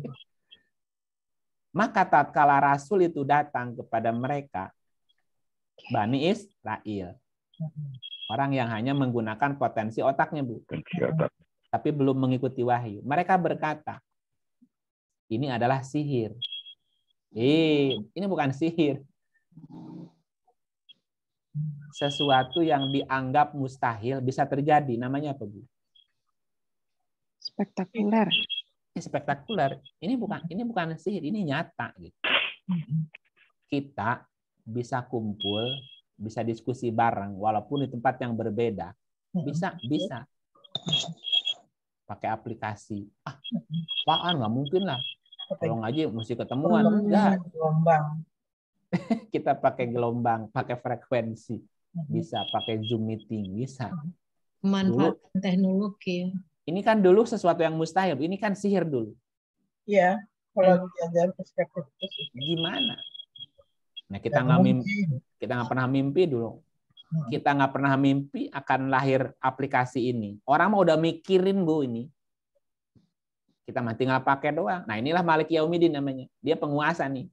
Maka tatkala Rasul itu datang kepada mereka, Bani Israel, orang yang hanya menggunakan potensi otaknya, Bu, tapi belum mengikuti wahyu. Mereka berkata, ini adalah sihir. Ini bukan sihir. Sesuatu yang dianggap mustahil bisa terjadi. Namanya apa, Bu? Spektakuler. Spektakuler. Ini bukan sihir, ini nyata gitu. Kita bisa kumpul, bisa diskusi bareng walaupun di tempat yang berbeda. Bisa. Pakai aplikasi. Apaan, nggak mungkin lah. Kalau ngaji mesti ketemuan. Enggak. Kita pakai gelombang, pakai frekuensi. Bisa pakai Zoom meeting, bisa. Memanfaatkan teknologi. Ini kan dulu sesuatu yang mustahil. Ini kan sihir dulu. Iya, kalau dari perspektif itu. Gimana? Nah, kita nggak pernah mimpi dulu. Kita nggak pernah mimpi akan lahir aplikasi ini. Orang mau udah mikirin, Bu, ini. Kita mah tinggal pakai doang. Nah, inilah Malik Yaumiddin namanya. Dia penguasa nih.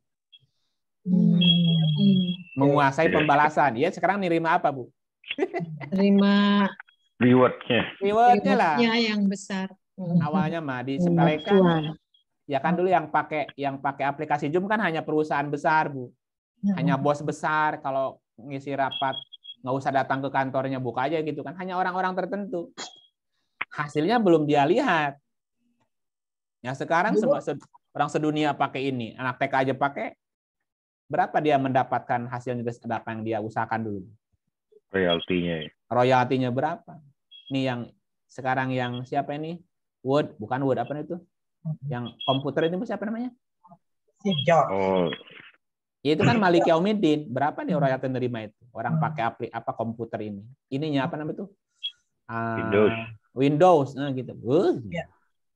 Menguasai pembalasan. Ya, sekarang nerima apa, Bu? Terima Rewardnya lah. Yang besar. Awalnya mah disepelekan. Ya kan dulu yang pakai aplikasi Zoom kan hanya perusahaan besar, Bu. Hanya bos besar, kalau ngisi rapat nggak usah datang ke kantornya, buka aja gitu kan. Hanya orang-orang tertentu. Hasilnya belum dia lihat. Ya sekarang orang sedunia pakai ini. Anak TK aja pakai. berapa dia mendapatkan hasilnya dari apa yang dia usahakan dulu? Royaltinya. Royaltinya berapa? Nih yang sekarang yang siapa ini? Wood, bukan Wood, apa itu? Yang komputer itu siapa namanya? Steve Jobs. Oh, Ya, itu kan Malik Yaumiddin. Berapa dia royalti nerima itu? Orang pakai komputer ini. Ininya apa namanya itu? Windows, nah gitu. Ya.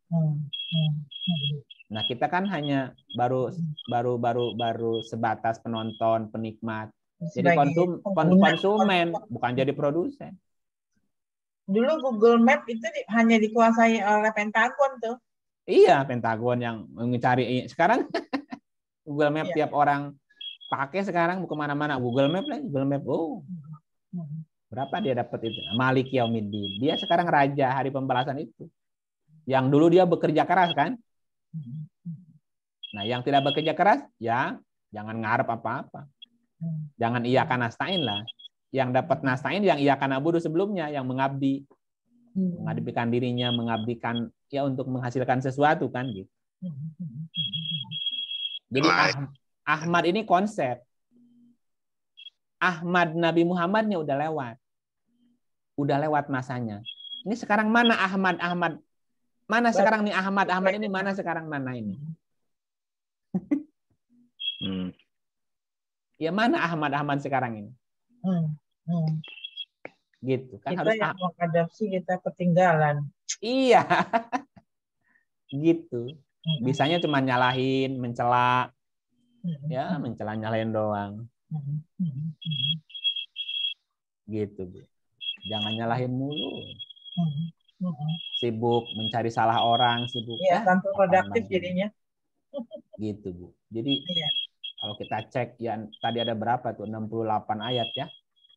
Nah, kita kan hanya baru sebatas penonton, penikmat. Jadi konsumen, bukan jadi produsen. Dulu Google Map itu hanya dikuasai oleh Pentagon tuh. Iya, Pentagon yang mencari. Sekarang Google Map tiap orang pakai sekarang mau kemana-mana. Google Map lah, Google Map. Oh, berapa dia dapat itu? Malik Yaumiddin. Dia sekarang raja hari pembalasan itu. Yang dulu dia bekerja keras kan? Nah, yang tidak bekerja keras, ya jangan ngarep apa-apa. Jangan iyakan nastain lah. Yang dapat nastain yang iyakan abudu sebelumnya, yang mengabdi. Mengabdikan dirinya, mengabdikan ya untuk menghasilkan sesuatu kan gitu. Jadi Ahmad ini konsep. Ahmad Nabi Muhammadnya udah lewat. Udah lewat masanya. Ini sekarang mana Ahmad? Mana sekarang nih Ahmad ini mana sekarang mana ini? Ya mana Ahmad sekarang ini? Gitu kan, kita harus yang mengadopsi kita ketinggalan. Iya. Gitu. Bisanya cuma nyalahin, mencela. Ya, mencela nyalahin doang. Gitu, Bu. Jangan nyalahin mulu. Sibuk mencari salah orang, sibuk. Iya, tanpa produktif jadinya. Gitu, Bu. Jadi kalau kita cek ya tadi ada berapa tuh? 68 ayat ya.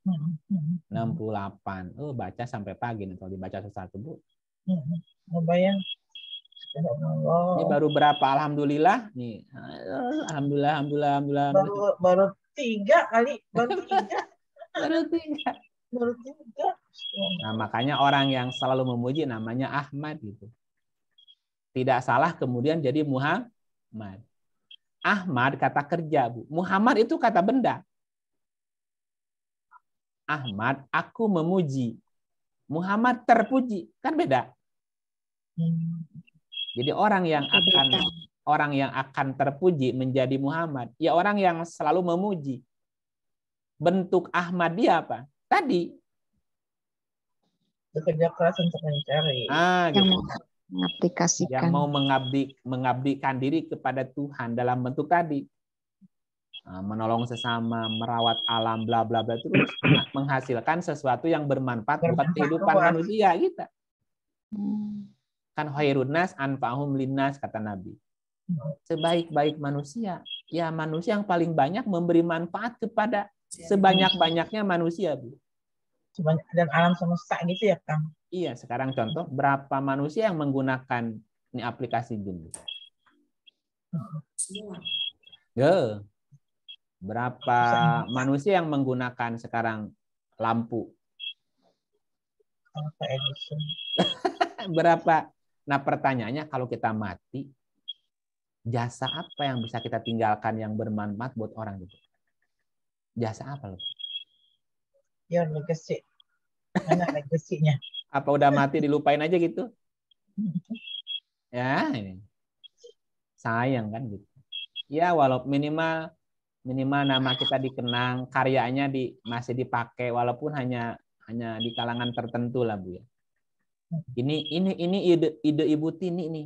68. Oh, baca sampai pagi nih kalau dibaca satu-satu, Bu. Bayang. Ini baru berapa? Alhamdulillah nih. Alhamdulillah. Baru 3 kali, baru 3. Nah, makanya orang yang selalu memuji namanya Ahmad gitu. Tidak salah kemudian jadi Muhammad. Ahmad kata kerja, Bu. Muhammad itu kata benda. Ahmad, aku memuji. Muhammad terpuji. Kan beda. Jadi orang yang akan terpuji menjadi Muhammad, ya orang yang selalu memuji. Bentuk Ahmad dia apa? Tadi bekerja keras untuk mencari. Gitu. Mengaplikasikan. Yang mau mengabdikan diri kepada Tuhan dalam bentuk tadi. Menolong sesama, merawat alam, bla bla bla, terus menghasilkan sesuatu yang bermanfaat buat kehidupan manusia kita. Kan khairun nas anfa'hum linnas kata Nabi. Sebaik-baik manusia, ya manusia yang paling banyak memberi manfaat kepada sebanyak-banyaknya manusia, Bu. Dan alam semesta gitu ya, Kang. Iya, sekarang contoh berapa manusia yang menggunakan ini aplikasi Zoom? Berapa manusia yang menggunakan sekarang lampu? Berapa? Nah, pertanyaannya kalau kita mati, jasa apa yang bisa kita tinggalkan yang bermanfaat buat orang itu? Jasa apa loh? Ya, legacy. Mana legasinya? Apa udah mati dilupain aja gitu? Ya, ini. Sayang kan gitu. Ya, walau minimal nama kita dikenang, karyanya masih dipakai walaupun hanya di kalangan tertentu lah, Bu ya. Ini ide Ibu Tini nih.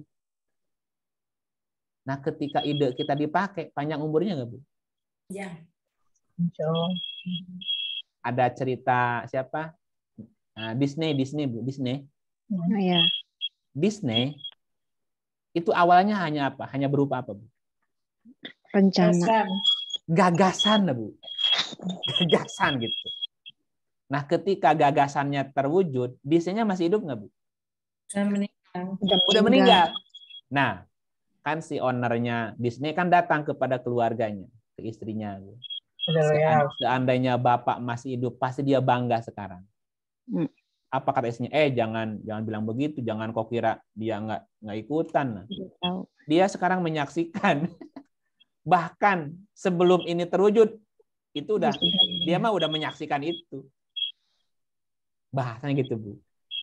Nah, ketika ide kita dipakai, panjang umurnya nggak, Bu? Ya. Insya Allah. Ada cerita siapa? Disney, Bu. Disney. Ya. Disney itu awalnya hanya apa? Hanya berupa apa, Bu? Rencana. Gagasan, Bu. Gagasan gitu. Nah, ketika gagasannya terwujud, Disney-nya masih hidup nggak, Bu? Udah meninggal. Nah, kan si ownernya Disney kan datang kepada keluarganya, ke istrinya. Seandainya bapak masih hidup, pasti dia bangga sekarang. Apa kata istrinya? Jangan bilang begitu, jangan kau kira dia nggak ikutan. Nah, dia sekarang menyaksikan Bahkan sebelum ini terwujud, itu udah dia mah udah menyaksikan itu. Bahasanya gitu, Bu.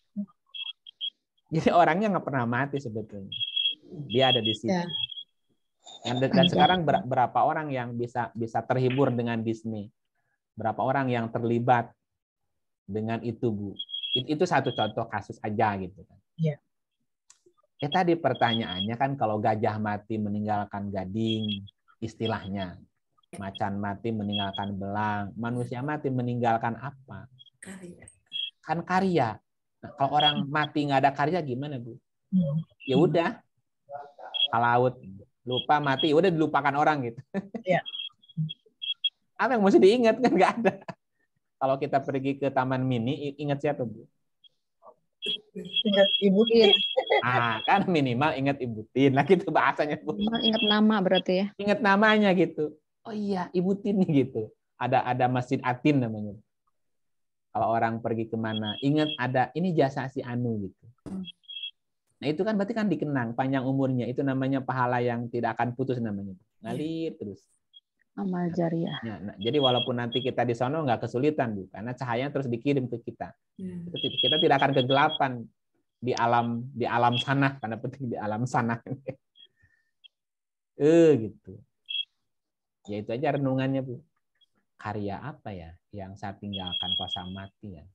Jadi orangnya nggak pernah mati sebetulnya. Dia ada di situ. Dan sekarang berapa orang yang bisa terhibur dengan Disney? Berapa orang yang terlibat dengan itu, Bu? Itu satu contoh kasus aja gitu kan. Iya. Tadi pertanyaannya kan kalau gajah mati meninggalkan gading, istilahnya. Macan mati meninggalkan belang, manusia mati meninggalkan apa? Karya. Kan karya. Nah, kalau orang mati nggak ada karya gimana, Bu? Ya udah, ke laut, lupa mati, udah dilupakan orang gitu. Iya. Apa yang mesti diingat kan nggak ada. Kalau kita pergi ke Taman Mini, ingat siapa, Bu? Ingat Ibu Tin. Kan minimal ingat Ibu Tin. Nah gitu bahasanya, Bu. Ingat nama berarti ya? Ingat namanya gitu. Oh iya, Ibu Tin gitu. Ada Masjid Atin namanya. Kalau orang pergi kemana, ingat ada ini jasa si Anu gitu. Nah itu kan berarti kan dikenang panjang umurnya. Itu namanya pahala yang tidak akan putus namanya. Ngalir terus. Amal jariah. Nah, jadi walaupun nanti kita di sono nggak kesulitan, Bu, karena cahayanya terus dikirim ke kita. Kita tidak akan kegelapan di alam sana, karena penting di alam sana. Gitu. Ya itu aja renungannya, Bu. Karya apa ya yang saya tinggalkan kuasa mati ya?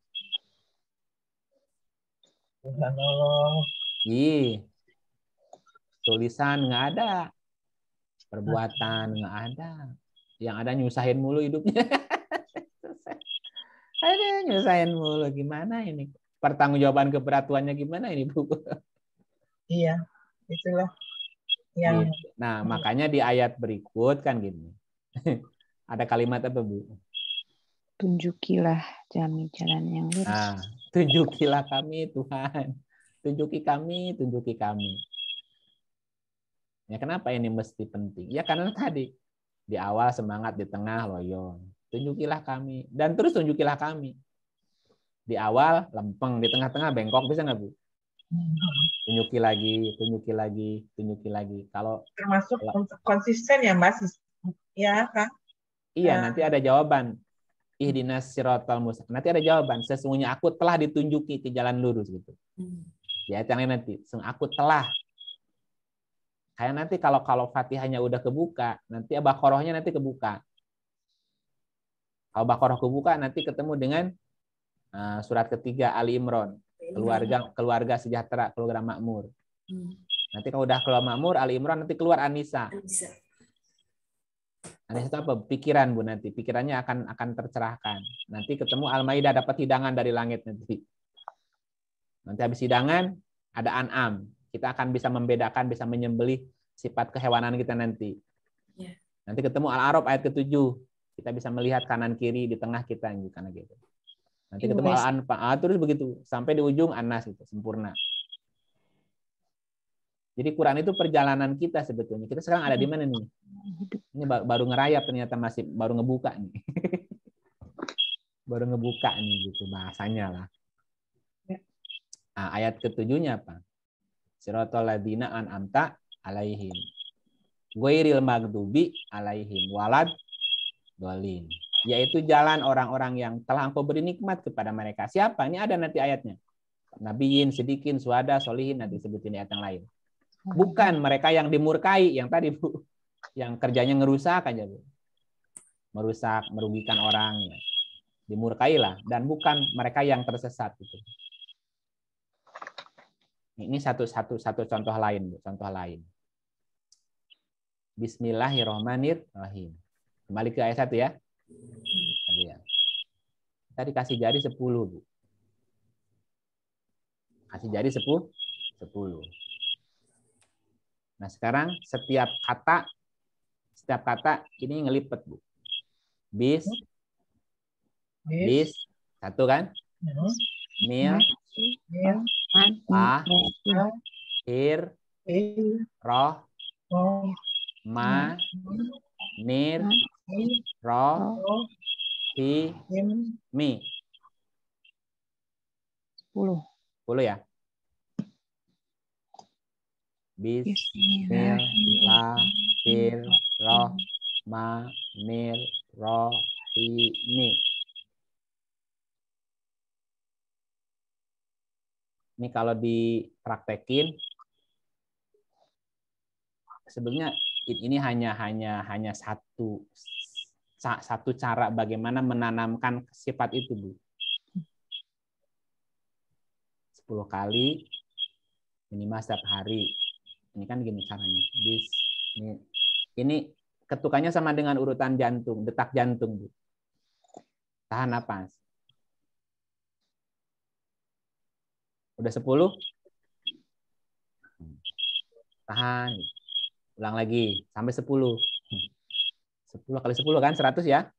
Tulisan nggak ada, perbuatan nggak ada. Yang ada nyusahin mulu hidupnya. Ada nyusahin mulu, gimana ini? Pertanggungjawaban keperatuannya gimana ini, Bu? Iya, itulah yang. Nah, makanya di ayat berikut kan gini. Ada kalimat apa, Bu? Tunjukilah kami jalan yang lurus. Nah, tunjukilah kami, Tuhan. Tunjuki kami, tunjuki kami. Ya, kenapa ini mesti penting? Ya karena tadi di awal semangat, di tengah loyo. Tunjukilah kami dan terus tunjukilah kami. Di awal lempeng, di tengah-tengah bengkok, bisa nggak, Bu? Tunjuki lagi, tunjuki lagi, tunjuki lagi. Kalau termasuk konsisten ya, Mas? Ya kan? Iya, nanti ada jawaban. Ihdinas siratal mustaqim. Nanti ada jawaban. Sesungguhnya aku telah ditunjuki ke jalan lurus gitu. Ya, itu yang nanti. Aku telah. Kayak nanti kalau Fatihahnya udah kebuka, nanti Baqarahnya nanti kebuka. Kalau Baqarah kebuka, nanti ketemu dengan surat ketiga Ali Imran, keluarga sejahtera, keluarga makmur. Nanti kalau udah keluar makmur, Ali Imran, nanti keluar An-Nisa. An-Nisa itu apa? Pikiran, Bu, nanti. Pikirannya akan tercerahkan. Nanti ketemu Al-Maidah, dapat hidangan dari langit nanti. Nanti habis hidangan, ada An'am. Kita akan bisa membedakan, bisa menyembelih sifat kehewanan kita nanti. Nanti ketemu Al-A'raf ayat ke-7. Kita bisa melihat kanan kiri di tengah kita gitu. Nanti ketemu Al-Anfal, terus begitu sampai di ujung An-Nas itu sempurna. Jadi Quran itu perjalanan kita sebetulnya. Kita sekarang ada di mana nih? Ini baru ngerayap ternyata, masih baru ngebuka nih. Baru ngebuka nih gitu bahasanya lah. Nah, ayat ke-7-nya apa? Siratal ladzina an'amta alaihim. Ghairil maghdubi alaihim walad dhalin. Yaitu jalan orang-orang yang telah Engkau beri nikmat kepada mereka. Siapa? Ini ada nanti ayatnya. Nabiyin, sidikin, suhada, solihin, nanti sebutin ayat yang lain. Bukan mereka yang dimurkai, yang tadi, Bu. Yang kerjanya ngerusak aja, Bu. Merusak, merugikan orang. Ya. Dimurkailah. Dan bukan mereka yang tersesat. Gitu. Ini satu contoh lain, Bu. Contoh lain. Bismillahirrahmanirrahim. Kembali ke ayat 1 ya. Tadi kasih jari 10, Bu. Kasih jari 10. Nah, sekarang setiap kata ini ngelipet, Bu. Bis. Satu kan? Mil. La. Ir. Roh. Ma. Nir. Roh. Fi. Mi. 10 ya. Bismillahirrahmanirrahim. Bismillahirrahmanirrahim. Ini kalau dipraktekin sebenarnya ini hanya satu cara bagaimana menanamkan sifat itu, Bu. 10 kali minimal setiap hari. Ini kan gini caranya. Ini ketukannya sama dengan urutan jantung, detak jantung, Bu. Tahan napas. Udah 10? Tahan. Ulang lagi sampai 10. 10 kali 10 kan 100 ya.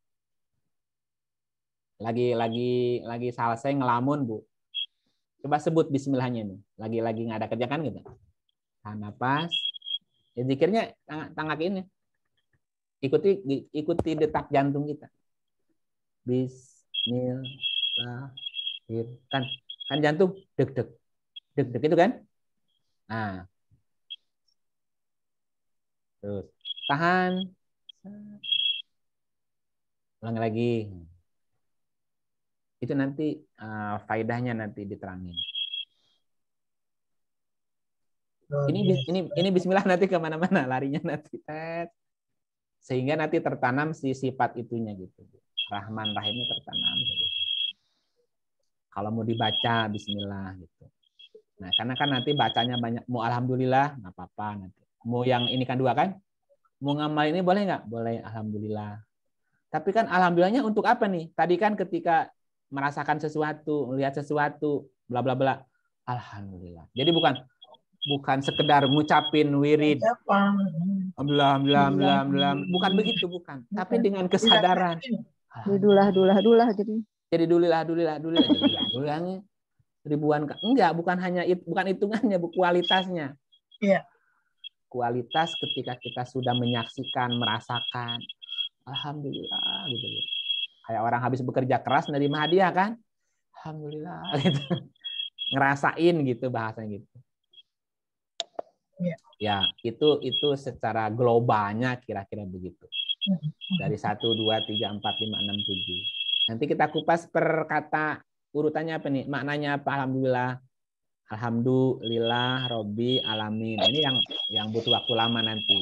Lagi selesai ngelamun, Bu. Coba sebut bismillahnya nih. Lagi nggak ada kerja kan gitu. Tahan napas. Ya zikirnya tangan ini. Ikuti detak jantung kita. Bismillah. Kan jantung deg-deg itu kan. Nah. Terus tahan. Ulangi lagi. Itu nanti faedahnya nanti diterangin. Ini bismillah nanti kemana-mana larinya nanti. Sehingga nanti tertanam si sifat itunya gitu. Rahman Rahimnya tertanam. Gitu. Kalau mau dibaca bismillah gitu. Nah, karena kan nanti bacanya banyak, mau alhamdulillah nggak apa-apa nanti. Mau yang ini kan 2 kan? Mau ngamal ini boleh nggak? Boleh, alhamdulillah. Tapi kan alhamdulillahnya untuk apa nih? Tadi kan ketika merasakan sesuatu, melihat sesuatu, bla bla bla. Alhamdulillah. Jadi bukan sekedar ngucapin wirid. Alhamdulillah. Bukan begitu, bukan. Tapi dengan kesadaran. Dulah jadi. Jadi dulilah. Ribuan enggak, bukan hitungannya, bu, kualitasnya. Iya. Kualitas ketika kita sudah menyaksikan, merasakan, alhamdulillah gitu. Kayak orang habis bekerja keras menerima hadiah kan? Alhamdulillah gitu. Ngerasain gitu bahasanya gitu. Ya, itu secara globalnya kira-kira begitu. Dari 1 2 3 4 5 6 7. Nanti kita kupas per kata urutannya apa nih? Maknanya apa alhamdulillah? Alhamdulillah Robbi alamin. Ini yang butuh waktu lama nanti.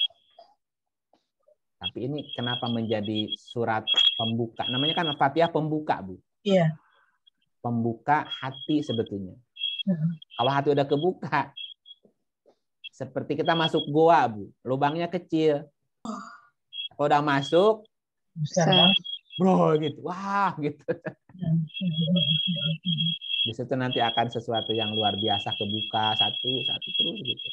Tapi ini kenapa menjadi surat pembuka? Namanya kan Fatihah pembuka, Bu. Iya. Pembuka hati sebetulnya. Kalau hati udah kebuka, seperti kita masuk goa, Bu. Lubangnya kecil. Kalau udah masuk, Besar. bro gitu. Wah, gitu. Di situ nanti akan sesuatu yang luar biasa kebuka satu terus gitu.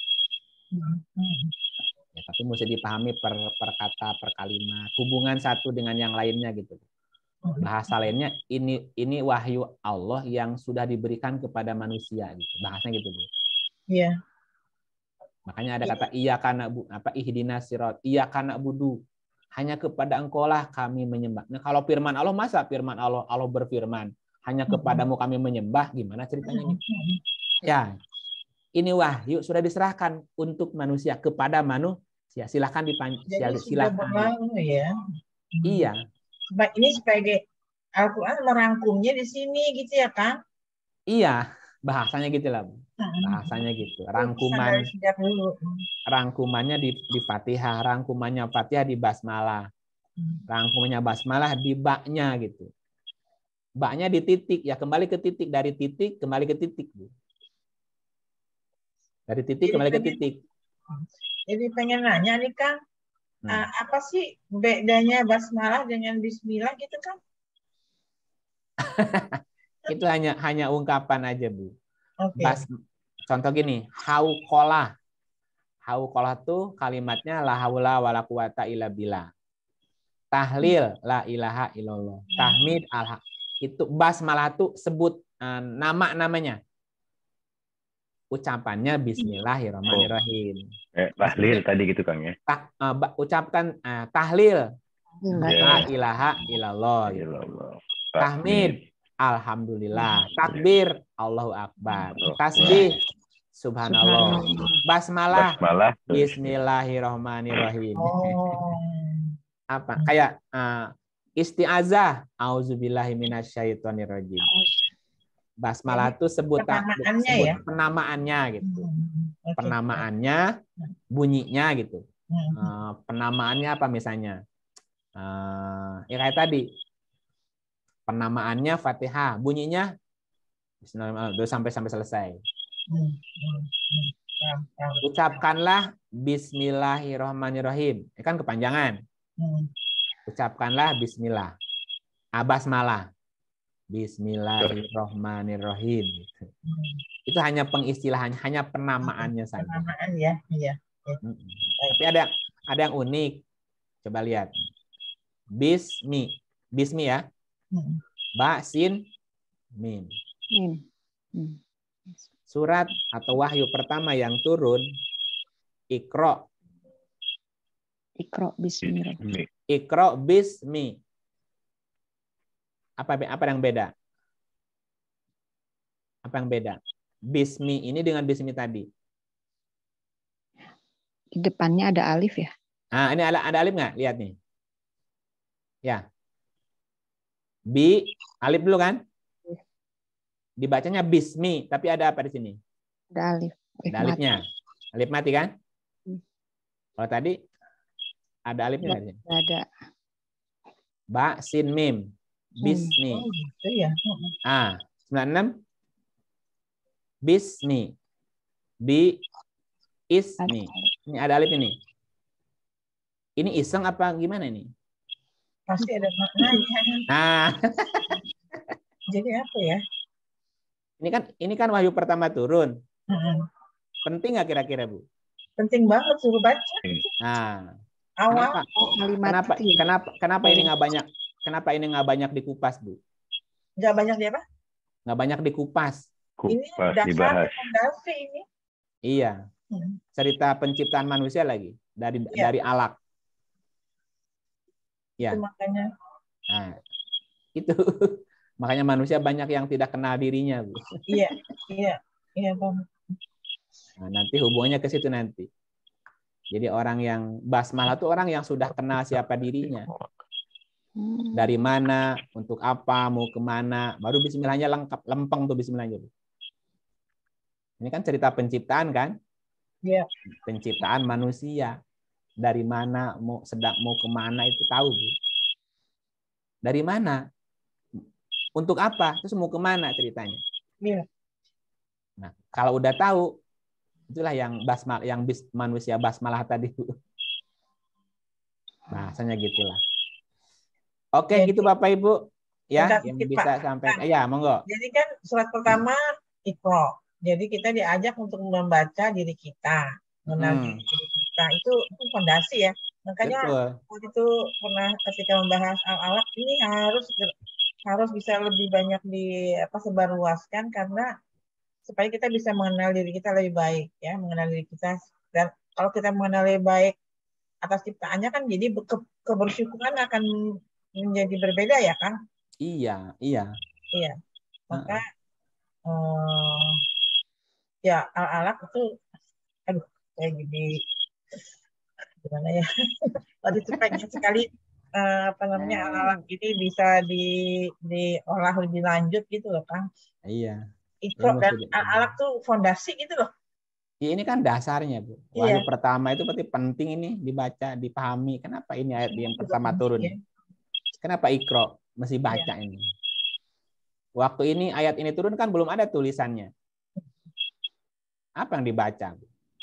Ya, tapi mesti dipahami per kata, per kalimat, hubungan satu dengan yang lainnya gitu. Bahasa lainnya ini wahyu Allah yang sudah diberikan kepada manusia gitu. Bahasanya gitu, Bu. Iya. Makanya ada kata iyyaka na'budu, ihdinas sirat, iyyaka na'budu. Hanya kepada Engkaulah kami menyembah. Nah, kalau firman Allah, masa firman Allah berfirman hanya kepadamu kami menyembah, gimana ceritanya ini? Ya, ini wahyu sudah diserahkan untuk manusia kepada manusia. Silahkan silahkan. Ya. Iya. Ini sebagai Al-Quran merangkumnya di sini gitu ya, Kang? Iya, bahasanya gitu lah, Bu. Bahasanya gitu. Rangkumannya di Fatihah, rangkumannya Fatihah di basmalah. Rangkumannya basmalah di baknya gitu. Baknya di titik, ya kembali ke titik, dari titik kembali ke titik, Bu. Dari titik kembali ke titik. Jadi pengen nanya nih, Kang, apa sih bedanya basmalah dengan bismillah gitu, Kang? Itu hanya ungkapan aja, Bu. Okay. Contoh gini, hauqolah. Hauqolah tuh kalimatnya la haula wala quwata illa billah. Tahlil la ilaha illallah. Tahmid itu basmalah tuh sebut namanya. Ucapannya bismillahirrahmanirrahim. Tahlil tadi gitu, Kang ya. Ucapkan tahlil la ilaha illallah. Tahmid alhamdulillah. Takbir Allahu akbar. Tasbih Subhanallah. Basmalah. Basmalah. Bismillahirrahmanirrahim. Oh. Apa? Kayak isti'azah. Auzubillahi minasyaitonirrajim. Basmalah itu sebut penamaannya gitu. Penamaannya, bunyinya gitu. Penamaannya apa misalnya? Ya kayak tadi. Penamaannya Fatihah, bunyinya Bismillahirrahmanirrahim sampai selesai. Ucapkanlah Bismillahirrahmanirrahim. Ini kan kepanjangan. Ucapkanlah Bismillah. Basmalah. Bismillahirrahmanirrahim. Itu hanya pengistilahannya, hanya penamaannya saja. Penamaan ya, iya. Tapi ada yang unik. Coba lihat. Bismi ya. Ba, sin, mim. Surat atau wahyu pertama yang turun, Iqra. Iqra bismi. Iqra bismi. Apa yang beda? Apa yang beda? Bismi ini dengan bismi tadi. Di depannya ada alif ya? Nah, ini ada alif nggak? Lihat nih. Ya. Bi, alif dulu kan? Dibacanya bismi, tapi ada apa di sini? Ada alif. Ada alifnya. Alif mati kan? Kalau tadi ada alifnya nggak di sini? Ada. Ba, sin, mim. Bismi. Oh, gitu ya. 96. Bismi. Bi, ismi. Ini ada alif ini. Ini iseng apa gimana ini? Pasti ada maknanya. Jadi apa ya? Ini kan wahyu pertama turun. Penting nggak kira-kira, Bu? Penting banget suruh baca. Awal. Kenapa ini nggak banyak? Kenapa ini nggak banyak dikupas, Bu? Nggak banyak di apa? Nggak banyak dikupas. Ini dasar fondasi ini. Iya. Cerita penciptaan manusia lagi dari alaq. Ya. Itu makanya. Itu makanya manusia banyak yang tidak kenal dirinya, Bu. Iya, Bang. Nah, nanti hubungannya ke situ nanti. Jadi orang yang basmalah itu orang yang sudah kenal siapa dirinya. Dari mana, untuk apa, mau kemana. Baru bismillahnya lengkap, lempeng tuh bismillahnya. Ini kan cerita penciptaan kan? Iya. Penciptaan manusia. Dari mana, mau kemana itu tahu, Bu. Dari mana? Untuk apa? Terus mau kemana ceritanya? Iya. Nah, kalau udah tahu, itulah yang manusia basmalah tadi. Bahasanya gitulah. Oke, gitu Bapak Ibu. Ya, yang bisa sampai. Ya, monggo. Jadi kan surat pertama Iqra. Jadi kita diajak untuk membaca diri kita, mengenal diri kita. Itu fondasi ya. Makanya waktu itu pernah ketika membahas al-alaq ini harus bisa lebih banyak sebarluaskan karena supaya kita bisa mengenal diri kita lebih baik ya, mengenal diri kita. Dan kalau kita mengenal lebih baik atas ciptaannya kan jadi kebersyukuran akan menjadi berbeda ya kan? Iya. Maka ya al-alaq itu kayak gini gimana ya? Waktu itu pengen sekali al-alaq ini bisa diolah lebih lanjut gitu loh kan? Iya. Iqra dan al-alaq tuh fondasi gitu loh. Ya, ini kan dasarnya, Bu. Wahyu pertama itu berarti penting ini dibaca, dipahami. Kenapa ini ayat yang pertama turun? Ya? Kenapa Iqra mesti baca ini? Waktu ini ayat ini turun kan belum ada tulisannya. Apa yang dibaca?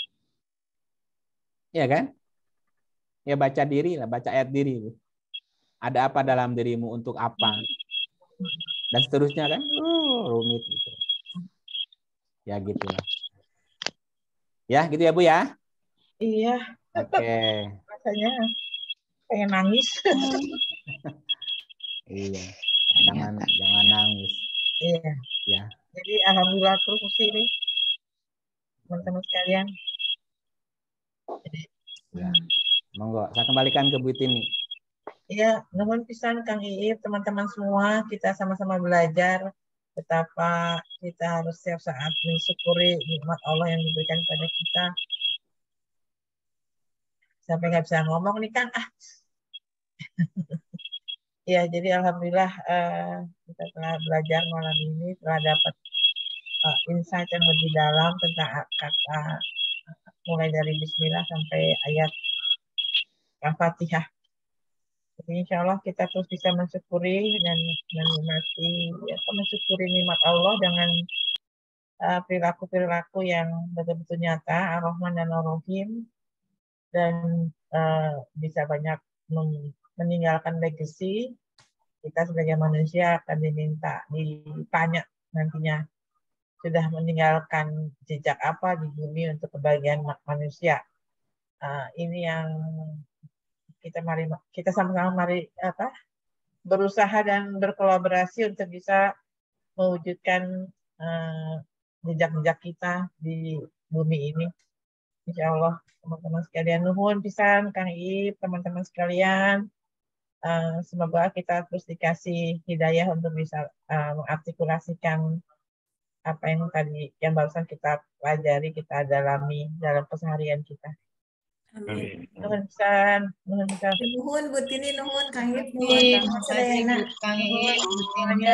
Iya kan? Ya baca diri lah, baca ayat diri. Ada apa dalam dirimu, untuk apa? Dan seterusnya kan? Rumit gitu. Ya gitulah. Ya, gitu ya Bu ya? Iya. Oke. Rasanya pengen nangis. Iya. Jangan nangis. Iya. Ya. Jadi alhamdulillah terus ini teman-teman sekalian. Ya. Monggo, saya kembalikan ke Bu Tini. Iya, nuhun pisan Kang Iip, teman-teman semua, kita sama-sama belajar betapa kita harus setiap saat mensyukuri nikmat Allah yang diberikan kepada kita. Sampai nggak bisa ngomong nih Kang. Ya, jadi alhamdulillah kita telah belajar malam ini, telah dapat insight yang lebih dalam tentang kata mulai dari Bismillah sampai ayat Al-Fatihah. Jadi insya Allah kita terus bisa mensyukuri dan menikmati, mensyukuri nikmat Allah dengan perilaku-perilaku yang betul-betul nyata, Ar-Rahman dan Ar-Rahim, dan bisa banyak meninggalkan legacy. Kita sebagai manusia akan ditanya nantinya sudah meninggalkan jejak apa di bumi untuk kebahagiaan manusia. Ini yang kita sama-sama berusaha dan berkolaborasi untuk bisa mewujudkan jejak-jejak kita di bumi ini. Insya Allah teman-teman sekalian, nuhun pisan Kang Iip, teman-teman sekalian, semoga kita terus dikasih hidayah untuk bisa mengartikulasikan apa yang barusan kita pelajari, kita dalami dalam keseharian kita. Amin. Nuhun pisan. Nuhun Bu Tini, nuhun Kang Iip, Terima nuhun kasih Bu Kang Iip, Bu Tini.